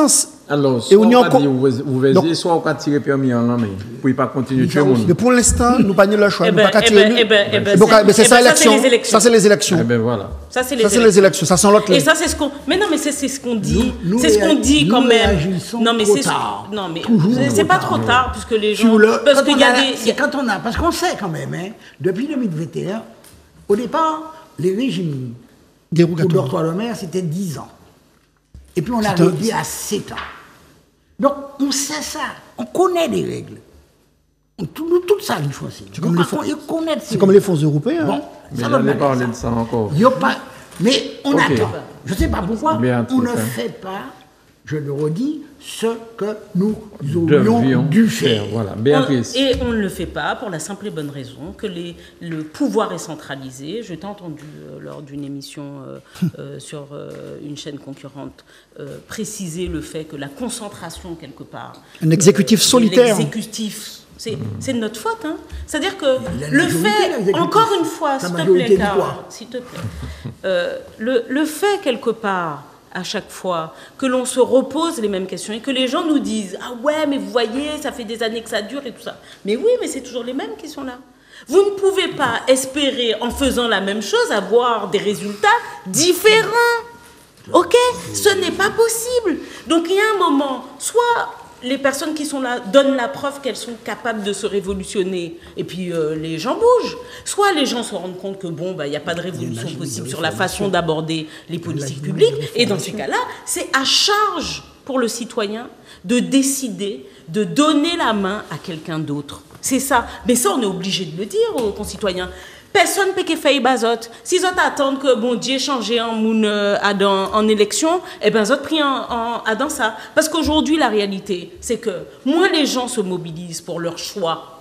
A: Alors,
D: Et
A: soit
D: on y
A: on
D: a
A: va dire,
D: encore-
A: vous verrez, soit on va tirer permis en l'an, mais pour ne pas continuer tout le monde.
D: Mais pour l'instant, nous n'avons pas le choix.
E: Eh
D: Nous
E: ben,
D: pas
E: eh
D: tirer.
E: ben, eh ben,
D: Eh ben, c'est ça
E: les
D: l'élection.
E: élections.
D: Ça, c'est les élections.
A: Eh bien, voilà.
E: Ça, c'est
D: Ça, c'est les élections. Ça sent l'autre.
E: Et ça, c'est ce qu'on. Mais non, mais c'est ce qu'on dit.
B: Nous
E: C'est ce qu'on dit quand
B: nous
E: même.
B: réagissons
E: Non, mais
B: trop
E: c'est.
B: tard.
E: Non, mais
B: Toujours
E: c'est pas
B: trop
E: trop
B: tard.
E: tard, puisque les gens.
B: Sur le-
E: Parce
B: quand
E: qu'il
B: on
E: y a
B: a-
E: des.
B: c'est quand on a, parce qu'on sait quand même, hein, depuis 2021, au départ, les régimes pour
D: Dérogatoire.
B: l'octroi de mer, c'était 10 ans. Et puis on a
D: C'est un-
B: réduit à 7 ans. Donc on sait ça, on connaît les règles. Tout ça, il faut aussi.
D: C'est comme les fonds-
B: Ils connaissent ces
D: C'est comme les
B: règles.
D: fonds européens.
B: Bon,
A: Mais
B: ça
A: j'allais
B: va
A: parler de ça encore.
B: Il y a pas... Mais on
A: Ok.
B: attend. Je ne sais pas pourquoi
A: Béatrice,
B: on ne
A: hein.
B: fait pas, je le redis, ce que nous aurions
A: Devions
B: dû faire.
A: Voilà. Béatrice.
E: Et on ne le fait pas pour la simple et bonne raison que le pouvoir est centralisé. Je t'ai entendu lors d'une émission sur une chaîne concurrente préciser le fait que la concentration quelque part.
D: Un exécutif solitaire.
E: L'exécutif, c'est de notre faute. Hein. C'est-à-dire que
B: La
E: le
B: majorité,
E: fait,
B: l'exécutif.
E: encore une fois,
B: La
E: s'il te
B: majorité
E: plaît,
B: dit
E: Karl,
B: quoi
E: s'il te plaît, le fait quelque part à chaque fois que l'on se repose les mêmes questions et que les gens nous disent « Ah ouais, mais vous voyez, ça fait des années que ça dure et tout ça. » Mais oui, mais c'est toujours les mêmes qui sont là. Vous ne pouvez pas espérer, en faisant la même chose, avoir des résultats différents. Ok? Ce n'est pas possible. Donc il y a un moment, soit les personnes qui sont là donnent la preuve qu'elles sont capables de se révolutionner et puis les gens bougent. Soit les gens se rendent compte que bon, il n'y a pas de révolution possible sur la façon d'aborder les politiques publiques. Et dans ce cas-là, c'est à charge pour le citoyen de décider de donner la main à quelqu'un d'autre. C'est ça. Mais ça, on est obligé de le dire aux concitoyens. Personne ne peut faire bazot. Si ils attendent que bon Dieu change en élection, eh ben ils ont pris dans ça. Parce qu'aujourd'hui, la réalité, c'est que moins les gens se mobilisent pour leur choix,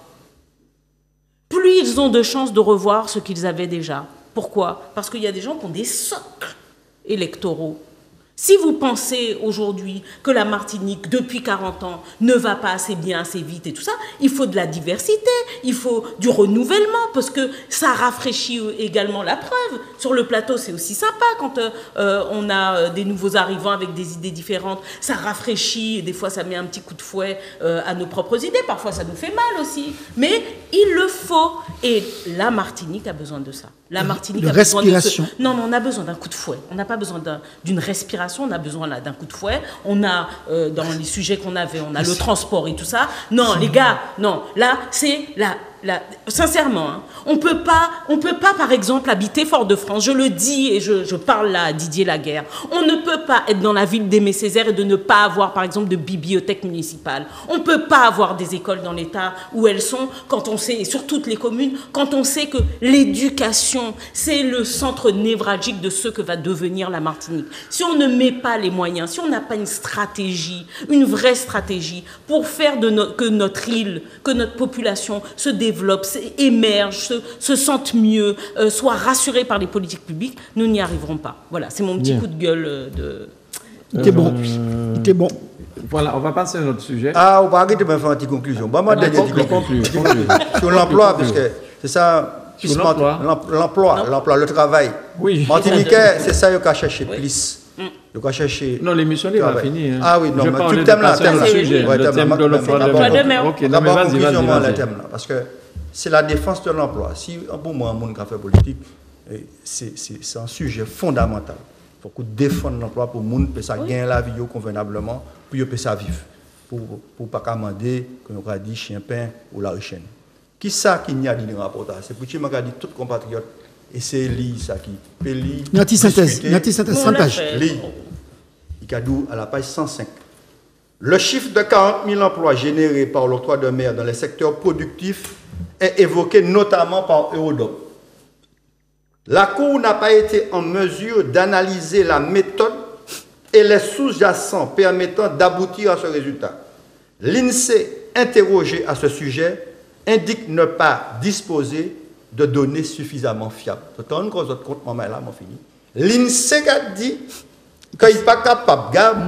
E: plus ils ont de chances de revoir ce qu'ils avaient déjà. Pourquoi? Parce qu'il y a des gens qui ont des socles électoraux. Si vous pensez aujourd'hui que la Martinique, depuis 40 ans, ne va pas assez bien, assez vite et tout ça, il faut de la diversité, il faut du renouvellement, parce que ça rafraîchit également la preuve. Sur le plateau, c'est aussi sympa quand on a des nouveaux arrivants avec des idées différentes. Ça rafraîchit, et des fois ça met un petit coup de fouet à nos propres idées, parfois ça nous fait mal aussi. Mais il le faut, et la Martinique a besoin de ça. La Martinique a besoin de
D: respiration.
E: Non, mais on a besoin d'un coup de fouet. On n'a pas besoin d'une respiration, on a besoin d'un coup de fouet. On a, dans les sujets qu'on avait, on a le transport et tout ça. Non, les gars, non. Là, c'est sincèrement, hein, on peut pas, par exemple, habiter Fort-de-France. Je le dis et je parle là à Didier Laguerre. On ne peut pas être dans la ville d'Aimé-Césaire et de ne pas avoir, par exemple, de bibliothèque municipale. On ne peut pas avoir des écoles dans l'État où elles sont, quand on sait, et sur toutes les communes, quand on sait que l'éducation, c'est le centre névralgique de ce que va devenir la Martinique. Si on ne met pas les moyens, si on n'a pas une stratégie, une vraie stratégie pour faire que notre île, que notre population se développe, émerge, se sente mieux, soit rassurée par les politiques publiques, nous n'y arriverons pas. Voilà, c'est mon petit coup de gueule de...
D: T'es bon. T'es bon.
A: Voilà, on va passer à notre sujet.
C: Ah, on va arrêter de me faire une petite conclusion. Bah, moi, dernière petite conclusion. Sur l'emploi, parce que c'est ça.
A: Sur l'emploi,
C: le travail.
A: Oui.
C: Martiniquais, c'est ça qu'il a cherché plus. Il a cherché.
A: Non, l'émission n'est pas finie. Hein.
C: Ah oui, non,
A: je
C: mais
A: parle
C: tu t'aimes là,
A: le sujet,
C: ouais,
A: le thème de l'emploi de mer. Ok, non, mais vas-y.
C: Parce que c'est la défense de l'emploi. Si pour moi, un monde qui a fait politique, c'est un sujet fondamental. Il faut qu'on défende l'emploi pour que le monde puisse gagner la vie convenablement, pour qu'il puisse vivre. Pour ne pas commander, comme on a dit, chien pain ou la richaine. Qui ça qui n'y a dit dans le rapportage? C'est pour que je dis tout compatriote. Et c'est lui ça qui peut lire.
D: Une anti-synthèse. Une anti-synthèse, 100 pages.
C: Il y a à la page 105. Le chiffre de 40 000 emplois générés par l'octroi de mer dans les secteurs productifs est évoqué notamment par Eurodop. La Cour n'a pas été en mesure d'analyser la méthode et les sous-jacents permettant d'aboutir à ce résultat. L'INSEE, interrogé à ce sujet, indique ne pas disposer de données suffisamment fiables. L'INSEE a dit qu'il n'est pas capable,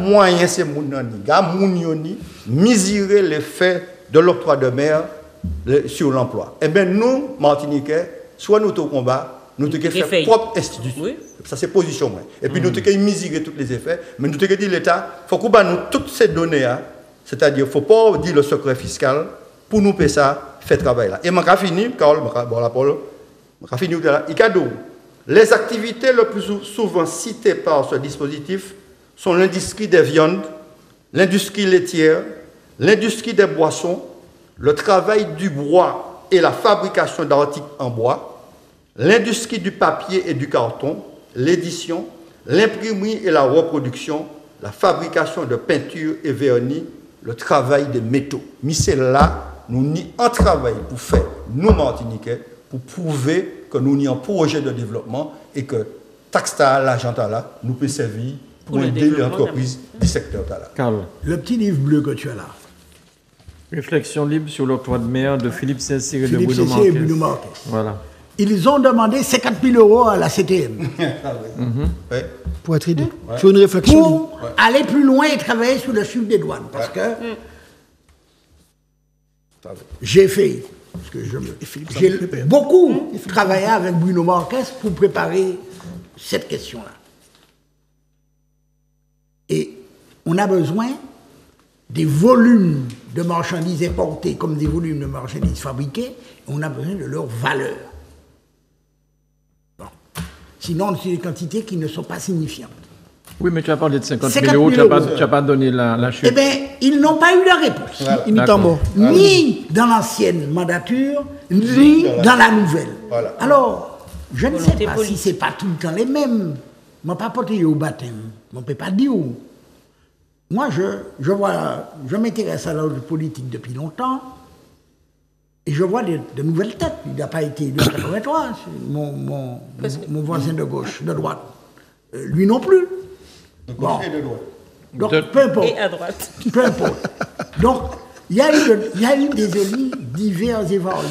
C: de mesurer l'effet de l'octroi de mer sur l'emploi. Eh bien, nous, Martiniquais, soit nous au combat, nous avons fait propre institution. Oui. Ça, c'est position. Et puis, nous avons mesuré tous les effets. Mais nous avons dit l'État, il faut qu'on nous toutes ces données, c'est-à-dire, il ne faut pas dire le secret fiscal pour nous payer ça, faire travail là. Et je vais finir, Carole, les activités les plus souvent citées par ce dispositif sont l'industrie des viandes, l'industrie laitière, l'industrie des boissons, le travail du bois et la fabrication d'articles en bois, l'industrie du papier et du carton, l'édition, l'imprimerie et la reproduction, la fabrication de peinture et vernis, le travail des métaux. Mais c'est là, nous n'y en travaillons pour faire, nous Martiniquais, pour prouver que nous n'y en projet de développement et que Taxta, l'argent là, nous peut servir pour aider les entreprises du secteur là.
A: Carl.
B: Le petit livre bleu que tu as là.
A: Réflexion libre sur l'octroi de mer de Philippe Saint-Cyr et de Bruno Marquez. Voilà.
B: Ils ont demandé 50 000 € à la CTM.
C: Ouais.
D: Pour être aidé. Sur une réflexion libre.
B: Pour aller plus loin et travailler sur le chiffre des douanes. Parce que j'ai fait, parce que j'ai beaucoup travaillé avec Bruno Marquez pour préparer cette question-là. Et on a besoin des volumes de marchandises importées comme des volumes de marchandises fabriquées, et on a besoin de leur valeur. Bon. Sinon, c'est des quantités qui ne sont pas signifiantes.
A: Oui, mais tu as parlé de 50 000 €, tu n'as pas donné la chute.
B: Eh bien, ils n'ont pas eu la réponse.
D: Voilà.
B: Ni dans l'ancienne mandature, ni dans la nouvelle. Voilà. Alors, je ne sais pas si ce n'est pas tout le temps les mêmes. Je ne vais pas porter au baptême. On ne peut pas dire où. Moi, je m'intéresse à la politique depuis longtemps et je vois de nouvelles têtes. Il n'a pas été élu en 83, mon voisin de gauche, de droite. Lui non plus.
C: De gauche et de droite.
B: Donc, peu importe.
E: Et à droite.
B: Peu importe. Donc, il y a eu des élus divers et variés.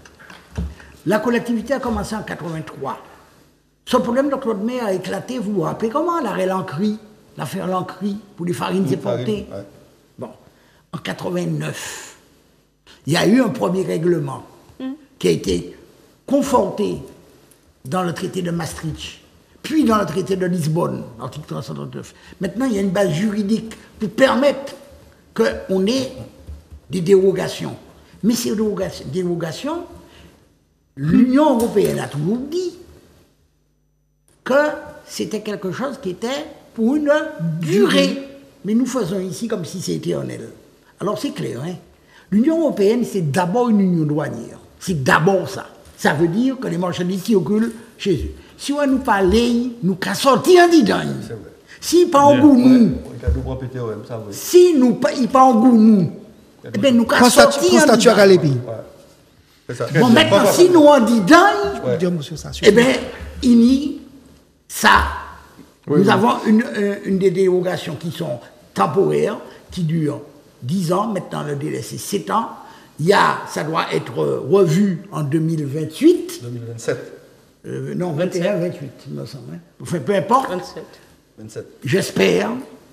B: La collectivité a commencé en 83. Ce problème de Claude May a éclaté, vous vous rappelez comment, l'arrêt Lancry, l'affaire Lancry, pour les farines importées. Ouais. Bon, en 89, il y a eu un premier règlement qui a été conforté dans le traité de Maastricht, puis dans le traité de Lisbonne, article 339. Maintenant, il y a une base juridique pour permettre qu'on ait des dérogations. Mais ces dérogations, l'Union européenne a toujours dit que c'était quelque chose qui était pour une durée. Mais nous faisons ici comme si c'était éternel. Alors c'est clair, hein? L'Union européenne, c'est d'abord une union douanière. C'est d'abord ça. Ça veut dire que les marchandises circulent chez eux. Si on nous parle, nous qu'à sortir en dedans. Si pas en goût nous, si nous pas en goût nous, eh bien nous qu'à sortir en dedans. Bon, maintenant, si nous en dedans, eh bien, il y a ça. Nous avons une des dérogations qui sont temporaires, qui durent 10 ans, maintenant le délai c'est 7 ans. Ça doit être revu en 2028.
C: 2027.
B: Non, 21, 28, il me semble. Hein. Enfin, peu importe.
C: 27.
B: J'espère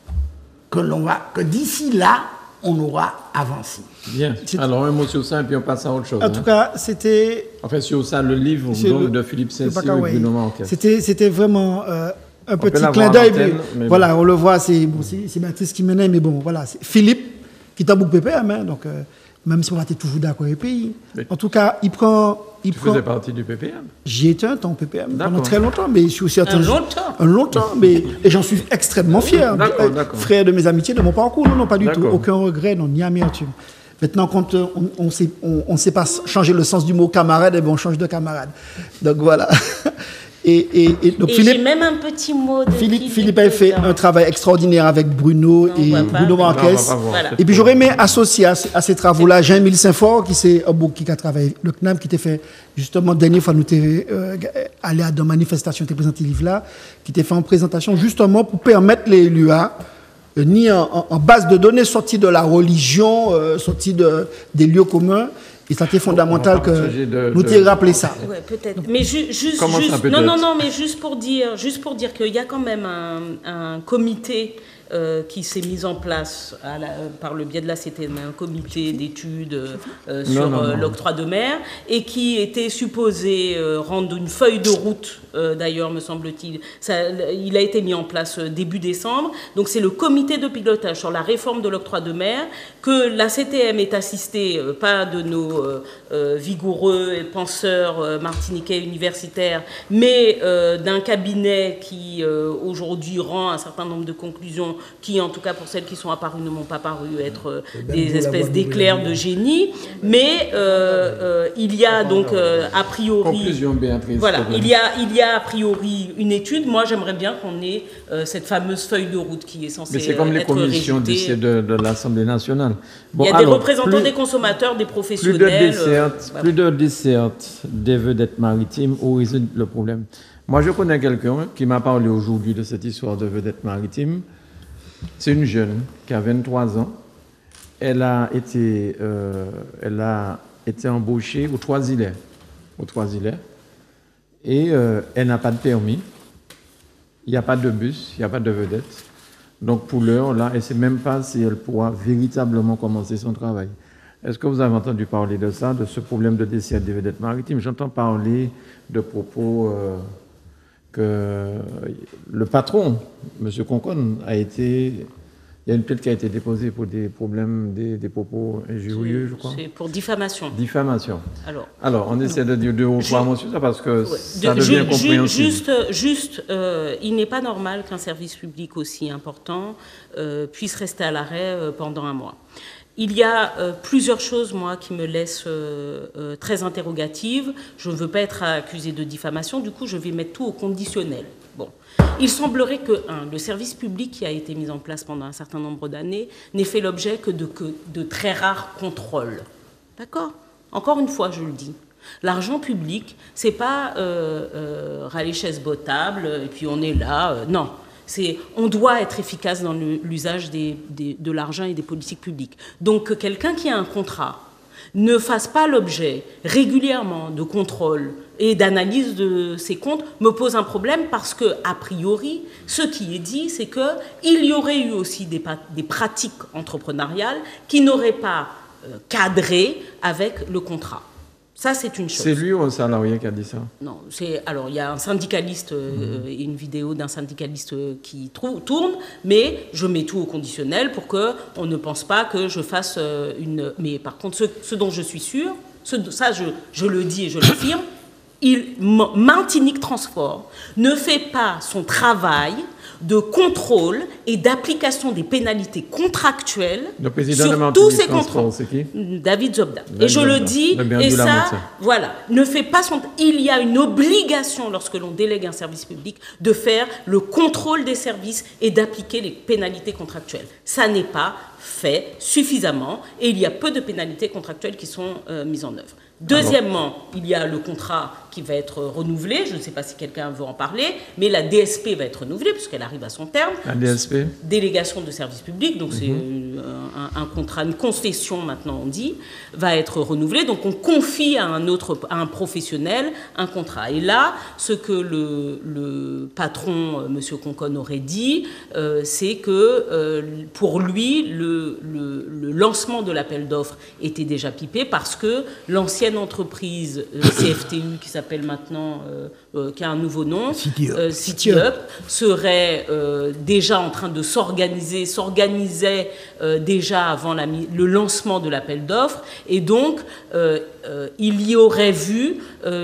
B: que d'ici là, on aura avancé.
A: Bien. Alors, un mot sur ça, et puis on passe à autre chose.
D: En tout cas, c'était...
A: Enfin, sur ça, le livre de Philippe Saint-Cyr et Bruno Marquez.
D: C'était vraiment un petit clin d'œil. Voilà, on le voit, c'est Baptiste qui menait, mais bon, voilà. C'est Philippe, qui t'a beaucoup PPM, hein, donc... même si on était toujours d'accord avec le pays. Mais en tout cas, il prend... Tu
A: faisais partie du PPM?
D: J'ai été un temps au PPM pendant très longtemps, mais je suis aussi
E: un
D: longtemps, mais et j'en suis extrêmement fier. Frère de mes amitiés, de mon parcours, non, pas du tout. Aucun regret, non, ni amertume. Maintenant, quand on ne sait pas changer le sens du mot camarade, eh bien, on change de camarade. Donc voilà. Et donc
E: j'ai même un petit mot de
D: Philippe a fait un travail extraordinaire avec Bruno et Bruno Marquez. Voilà. Et puis j'aurais aimé associer à ces travaux-là Jean-Émile Saint-Fort, qui a travaillé le CNAM, qui t'a fait justement, dernière fois, nous allé à une manifestation, qui présenté le livre-là, qui t'a fait en présentation justement pour permettre les LUA, ni en base de données sorties de la religion, sorties des lieux communs. Et c'était fondamental que nous t'ayons rappelé ça.
E: Ouais, peut-être. Mais juste mais juste pour dire qu'il y a quand même un comité qui s'est mise en place par le biais de la CTM, un comité d'études sur l'octroi de mer, et qui était supposé rendre une feuille de route, d'ailleurs, me semble-t-il. Il a été mis en place début décembre. Donc c'est le comité de pilotage sur la réforme de l'octroi de mer, que la CTM est assistée, pas de nos vigoureux et penseurs martiniquais universitaires, mais d'un cabinet qui aujourd'hui rend un certain nombre de conclusions qui, en tout cas pour celles qui sont apparues, ne m'ont pas paru être des espèces d'éclairs de génie. Mais il y a donc a priori...
A: Conclusion, Béatrice.
E: Voilà, il y a a priori une étude. Moi, j'aimerais bien qu'on ait cette fameuse feuille de route qui est censée être
A: Mais c'est comme les commissions de l'Assemblée nationale. Bon,
E: il y a des représentants des consommateurs, des professionnels.
A: Plus de dessertes des vedettes maritimes où réside le problème. Moi, je connais quelqu'un qui m'a parlé aujourd'hui de cette histoire de vedettes maritimes. C'est une jeune qui a 23 ans. Elle a été embauchée aux Trois-Îlets. Et elle n'a pas de permis. Il n'y a pas de bus, il n'y a pas de vedette. Donc pour l'heure, là, elle ne sait même pas si elle pourra véritablement commencer son travail. Est-ce que vous avez entendu parler de ça, de ce problème de dessert des vedettes maritimes? J'entends parler de propos que le patron, M. Concon, a été... Il y a une plainte qui a été déposée pour des problèmes, des propos injurieux, je crois.
E: C'est pour diffamation.
A: Diffamation. Alors on essaie de dire deux ou trois mots sur ça parce que ça devient incompréhensible.
E: Il n'est pas normal qu'un service public aussi important puisse rester à l'arrêt pendant un mois. Il y a plusieurs choses, moi, qui me laissent très interrogative. Je ne veux pas être accusée de diffamation, du coup, je vais mettre tout au conditionnel. Bon. Il semblerait que, le service public qui a été mis en place pendant un certain nombre d'années n'ait fait l'objet que de très rares contrôles. D'accord ? Encore une fois, je le dis. L'argent public, c'est pas râler chaise bottable et puis on est là. Non. On doit être efficace dans l'usage de l'argent et des politiques publiques. Donc, que quelqu'un qui a un contrat ne fasse pas l'objet régulièrement de contrôle et d'analyse de ses comptes me pose un problème parce que, a priori, ce qui est dit, c'est qu'il y aurait eu aussi des pratiques entrepreneuriales qui n'auraient pas cadré avec le contrat. Ça, c'est une chose.
A: C'est lui ou un salarié qui a dit ça?
E: Non, alors il y a un syndicaliste et une vidéo d'un syndicaliste qui tourne, mais je mets tout au conditionnel pour qu'on ne pense pas que je fasse une... Mais par contre, ce dont je suis sûre, ça je le dis et je l'affirme, Martinique Transport ne fait pas son travail de contrôle et d'application des pénalités contractuelles sur tous ces contrats.
A: C'est qui?
E: David Zobda. Et je le dis, et ça, voilà, ne fait pas son... Il y a une obligation, lorsque l'on délègue un service public, de faire le contrôle des services et d'appliquer les pénalités contractuelles. Ça n'est pas fait suffisamment et il y a peu de pénalités contractuelles qui sont mises en œuvre. Deuxièmement, il y a le contrat qui va être renouvelé. Je ne sais pas si quelqu'un veut en parler, mais la DSP va être renouvelée puisqu'elle arrive à son terme. La DSP, délégation de service public, donc c'est un contrat, une concession maintenant on dit, va être renouvelée. Donc on confie à un professionnel un contrat. Et là, ce que le patron, M. Concon, aurait dit, c'est que pour lui, le lancement de l'appel d'offres était déjà pipé parce que l'ancienne entreprise CFTU qui s'appelle maintenant, qui a un nouveau nom, CityUp, serait déjà en train de s'organisait déjà avant le lancement de l'appel d'offres, et donc il y aurait vu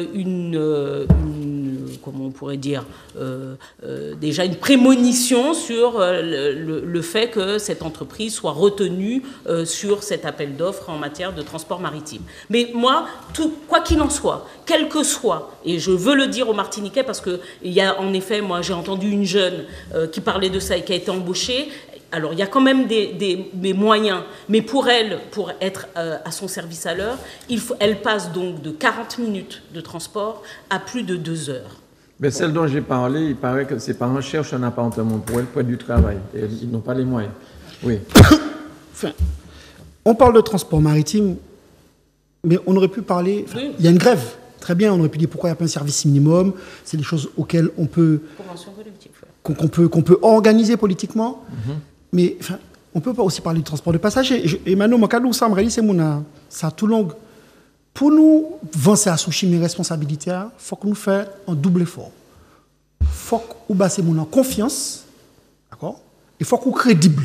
E: comment on pourrait dire, déjà une prémonition sur le fait que cette entreprise soit retenue sur cet appel d'offres en matière de transport maritime. Mais moi, quoi qu'il en soit, quel que soit, et je veux le dire aux Martiniquais parce qu'il y a en effet, moi j'ai entendu une jeune qui parlait de ça et qui a été embauchée. Alors, il y a quand même des moyens, mais pour elle, pour être à son service à l'heure, elle passe donc de 40 minutes de transport à plus de 2 heures.
A: Mais celle dont j'ai parlé, il paraît que ses parents cherchent un appartement pour elle près du travail. Et ils n'ont pas les moyens. Oui.
D: Enfin, on parle de transport maritime, mais on aurait pu parler... Oui. Il y a une grève. Très bien, on aurait pu dire pourquoi il n'y a pas un service minimum. C'est des choses auxquelles on peut...
E: Convention collective.
D: Qu'on peut organiser politiquement. Mais enfin, on ne peut pas aussi parler du transport de passagers. Et maintenant, ça c'est tout long. Pour nous avancer à Souchi, mes responsabilités, il faut que nous fassions un double effort. Il faut que nous bassions en confiance, d'accord? Il faut que nous crédible.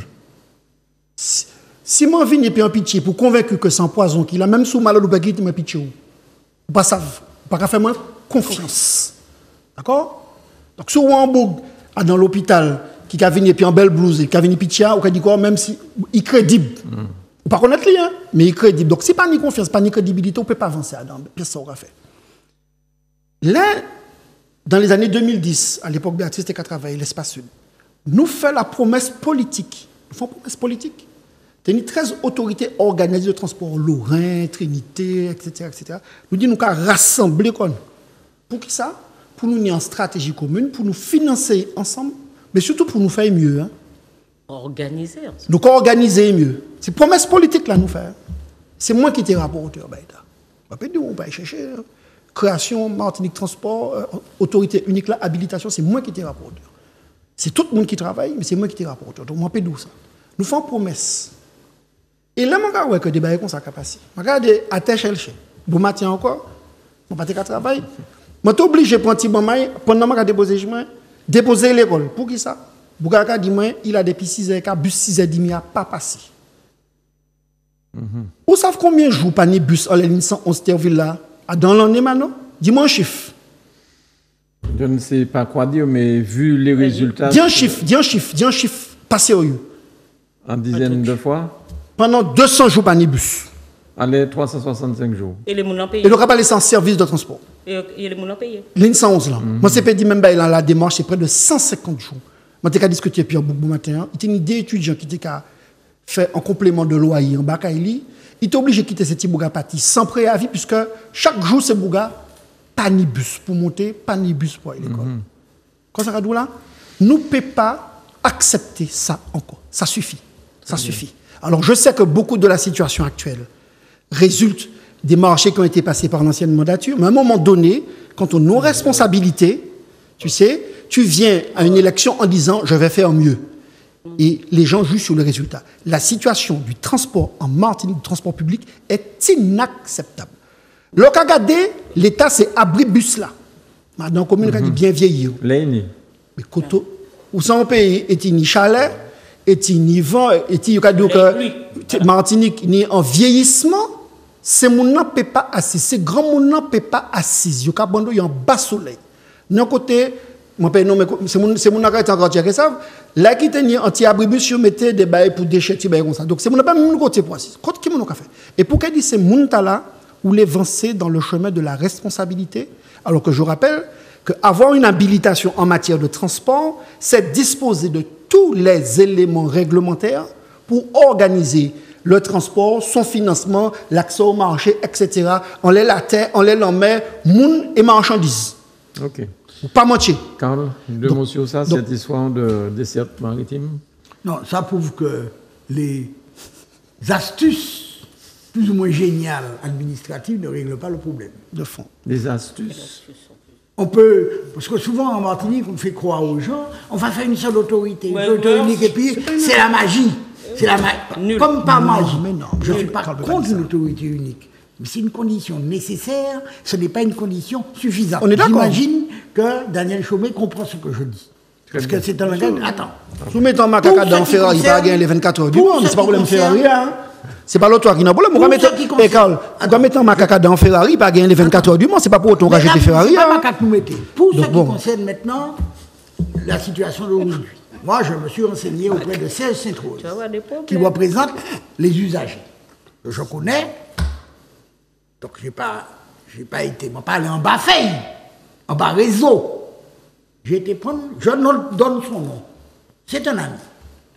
D: Si moi viens et puis un pitié pour convaincre que c'est un poison qu'il a, même sous malade ou pas qu'il m'a pitié, ou pas ça, pas faire moi confiance, d'accord? Donc si on Hambourg dans l'hôpital qui a venu et puis en belle blouse, qui a venu pitié, ou qui dit quoi, même si il est crédible. Ou pas connaître lui, hein, mais il est crédible. Donc, si pas ni confiance, pas ni crédibilité, on ne peut pas avancer dans ce qu'on a fait. Là, dans les années 2010, à l'époque Béatrice était travaillé l'espace sud, nous faisons la promesse politique. Nous faisons une promesse politique. Il y a 13 autorités organisées de transport, Lorrain, Trinité, etc. Nous disons nous avons rassembler. Pour qui ça? Pour nous avoir une stratégie commune, pour nous financer ensemble, mais surtout pour nous faire mieux. Hein.
E: Organiser.
D: Donc organiser mieux. C'est une promesse politique là nous faire. C'est moi qui étais rapporteur. On va chercher création, Martinique Transport, autorité unique là, habilitation, c'est moi qui étais rapporteur. C'est tout le monde qui travaille, mais c'est moi qui étais rapporteur. Donc moi je d'où ça. Nous faisons promesse. Et là, je vois que des bails comme ça passé. Je regarde à Téchelche. Bon matin encore, je ne vais pas travailler. Je suis obligé de prendre un petit moment pendant que je déposer l'école. Pour qui ça? Bougaka dit moi, il a depuis 6h, bus 6h30 n'a pas passé. Vous savez combien de jours par les bus en ligne 111 Terville là, dans l'année maintenant? Dis-moi un chiffre.
A: Je ne sais pas quoi dire, mais vu les résultats.
D: Dis un chiffre, passé au lieu.
A: En dizaines de fois?
D: Pendant 200 jours par les bus.
A: Allez, 365 jours.
E: Et les gens payés.
D: Et le cap est sans service de transport.
E: Et les gens payés.
D: Ligne 111 là. Moi, c'est pas dit même la démarche, c'est près de 150 jours. Moi, j'ai discuté puis un matin. Il y a une idée étudiant qui a fait un complément de loyer en Bakaïli. Il est obligé de quitter ce petit bouga parti sans préavis, puisque chaque jour, ce bouga, pas ni bus pour monter, pas ni bus pour aller à l'école. Quand ça va là, nous ne pouvons pas accepter ça encore. Ça suffit. Ça suffit. Alors, je sais que beaucoup de la situation actuelle résulte des marchés qui ont été passés par l'ancienne mandature, mais à un moment donné, quand on a nos responsabilités, tu sais, tu viens à une élection en disant « je vais faire mieux ». Et les gens jugent sur le résultat. La situation du transport en Martinique, du transport public, est inacceptable. Le cas regardé, l'État s'est abri bus là. Dans la commune, dit bien vieillir.
A: L'année.
D: Mais Koto, où son pays est ni chalet, est ni vent, est ni Martinique, ni en vieillissement, ces gens ne peuvent pas assis. Ces grands gens ne peuvent pas assis. Il y a un bas soleil. D'un côté, c'est mon qui est encore tiré ça. Là, qui était anti-abribus, je mettais des bails pour déchets, comme ça. Donc, c'est mon pas même côté pour assis. Côté qui mon fait. Et pour qu'elle dise, c'est mon là où les avancer dans le chemin de la responsabilité. Alors que je rappelle qu'avoir une habilitation en matière de transport, c'est disposer de tous les éléments réglementaires pour organiser le transport, son financement, l'accès au marché, etc. On les la terre, on les mer, moun et marchandises.
A: Ok.
D: Pas mentir.
A: Carl, deux mots sur ça, cette histoire de dessert maritime?
B: Non, ça prouve que les astuces plus ou moins géniales administratives ne règlent pas le problème.
D: De fond.
A: Des astuces.
B: On peut, parce que souvent en Martinique, on fait croire aux gens, on va faire une seule autorité, une autorité unique, et puis c'est la magie. C'est la magie. Comme par magie.
D: Mais non,
B: je ne suis pas contre une autorité unique. Mais c'est une condition nécessaire, ce n'est pas une condition suffisante.
D: On est d'accord.
B: J'imagine que Daniel Chaumet comprend ce que je dis. Parce que c'est un langage. Attends.
D: Soumettons ma caca dans Ferrari, pas gagner les 24 heures du monde, c'est pas problème Ferrari. C'est pas l'autre qui n'a pas le problème. Pourquoi mettre ma caca dans Ferrari, pas gagner les 24 heures du monde, c'est pas pour autant racheter Ferrari.
B: C'est pas ma caca nous mettez. Pour ce qui concerne maintenant la situation d'aujourd'hui. Moi, je me suis renseigné auprès de Serge Sainte-Rose, qui représente les usagers. Je connais. Donc, je n'ai pas été, je pas allé en bas feuille, en bas réseau. J'ai été prendre, je donne son nom. C'est un ami.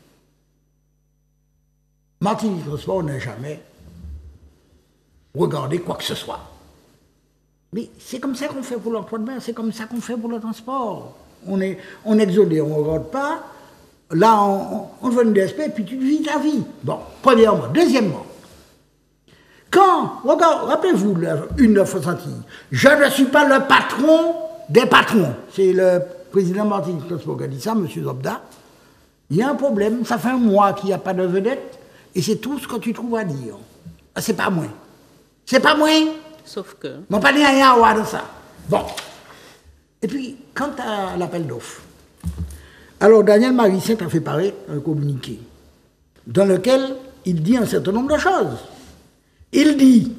B: Martinique Transport n'a jamais regardé quoi que ce soit. Mais c'est comme ça qu'on fait pour l'emploi de mer, c'est comme ça qu'on fait pour le transport. On est exodé, on ne regarde pas. Là, on veut une DSP et puis tu vis ta vie. Bon, premièrement. Deuxièmement, rappelez-vous, une de Fossantilles, je ne suis pas le patron des patrons. C'est le président Martinique Transport qui a dit ça, M. Zobda. Il y a un problème, ça fait un mois qu'il n'y a pas de vedette, et c'est tout ce que tu trouves à dire. Ah, c'est pas moi. C'est pas moi.
E: Sauf que...
B: Mon pas dit rien à voir de ça. Bon. Et puis, quant à l'appel d'offres, alors Daniel Marissien a fait paraître un communiqué dans lequel il dit un certain nombre de choses. Il dit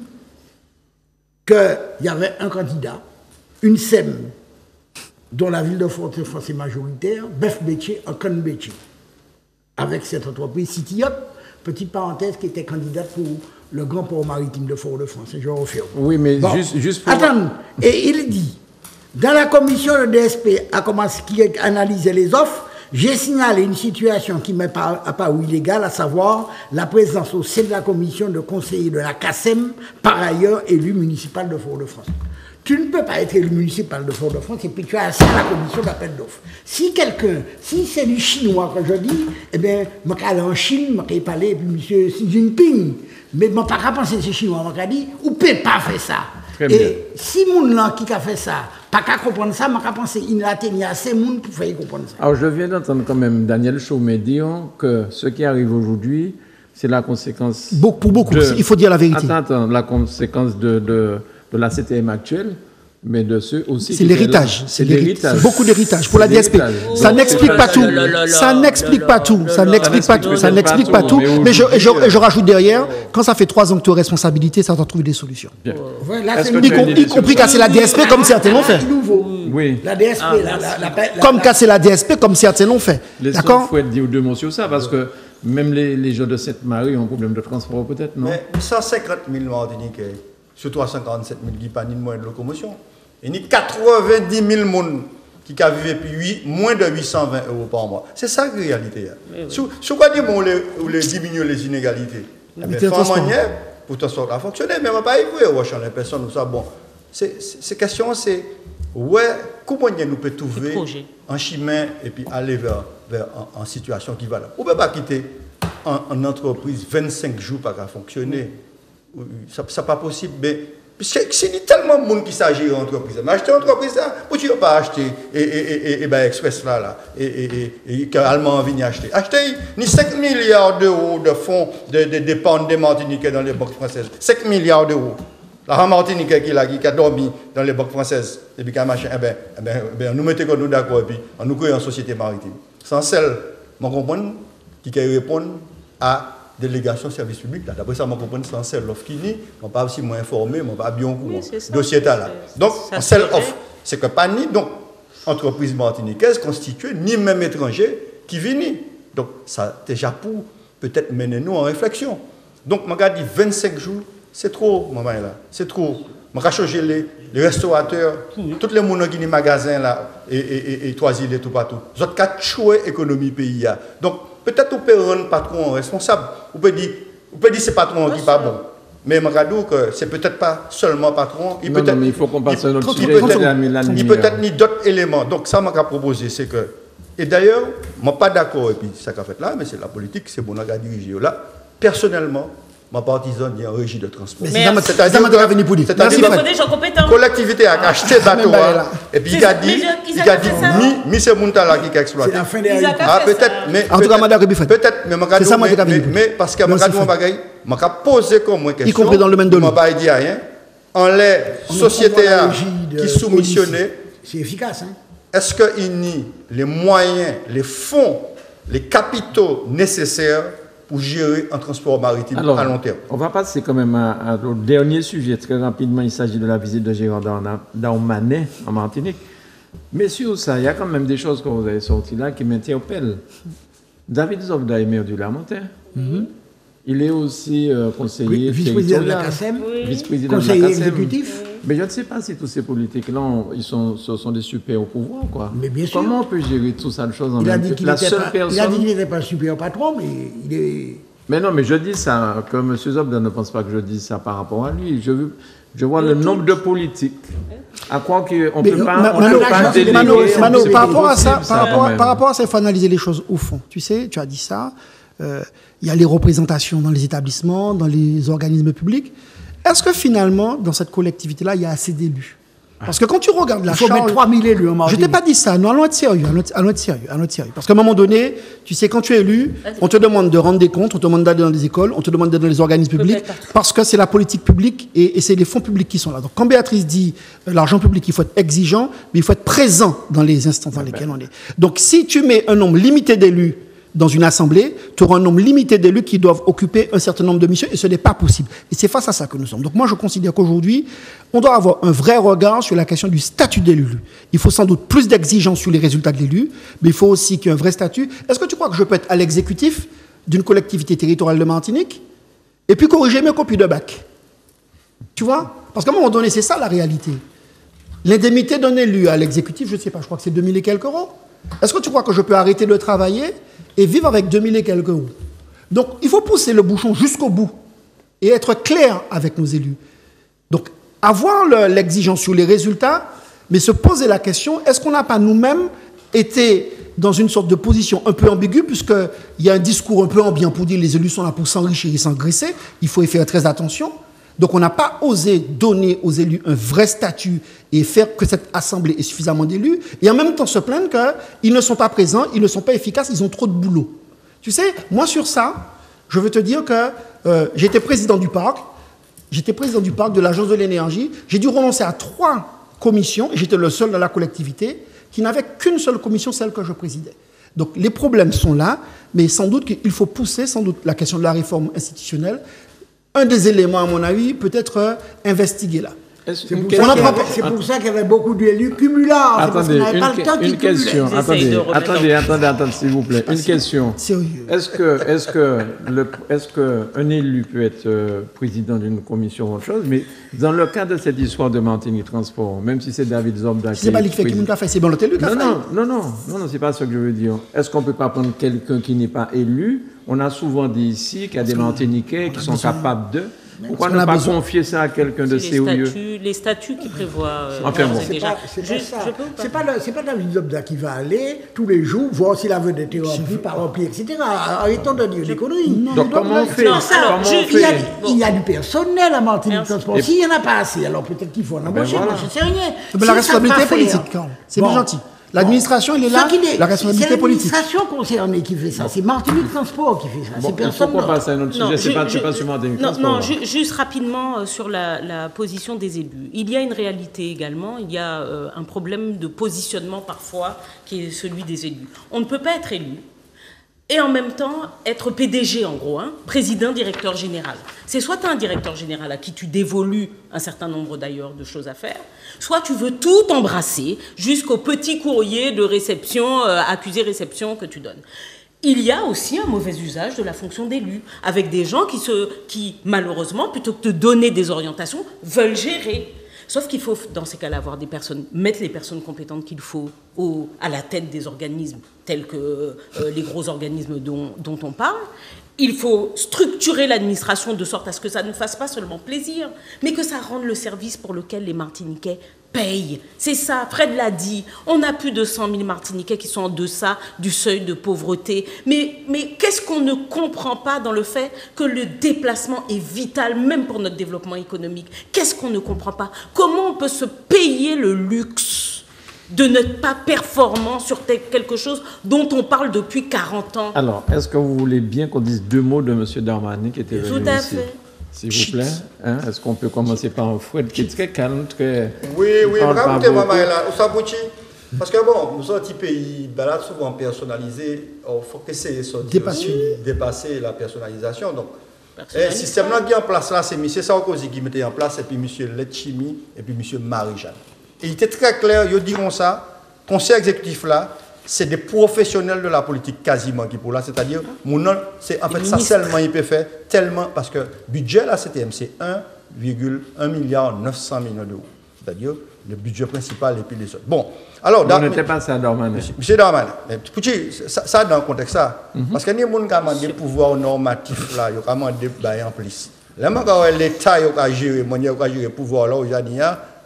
B: qu'il y avait un candidat, une SEM, dont la ville de Fort-de-France est majoritaire, Bef Bétier, en Can Bétier, avec cette entreprise Cityop, petite parenthèse, qui était candidate pour le grand port maritime de Fort-de-France, je refais.
A: Oui, mais bon, juste pour...
B: Attends, et il dit, dans la commission, le DSP a commencé à analyser les offres. J'ai signalé une situation qui m'est apparue illégale, à savoir la présence au sein de la commission de conseillers de la CACEM, par ailleurs élu municipal de Fort-de-France. Tu ne peux pas être élu municipal de Fort-de-France et puis tu as assis à la commission d'appel d'offres. Si c'est du chinois que je dis, eh bien, je vais aller en Chine, je vais parler, et puis monsieur Xi Jinping, mais je ne peux pas penser que c'est chinois, je vais dire, ou ne peut pas faire ça. Et si moun là qui a fait ça, pas qu'à comprendre ça, je pense qu'il a tenu assez moun pour faire comprendre ça.
A: Alors je viens d'entendre quand même Daniel Chaumet dire que ce qui arrive aujourd'hui, c'est la conséquence...
D: Pour beaucoup, il faut dire la vérité.
A: Attends, la conséquence de la CTM actuelle, mais de ceux aussi...
D: C'est l'héritage.
A: C'est l'héritage.
D: Beaucoup d'héritage pour la DSP. Ça n'explique pas tout. Ça n'explique pas tout. Ça n'explique pas tout. Ça n'explique pas tout. Mais je rajoute derrière, quand ça fait 3 ans que tu as responsabilité, ça doit trouver des solutions. Y compris casser la DSP comme certains l'ont fait.
A: Oui.
B: La DSP,
D: comme casser la DSP comme certains l'ont fait.
A: D'accord. Il faut dire 2 mots sur ça, parce que même les gens de Sainte-Marie ont un problème de transport peut-être, non?
C: Mais 150 000 Martiniquais, sur 347 000 qui n'ont pas ni de moyens de locomotion. Et ni 90 000 personnes qui vivent depuis moins de 820 € par mois. C'est ça la réalité. Sur quoi dire on les diminuer les inégalités? Faut manière pour te sortir à fonctionner, mais on ne va pas y voir les personnes ou ça. Bon, ces questions, c'est comment nous peut trouver un chemin et puis aller vers une situation qui va là. On ne peut pas quitter une entreprise 25 jours pour fonctionner. Ça n'est pas possible. Mais c'est tellement de monde qui s'agit de l'entreprise. Mais acheter une entreprise, pourquoi tu ne peux pas acheter Express là, et que l'Allemand vient acheter. Acheter ni 5 milliards d'euros de fonds de dépenses des Martiniquais dans les banques françaises. 5 milliards d'euros. La Martiniquais qui a dormi dans les banques françaises, et puis nous mettons nous d'accord, et puis nous créons une société maritime. Sans celle, je comprends, qui répond à délégation service public. D'après ça, je comprends sans celle l'offre qui n'est, je ne pas aussi moins informé, je ne pas bien au courant. Dossier là. Donc, en celle offre, c'est que pas ni donc entreprise martiniquaise constituée, ni même étranger qui vient. Donc, ça déjà pour peut-être mener nous en réflexion. Donc, je regarde 25 jours. C'est trop, maman là. C'est trop. Je vais changer les restaurateurs, tous les gens qui ont des magasins là, et Trois-Îles et tout partout. Vous avez qu'à tuer l'économie pays. Donc, peut-être on peut rendre le patron responsable. On peut dire que c'est le patron qui n'est pas bon. Mais je dis que ce n'est peut-être pas seulement le patron.
A: Il faut qu'on passe à notre sujet.
C: Il peut être ni d'autres éléments. Donc, ça, je vais proposer, c'est que. Et d'ailleurs, je ne suis pas d'accord, et puis ça qu'a fait là, mais c'est la politique, c'est bon, on a dirigé là. Personnellement, ma partisane est en régie de transport.
D: C'est-à-dire
C: que collectivité a acheté bateau et puis il a dit c'est Montala qui a exploité. Peut-être, mais parce que je vais poser comme question,
D: y compris dans le domaine de l'eau.
C: Je ne vais pas dire rien. En les sociétés qui soumissionnées,
B: c'est efficace.
C: Est-ce qu'il y a les moyens, les fonds, les capitaux nécessaires pour gérer un transport maritime à long terme?
A: On va passer quand même au dernier sujet. Très rapidement, il s'agit de la visite de Gérard Darmanin en Martinique. Mais sur ça, il y a quand même des choses que vous avez sorties là qui m'interpellent. David Zobda est maire du Lamontin. Il est aussi conseiller
B: vice-président de la CACEM,
A: conseiller
B: exécutif.
A: Mais je ne sais pas si tous ces politiques-là, ce sont des super au pouvoir, quoi.
B: Mais bien sûr.
A: Comment on peut gérer tout ça de choses en
B: même temps?
A: Il a dit
B: qu'il n'était pas le super patron, mais il est...
A: Mais non, mais je dis ça, que M. Zobda ne pense pas que je dis ça par rapport à lui. Je vois le nombre de politiques. À quoi qu'on ne peut pas déléguer.
D: Mano, par rapport à ça, il faut analyser les choses au fond. Tu sais, tu as dit ça. Il y a les représentations dans les établissements, dans les organismes publics. Est-ce que finalement, dans cette collectivité-là, il y a assez d'élus? Parce que quand tu regardes la
B: Il faut
D: charge...
B: mettre 3000 élus en
D: Je
B: Martinique.
D: t'ai pas dit ça, non, allons être sérieux, allons être sérieux. Parce qu'à un moment donné, tu sais, quand tu es élu, on te demande de rendre des comptes, on te demande d'aller dans les écoles, on te demande d'aller dans les organismes publics, parce que c'est la politique publique et c'est les fonds publics qui sont là. Donc quand Béatrice dit l'argent public, il faut être exigeant, mais il faut être présent dans les instants dans lesquels on est. Donc si tu mets un nombre limité d'élus dans une assemblée, tu auras un nombre limité d'élus qui doivent occuper un certain nombre de missions et ce n'est pas possible. Et c'est face à ça que nous sommes. Donc moi, je considère qu'aujourd'hui, on doit avoir un vrai regard sur la question du statut de l'élu. Il faut sans doute plus d'exigences sur les résultats de l'élu, mais il faut aussi qu'il y ait un vrai statut. Est-ce que tu crois que je peux être à l'exécutif d'une collectivité territoriale de Martinique et puis corriger mes copies de bac? Tu vois? Parce qu'à un moment donné, c'est ça la réalité. L'indemnité d'un élu à l'exécutif, je ne sais pas, je crois que c'est 2000 et quelques euros. Est-ce que tu crois que je peux arrêter de travailler et vivre avec 2000 et quelques euros? Donc, il faut pousser le bouchon jusqu'au bout et être clair avec nos élus. Donc, avoir l'exigence sur les résultats, mais se poser la question, est-ce qu'on n'a pas nous-mêmes été dans une sorte de position un peu ambiguë, puisqu'il y a un discours un peu ambiant pour dire les élus sont là pour s'enrichir et s'engraisser, il faut y faire très attention. Donc, on n'a pas osé donner aux élus un vrai statut et faire que cette assemblée ait suffisamment d'élus, et en même temps se plaindre qu'ils ne sont pas présents, ils ne sont pas efficaces, ils ont trop de boulot. Tu sais, moi sur ça, je veux te dire que j'étais président du parc de l'Agence de l'énergie, j'ai dû renoncer à 3 commissions, et j'étais le seul dans la collectivité qui n'avait qu'une seule commission, celle que je présidais. Donc les problèmes sont là, mais sans doute qu'il faut pousser, sans doute la question de la réforme institutionnelle. Un des éléments, à mon avis, peut être investigué là.
B: C'est pour ça qu'il y avait beaucoup d'élus cumulables.
A: Attendez, une question. Attendez, s'il vous plaît. Une question.
D: Sérieux.
A: Est-ce que un élu peut être président d'une commission ou autre chose, mais dans le cas de cette histoire de Martinique Transport, même si c'est David Zobda qui...
D: C'est pas lui qui fait, c'est bon l'autre élu qui a fait.
A: Non, c'est pas ce que je veux dire. Est-ce qu'on peut pas prendre quelqu'un qui n'est pas élu? On a souvent dit ici qu'il y a des Martiniquais qui sont capables de... Pourquoi ne pas confier ça à quelqu'un de sérieux?
E: Les statuts qui prévoient...
A: Enfin bon.
B: C'est pas David Zobda qui va aller tous les jours voir si la vedette est remplie, pas remplie, etc. Arrêtons de dire des conneries.
A: Donc comment on fait?
B: Il y a du personnel à Martinique Transport. S'il n'y en a pas assez, alors peut-être qu'il faut en embaucher. Moi, je ne sais rien.
D: La responsabilité politique, Carl. C'est bien gentil. L'administration, elle est là, la responsabilité politique.
B: C'est l'administration concernée qui fait ça. C'est Martinique Transport qui fait ça. C'est personne d'autre.
A: Pourquoi passer à un autre sujet? C'est pas sur Martinique Transport.
E: Non, juste rapidement sur la position des élus. Il y a une réalité également. Il y a un problème de positionnement parfois qui est celui des élus. On ne peut pas être élu et en même temps être PDG en gros, président, directeur général. C'est soit tu as un directeur général à qui tu dévolues un certain nombre d'ailleurs de choses à faire, soit tu veux tout embrasser jusqu'au petit courrier de réception, accusé-réception que tu donnes. Il y a aussi un mauvais usage de la fonction d'élu, avec des gens qui malheureusement, plutôt que de donner des orientations, veulent gérer. Sauf qu'il faut, dans ces cas-là, avoir des personnes, mettre les personnes compétentes qu'il faut à la tête des organismes, tels que les gros organismes dont on parle. Il faut structurer l'administration de sorte à ce que ça ne fasse pas seulement plaisir, mais que ça rende le service pour lequel les Martiniquais payent. C'est ça, Fred l'a dit, on a plus de 100 000 Martiniquais qui sont en deçà du seuil de pauvreté. Mais qu'est-ce qu'on ne comprend pas dans le fait que le déplacement est vital, même pour notre développement économique? Qu'est-ce qu'on ne comprend pas? Comment on peut se payer le luxe de n'être pas performant sur quelque chose dont on parle depuis 40 ans?
A: Alors, est-ce que vous voulez bien qu'on dise 2 mots de M. Darmanin qui était venu ici?
E: Tout à fait.
A: S'il vous plaît. Est-ce qu'on peut commencer par un Fred qui est très calme, très...
C: Oui, racontez-moi, Maëla, parce que bon, nous sommes un petit pays, balade souvent personnalisé, il faut que c'est dépasser la personnalisation. Donc, le système là qui est en place là, c'est M. Sarkozy qui mettait en place, et puis M. Letchimi, et puis M. Marie-Jeanne. Et il était très clair, ils diront ça, conseil exécutif là, c'est des professionnels de la politique quasiment qui pour là, c'est-à-dire, c'est en fait ça seulement il peut faire, tellement, parce que le budget là, CTM, c'est 1,1 milliard 900 millions d'euros. C'est-à-dire le budget principal et puis les autres. Bon, alors...
A: On n'était pas ça, Darmanin.
C: Monsieur Darmanin, ça dans le contexte ça, parce que les gens qui ont des pouvoirs normatifs là, ils ont des bails en plus. Là, l'État a géré le pouvoir là, aujourd'hui,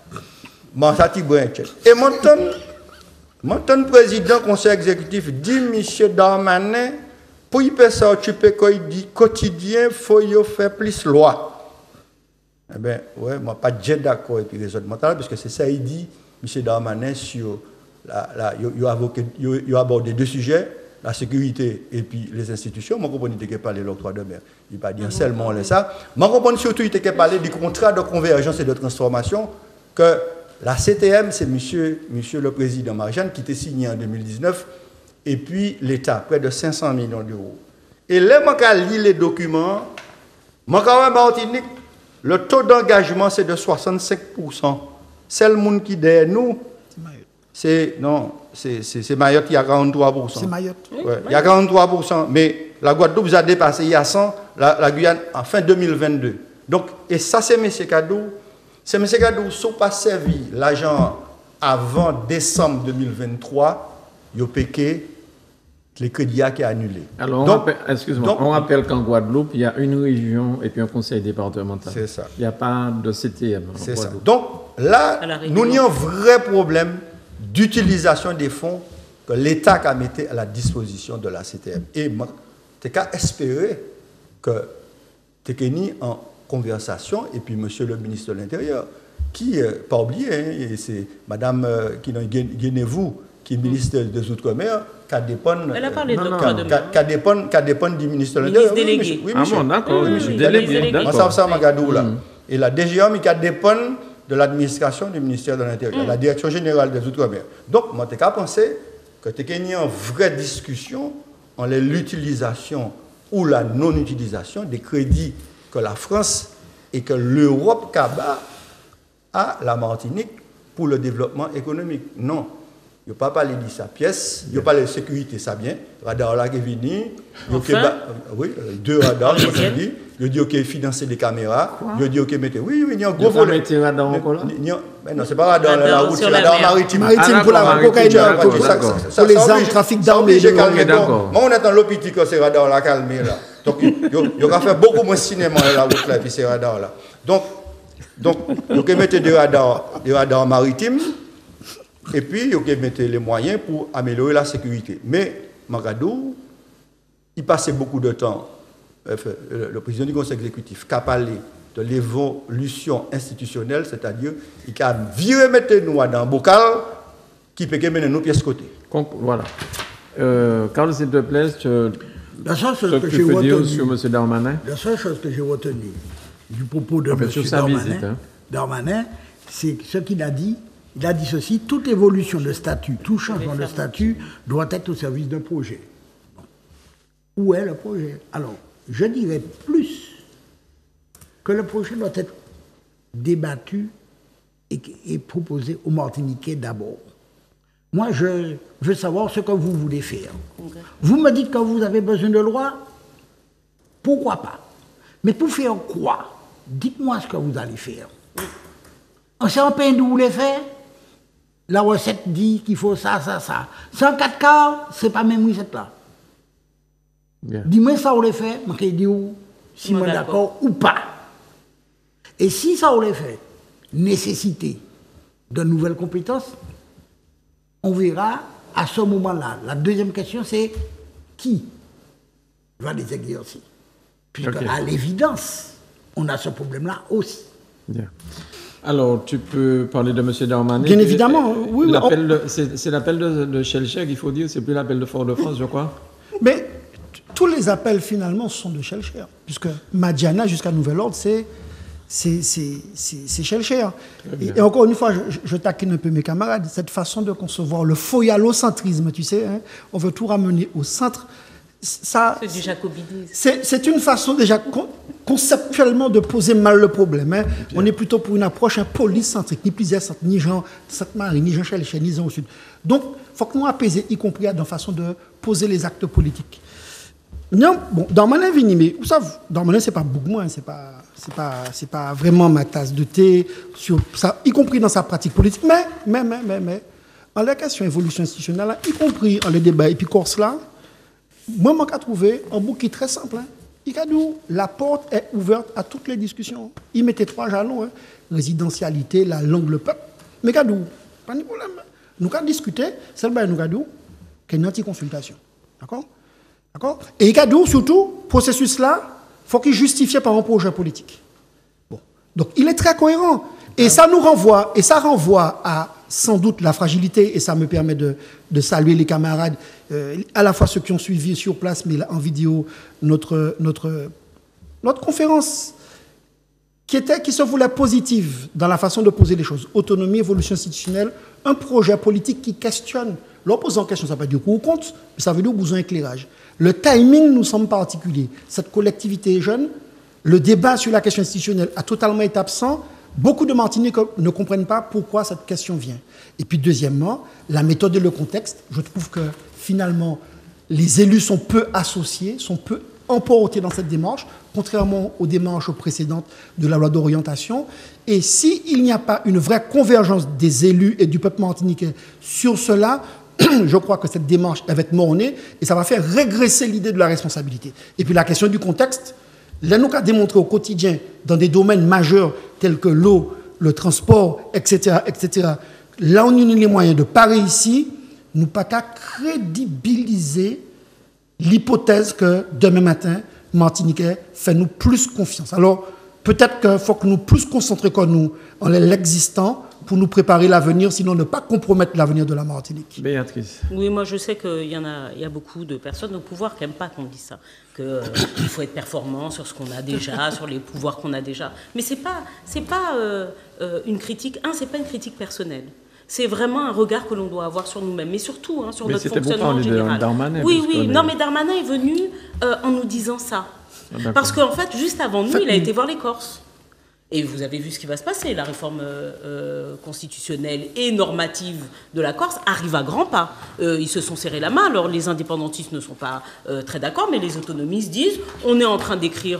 C: et mon président conseil exécutif dit M. Darmanin, pour y faire ça occuper qu'il dit quotidien, il faut y faire plus loi. Eh bien, ouais, moi, pas de d'accord et puis raisonnement, parce que c'est ça, il dit, M. Darmanin, sur il a abordé deux sujets, la sécurité et puis les institutions. Moi, je comprends qu'il parlé de l'octroi de mer. Il n'a pas dit seulement ça. Moi, je comprends surtout qu'il parlé du contrat de convergence et de transformation que la CTM, c'est monsieur le président Marjane qui était signé en 2019 et puis l'État, près de 500 millions d'euros. Et là, je lis les documents, Martinique, le taux d'engagement, c'est de 65%. C'est le monde qui derrière nous. C'est Mayotte qui a 43%. C'est Mayotte. Ouais, il y a 43%. Mais la Guadeloupe vous a dépassé il y a 100, la Guyane en fin 2022. Donc, et ça, c'est M. Kadou. C'est M. Kadou, si pas servi l'argent avant décembre 2023, il a péqué les crédits qui est annulé.
A: Alors, on rappelle qu'en Guadeloupe, il y a une région et puis un conseil départemental.
C: C'est ça.
A: Il n'y a pas de CTM.
C: C'est ça. Donc, là, nous avons un vrai problème d'utilisation des fonds que l'État a mis à la disposition de la CTM. Et tu as espéré que tu es en conversation, et puis monsieur le ministre de l'Intérieur, qui, pas oublié, hein, c'est madame Guénévou, qui est ministre des Outre-mer, qui dépend. Elle a parlé de dépend du ministre de l'Intérieur.
E: Délégué.
C: Oui, monsieur.
A: Ah bon, d'accord.
C: Oui, délégué. Ça, là. Et la DGM, qui dépend de l'administration du ministère de l'Intérieur, la Direction générale des Outre-mer. Donc, moi, je pense que tu as une vraie discussion en l'utilisation ou la non-utilisation des crédits que la France et que l'Europe a la Martinique pour le développement économique. Non. Il n'y a pas parlé de sa pièce, il n'y a pas parlé de sécurité, ça bien. Radar là qui est venu, oui, 2 radars, il dit OK, financer des caméras, il dit OK, mettez. Oui, il y a un gros volet.
A: Il y a un radar encore là?
C: Non, c'est pas radar la route, c'est radar maritime.
D: Maritime pour la cocaïne, pour les armes, trafic d'armes.
C: Moi, on est dans l'hôpital, c'est radar là calmé là. Donc, il a fait beaucoup moins de cinéma dans la route là, puis ces radars là. Donc, il mettre des radars maritimes. Et puis, il faut mettre les moyens pour améliorer la sécurité. Mais, Magadou, il passait beaucoup de temps, le président du conseil exécutif, qui a parlé de l'évolution institutionnelle, c'est-à-dire, il a viré mettre nous dans un bocal qui peut mener nos pièces côté.
A: Voilà. Carl, s'il te plaît,
B: la seule chose que
A: tu peux dire sur M. Darmanin?
B: La seule chose que j'ai retenue du propos de M. Darmanin, c'est ce qu'il a dit. Il a dit ceci, toute évolution de statut, tout changement de statut doit être au service d'un projet. Bon. Où est le projet? Alors, je dirais plus que le projet doit être débattu et proposé aux Martiniquais d'abord. Moi, je veux savoir ce que vous voulez faire. Okay. Vous me dites que vous avez besoin de loi, pourquoi pas? Mais pour faire quoi? Dites-moi ce que vous allez faire. C'est un pays où vous voulez faire? La recette dit qu'il faut ça. 104 cas, c'est pas même recette là. Dis-moi ça, on les fait, je dis si je suis d'accord ou pas. Et si ça, on les fait, nécessité de nouvelles compétences, on verra à ce moment-là. La deuxième question, c'est qui va les exercer? Puisque, à l'évidence, on a ce problème-là aussi.
A: Bien. Alors, tu peux parler de M. Darmanin.
D: Bien évidemment, oui.
A: C'est l'appel de Shelcher qu'il faut dire, c'est plus l'appel de Fort-de-France, je crois.
D: Mais tous les appels, finalement, sont de Shelcher. Puisque Madiana, jusqu'à nouvel ordre, c'est Shelcher. Et encore une fois, je taquine un peu mes camarades, cette façon de concevoir le foyalocentrisme, tu sais, hein, on veut tout ramener au centre. C'est
E: du jacobinisme.
D: C'est une façon déjà conceptuellement de poser mal le problème. Hein. On est plutôt pour une approche polycentrique, ni plusieurs centres, ni Jean Sainte-Marie, ni Jean Chelcher, ni Jean au Sud. Donc, il faut que nous apaiser, y compris dans la façon de poser les actes politiques. Non, bon, Darmanin vini, mais vous savez, Darmanin, c'est pas Bougmoin, c'est pas vraiment ma tasse de thé, sur ça, y compris dans sa pratique politique. Mais, en la question évolution institutionnelle, y compris en les débats et puis Corse là, moi, je trouvé un bouquet très simple. Hein. Il a dit la porte est ouverte à toutes les discussions. Il mettait 3 jalons, hein. Résidentialité, la langue, le peuple. Mais il pas de problème. Nous avons discuté, c'est le bail nous avons qu'il y a une anti-consultation. D'accord? Et il a dit surtout, processus là, il faut qu'il justifie par un projet politique. Bon. Donc il est très cohérent. Et ça nous renvoie, à sans doute la fragilité, et ça me permet de saluer les camarades, à la fois ceux qui ont suivi sur place, mais en vidéo, notre conférence, qui se voulait positive dans la façon de poser les choses. Autonomie, évolution institutionnelle, un projet politique qui questionne. L'opposant en question, ça ne veut pas dire qu'on compte, mais ça veut dire besoin d'éclairage. Le timing nous semble particulier. Cette collectivité est jeune, le débat sur la question institutionnelle a totalement été absent. Beaucoup de Martiniquais ne comprennent pas pourquoi cette question vient. Et puis deuxièmement, la méthode et le contexte. Je trouve que finalement, les élus sont peu associés, sont peu emportés dans cette démarche, contrairement aux démarches précédentes de la loi d'orientation. Et s'il n'y a pas une vraie convergence des élus et du peuple martiniquais sur cela, je crois que cette démarche va être mornée et ça va faire régresser l'idée de la responsabilité. Et puis la question du contexte, là, nous avons démontré au quotidien, dans des domaines majeurs tels que l'eau, le transport, etc., là où nous avons les moyens de parer ici, nous pas qu'à crédibiliser l'hypothèse que demain matin, Martiniquais fait nous plus confiance. Alors, peut-être qu'il faut que nous plus concentrer comme nous en l'existant pour nous préparer l'avenir, sinon ne pas compromettre l'avenir de la Martinique.
A: Béatrice.
E: Oui, moi je sais qu'il y a beaucoup de personnes au pouvoir qui n'aiment pas qu'on dise ça, qu'il faut être performant sur ce qu'on a déjà, sur les pouvoirs qu'on a déjà. Mais c'est pas une critique. C'est pas une critique personnelle. C'est vraiment un regard que l'on doit avoir sur nous-mêmes, mais surtout sur notre fonctionnement général. Oui, non, mais Darmanin est venu en nous disant ça. Parce qu'en fait, juste avant nous, il a été voir les Corses. Et vous avez vu ce qui va se passer. La réforme constitutionnelle et normative de la Corse arrive à grands pas. Ils se sont serrés la main. Alors les indépendantistes ne sont pas très d'accord, mais les autonomistes disent on est en train d'écrire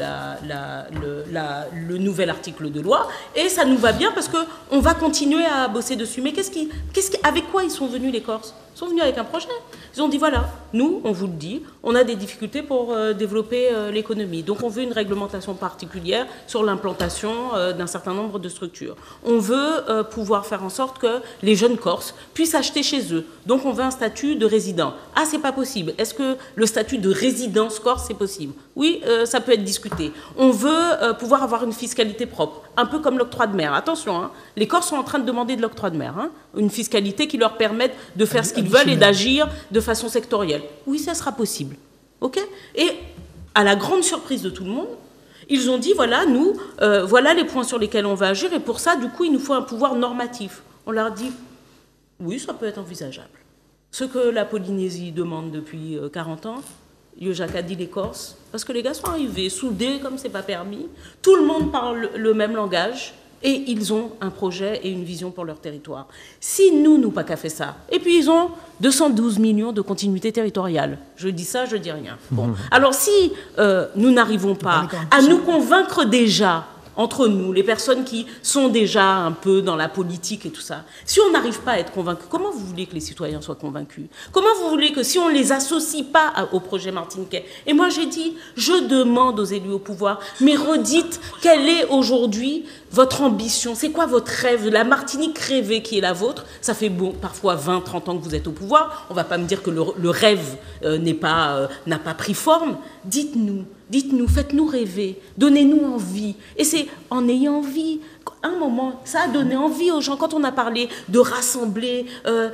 E: le nouvel article de loi et ça nous va bien parce qu'on va continuer à bosser dessus. Mais avec quoi ils sont venus les Corses ? Ils sont venus avec un projet. Ils ont dit voilà, nous, on vous le dit, on a des difficultés pour développer l'économie. Donc on veut une réglementation particulière sur l'implantation d'un certain nombre de structures. On veut pouvoir faire en sorte que les jeunes Corses puissent acheter chez eux. Donc on veut un statut de résident. Ah, c'est pas possible. Est-ce que le statut de résidence corse, c'est possible ? Oui, ça peut être discuté. On veut pouvoir avoir une fiscalité propre, un peu comme l'octroi de mer. Attention, les Corses sont en train de demander de l'octroi de mer, une fiscalité qui leur permette de faire ce qu'ils veulent et d'agir de façon sectorielle. Oui, ça sera possible. OK ? Et à la grande surprise de tout le monde, ils ont dit, voilà, nous, voilà les points sur lesquels on va agir, et pour ça, du coup, il nous faut un pouvoir normatif. On leur dit, oui, ça peut être envisageable. Ce que la Polynésie demande depuis 40 ans, Yojac a dit les Corses, parce que les gars sont arrivés soudés comme c'est pas permis, tout le monde parle le même langage, et ils ont un projet et une vision pour leur territoire. Si nous pas qu'à fait ça, et puis ils ont 212 millions de continuité territoriale. Je dis ça, je dis rien. Bon. Alors si nous n'arrivons pas à nous convaincre déjà, entre nous, les personnes qui sont déjà un peu dans la politique et tout ça, si on n'arrive pas à être convaincus, comment vous voulez que les citoyens soient convaincus ? Comment vous voulez que si on ne les associe pas au projet martiniquais ? Et moi j'ai dit, je demande aux élus au pouvoir, mais redites quelle est aujourd'hui votre ambition, c'est quoi votre rêve, la Martinique rêvée qui est la vôtre. Ça fait parfois 20, 30 ans que vous êtes au pouvoir, on ne va pas me dire que le rêve n'a pas pris forme. Dites-nous, faites-nous rêver, donnez-nous envie. Et c'est en ayant envie, un moment, ça a donné envie aux gens, quand on a parlé de rassembler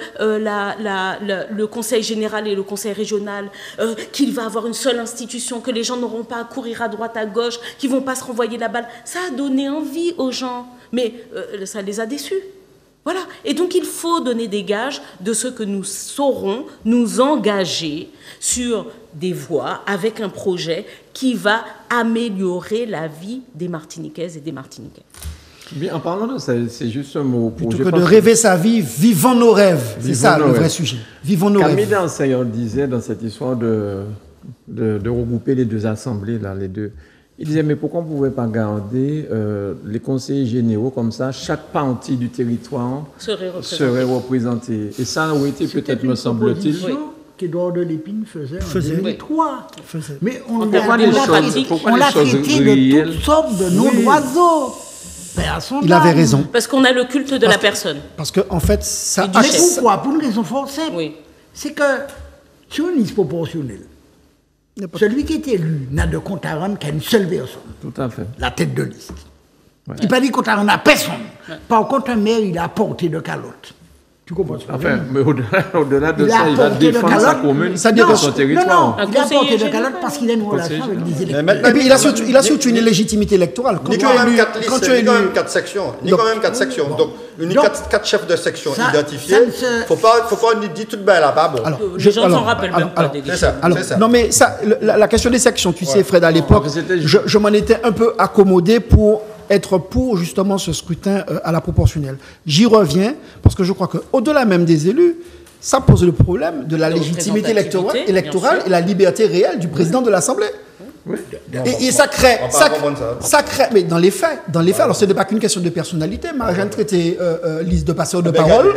E: le conseil général et le conseil régional, qu'il va avoir une seule institution, que les gens n'auront pas à courir à droite, à gauche, qu'ils ne vont pas se renvoyer la balle. Ça a donné envie aux gens, mais ça les a déçus. Voilà. Et donc, il faut donner des gages de ce que nous saurons nous engager sur des voies avec un projet qui va améliorer la vie des Martiniquaises et des Martiniquais.
A: Bien, en parlant de ça, c'est juste un mot.
D: Plutôt que de rêver sa vie, vivons nos rêves. C'est ça le vrai sujet. Vivons nos rêves.
A: Camille Dansaillon disait dans cette histoire de regrouper les deux assemblées, là, les deux. Il disait, mais pourquoi on ne pouvait pas garder les conseillers généraux comme ça, chaque partie du territoire serait représenté. Et ça aurait été peut-être, me semble-t-il.
B: qu'Édouard de Lépine faisait en 2003. Mais on
A: l'a traité
B: de toutes sortes de noms d'oiseaux.
D: Il avait raison.
E: Parce qu'on a le culte de la personne.
D: Parce qu'en fait, ça...
B: Mais pourquoi ? Pour une raison fort simple.
E: Oui.
B: C'est que sur une liste proportionnelle, celui qui est élu n'a de compte à rendre qu'à une seule personne.
A: Tout à fait.
B: La tête de liste.
A: Ouais.
B: Il pas dit qu'on n'a personne. Par contre, un maire, il a porté de calotte. Tu comprends ce que je veux dire?
A: Enfin, mais au-delà de
B: Il a
A: ça, il va
B: porté de
A: défendre sa
B: calotte.
A: commune,
D: C'est-à-dire que-
A: son territoire.
B: Non,
E: Un
B: il a
E: conseiller
B: porté de
E: général.
B: calotte parce qu'il a une relation avec des électeurs.
C: maintenant,
D: Et puis il a surtout une légitimité électorale.
C: Il y a quand même 4 listes,
D: quand tu
C: il y
D: es
C: a quand
D: élu,
C: même 4 sections. Il y a quand même 4 sections. Donc, il y a 4 chefs de section
B: ça-
C: identifiés.
B: ça ne se-
C: Faut pas dire tout bien là-bas. Bon.
D: alors,
E: Les gens ne s'en
D: alors,
E: rappellent
D: alors,
E: même pas
D: alors,
E: des
C: c'est ça.
D: Alors,
C: c'est ça.
D: non, mais ça, la question des sections, tu sais, Fred, à l'époque,
A: c'était-
D: je m'en étais un peu accommodé pour être pour justement ce scrutin à la proportionnelle. J'y reviens parce que je crois qu'au-delà même des élus, ça pose le problème de la
E: De
D: légitimité
E: représentativité,
D: électorale
E: bien sûr.
D: et la liberté réelle du président de l'Assemblée.
A: Oui.
D: Et ça crée,
C: on va pas comprendre ça.
D: ça crée, mais dans les faits, alors ce n'est pas qu'une question de personnalité. Marie-Jeanne traitait liste de passeurs de parole.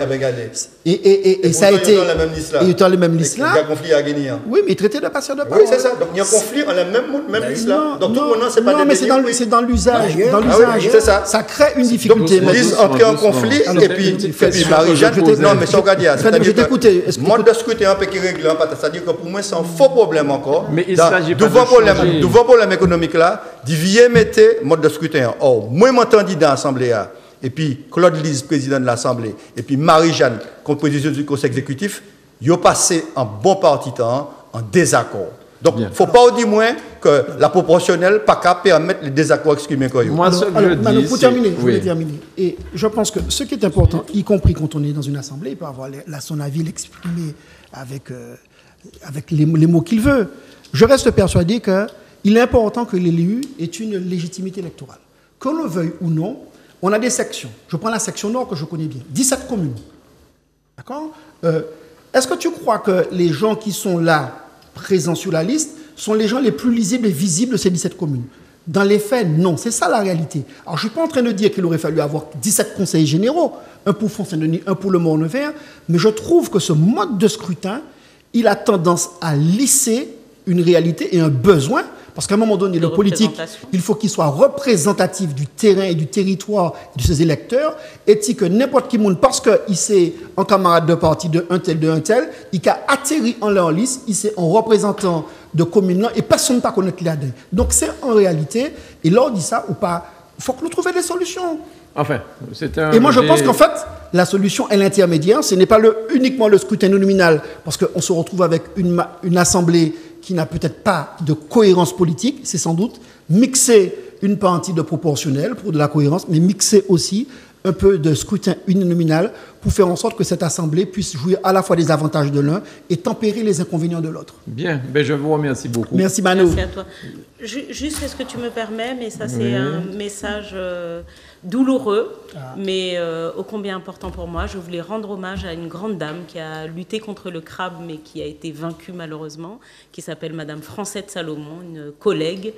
D: Et ça a
C: pourtant,
D: été.
C: ils sont dans la même liste là.
D: Et ils sont dans la même liste
C: Il y
D: là.
C: a un conflit à gagner. hein.
D: Oui, mais ils traitaient de passeurs de parole.
C: Oui, c'est ça. Donc, il y a un conflit, on a même liste là. Donc, tout le monde, c'est pas
D: non,
C: des
D: mais c'est
C: délits,
D: dans l'usage.
B: Ah
D: Dans
B: oui,
D: l'usage.
C: c'est ça.
D: Ça crée une difficulté.
A: doucement.
C: Lise
A: Doucement,
C: entrer en
A: doucement.
C: conflit
A: Alors,
C: et puis
A: je
C: Marie-Jeanne,
A: t'ai-
C: non mais c'est regardez,
D: je t'ai écouté.
C: mode de scrutin un peu qui règle, c'est-à-dire que pour moi c'est un faux problème encore.
A: Mais il s'agit pas de
C: devant
A: changer.
C: problème économique là, d'y mettre mode de scrutin. Or, moi m'entendis dans l'Assemblée et puis Claude Lise, président de l'Assemblée, et puis Marie-Jeanne, présidente du Conseil exécutif, ils ont passé un bon parti de temps en désaccord. Donc, il ne faut pas dire moins que la proportionnelle pas qu'à permettre les désaccords exprimés.
A: Moi, ce que je
D: Manu,
A: dis,
D: pour
A: c'est...
D: terminer, je voulais
A: Oui.
D: terminer. Et je pense que ce qui est important, y compris quand on est dans une assemblée, il peut avoir son avis, l'exprimer avec les mots qu'il veut. Je reste persuadé qu'il est important que l'élu ait une légitimité électorale. Qu'on le veuille ou non, on a des sections. Je prends la section nord que je connais bien. 17 communes. D'accord? Est-ce que tu crois que les gens qui sont là, présents sur la liste, sont les gens les plus lisibles et visibles de ces 17 communes? Dans les faits, non. C'est ça la réalité. Alors, je ne suis pas en train de dire qu'il aurait fallu avoir 17 conseillers généraux, un pour Font-Saint-Denis, un pour le Morne-Vert, mais je trouve que ce mode de scrutin, il a tendance à lisser une réalité et un besoin, parce qu'à un moment donné,
E: De
D: le politique,
E: représentation.
D: il faut qu'il soit représentatif du terrain et du territoire et de ses électeurs, et que n'importe qui monde, parce qu'il s'est en camarade de parti de un tel, il a atterri en leur liste, il s'est en représentant de commune, et personne ne peut connaître là-dedans. Donc c'est en réalité, et là on dit ça ou pas, il faut que nous trouvions des solutions.
A: Enfin, c'est un...
D: Et moi, je pense qu'en fait, la solution est l'intermédiaire. Ce n'est pas uniquement le scrutin nominal, parce qu'on se retrouve avec une assemblée qui n'a peut-être pas de cohérence politique, c'est sans doute mixer une partie de proportionnel pour de la cohérence, mais mixer aussi un peu de scrutin uninominal pour faire en sorte que cette assemblée puisse jouir à la fois des avantages de l'un et tempérer les inconvénients de l'autre.
A: Bien, ben, je vous remercie beaucoup.
D: Merci Manu.
E: Merci à toi. Juste, est-ce que tu me permets, mais ça c'est un message douloureux, mais ô combien important pour moi. Je voulais rendre hommage à une grande dame qui a lutté contre le crabe, mais qui a été vaincue malheureusement, qui s'appelle Madame Francette Salomon, une collègue,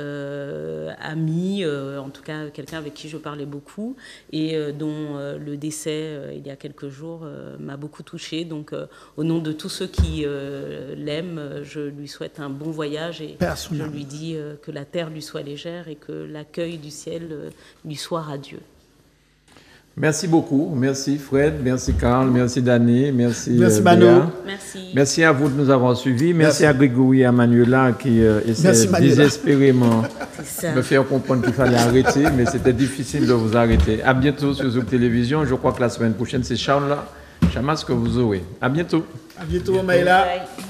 E: amie, en tout cas quelqu'un avec qui je parlais beaucoup, et dont le décès il y a quelques jours m'a beaucoup touchée. Donc au nom de tous ceux qui l'aiment, je lui souhaite un bon voyage et je lui dis que la terre lui soit légère et que l'accueil du ciel lui soit radieux.
A: Merci beaucoup. Merci Fred, merci Karl, merci Dani, merci
D: Manu.
A: Béa.
E: Merci.
A: Merci à vous de nous avoir suivis. Merci à Grégory et à Manuela qui essaient désespérément me faire comprendre qu'il fallait arrêter, mais c'était difficile de vous arrêter. À bientôt sur Zouk Télévision. Je crois que la semaine prochaine, c'est Charles Chamas que vous aurez. À bientôt.
D: À bientôt, Maëla.
E: Bye.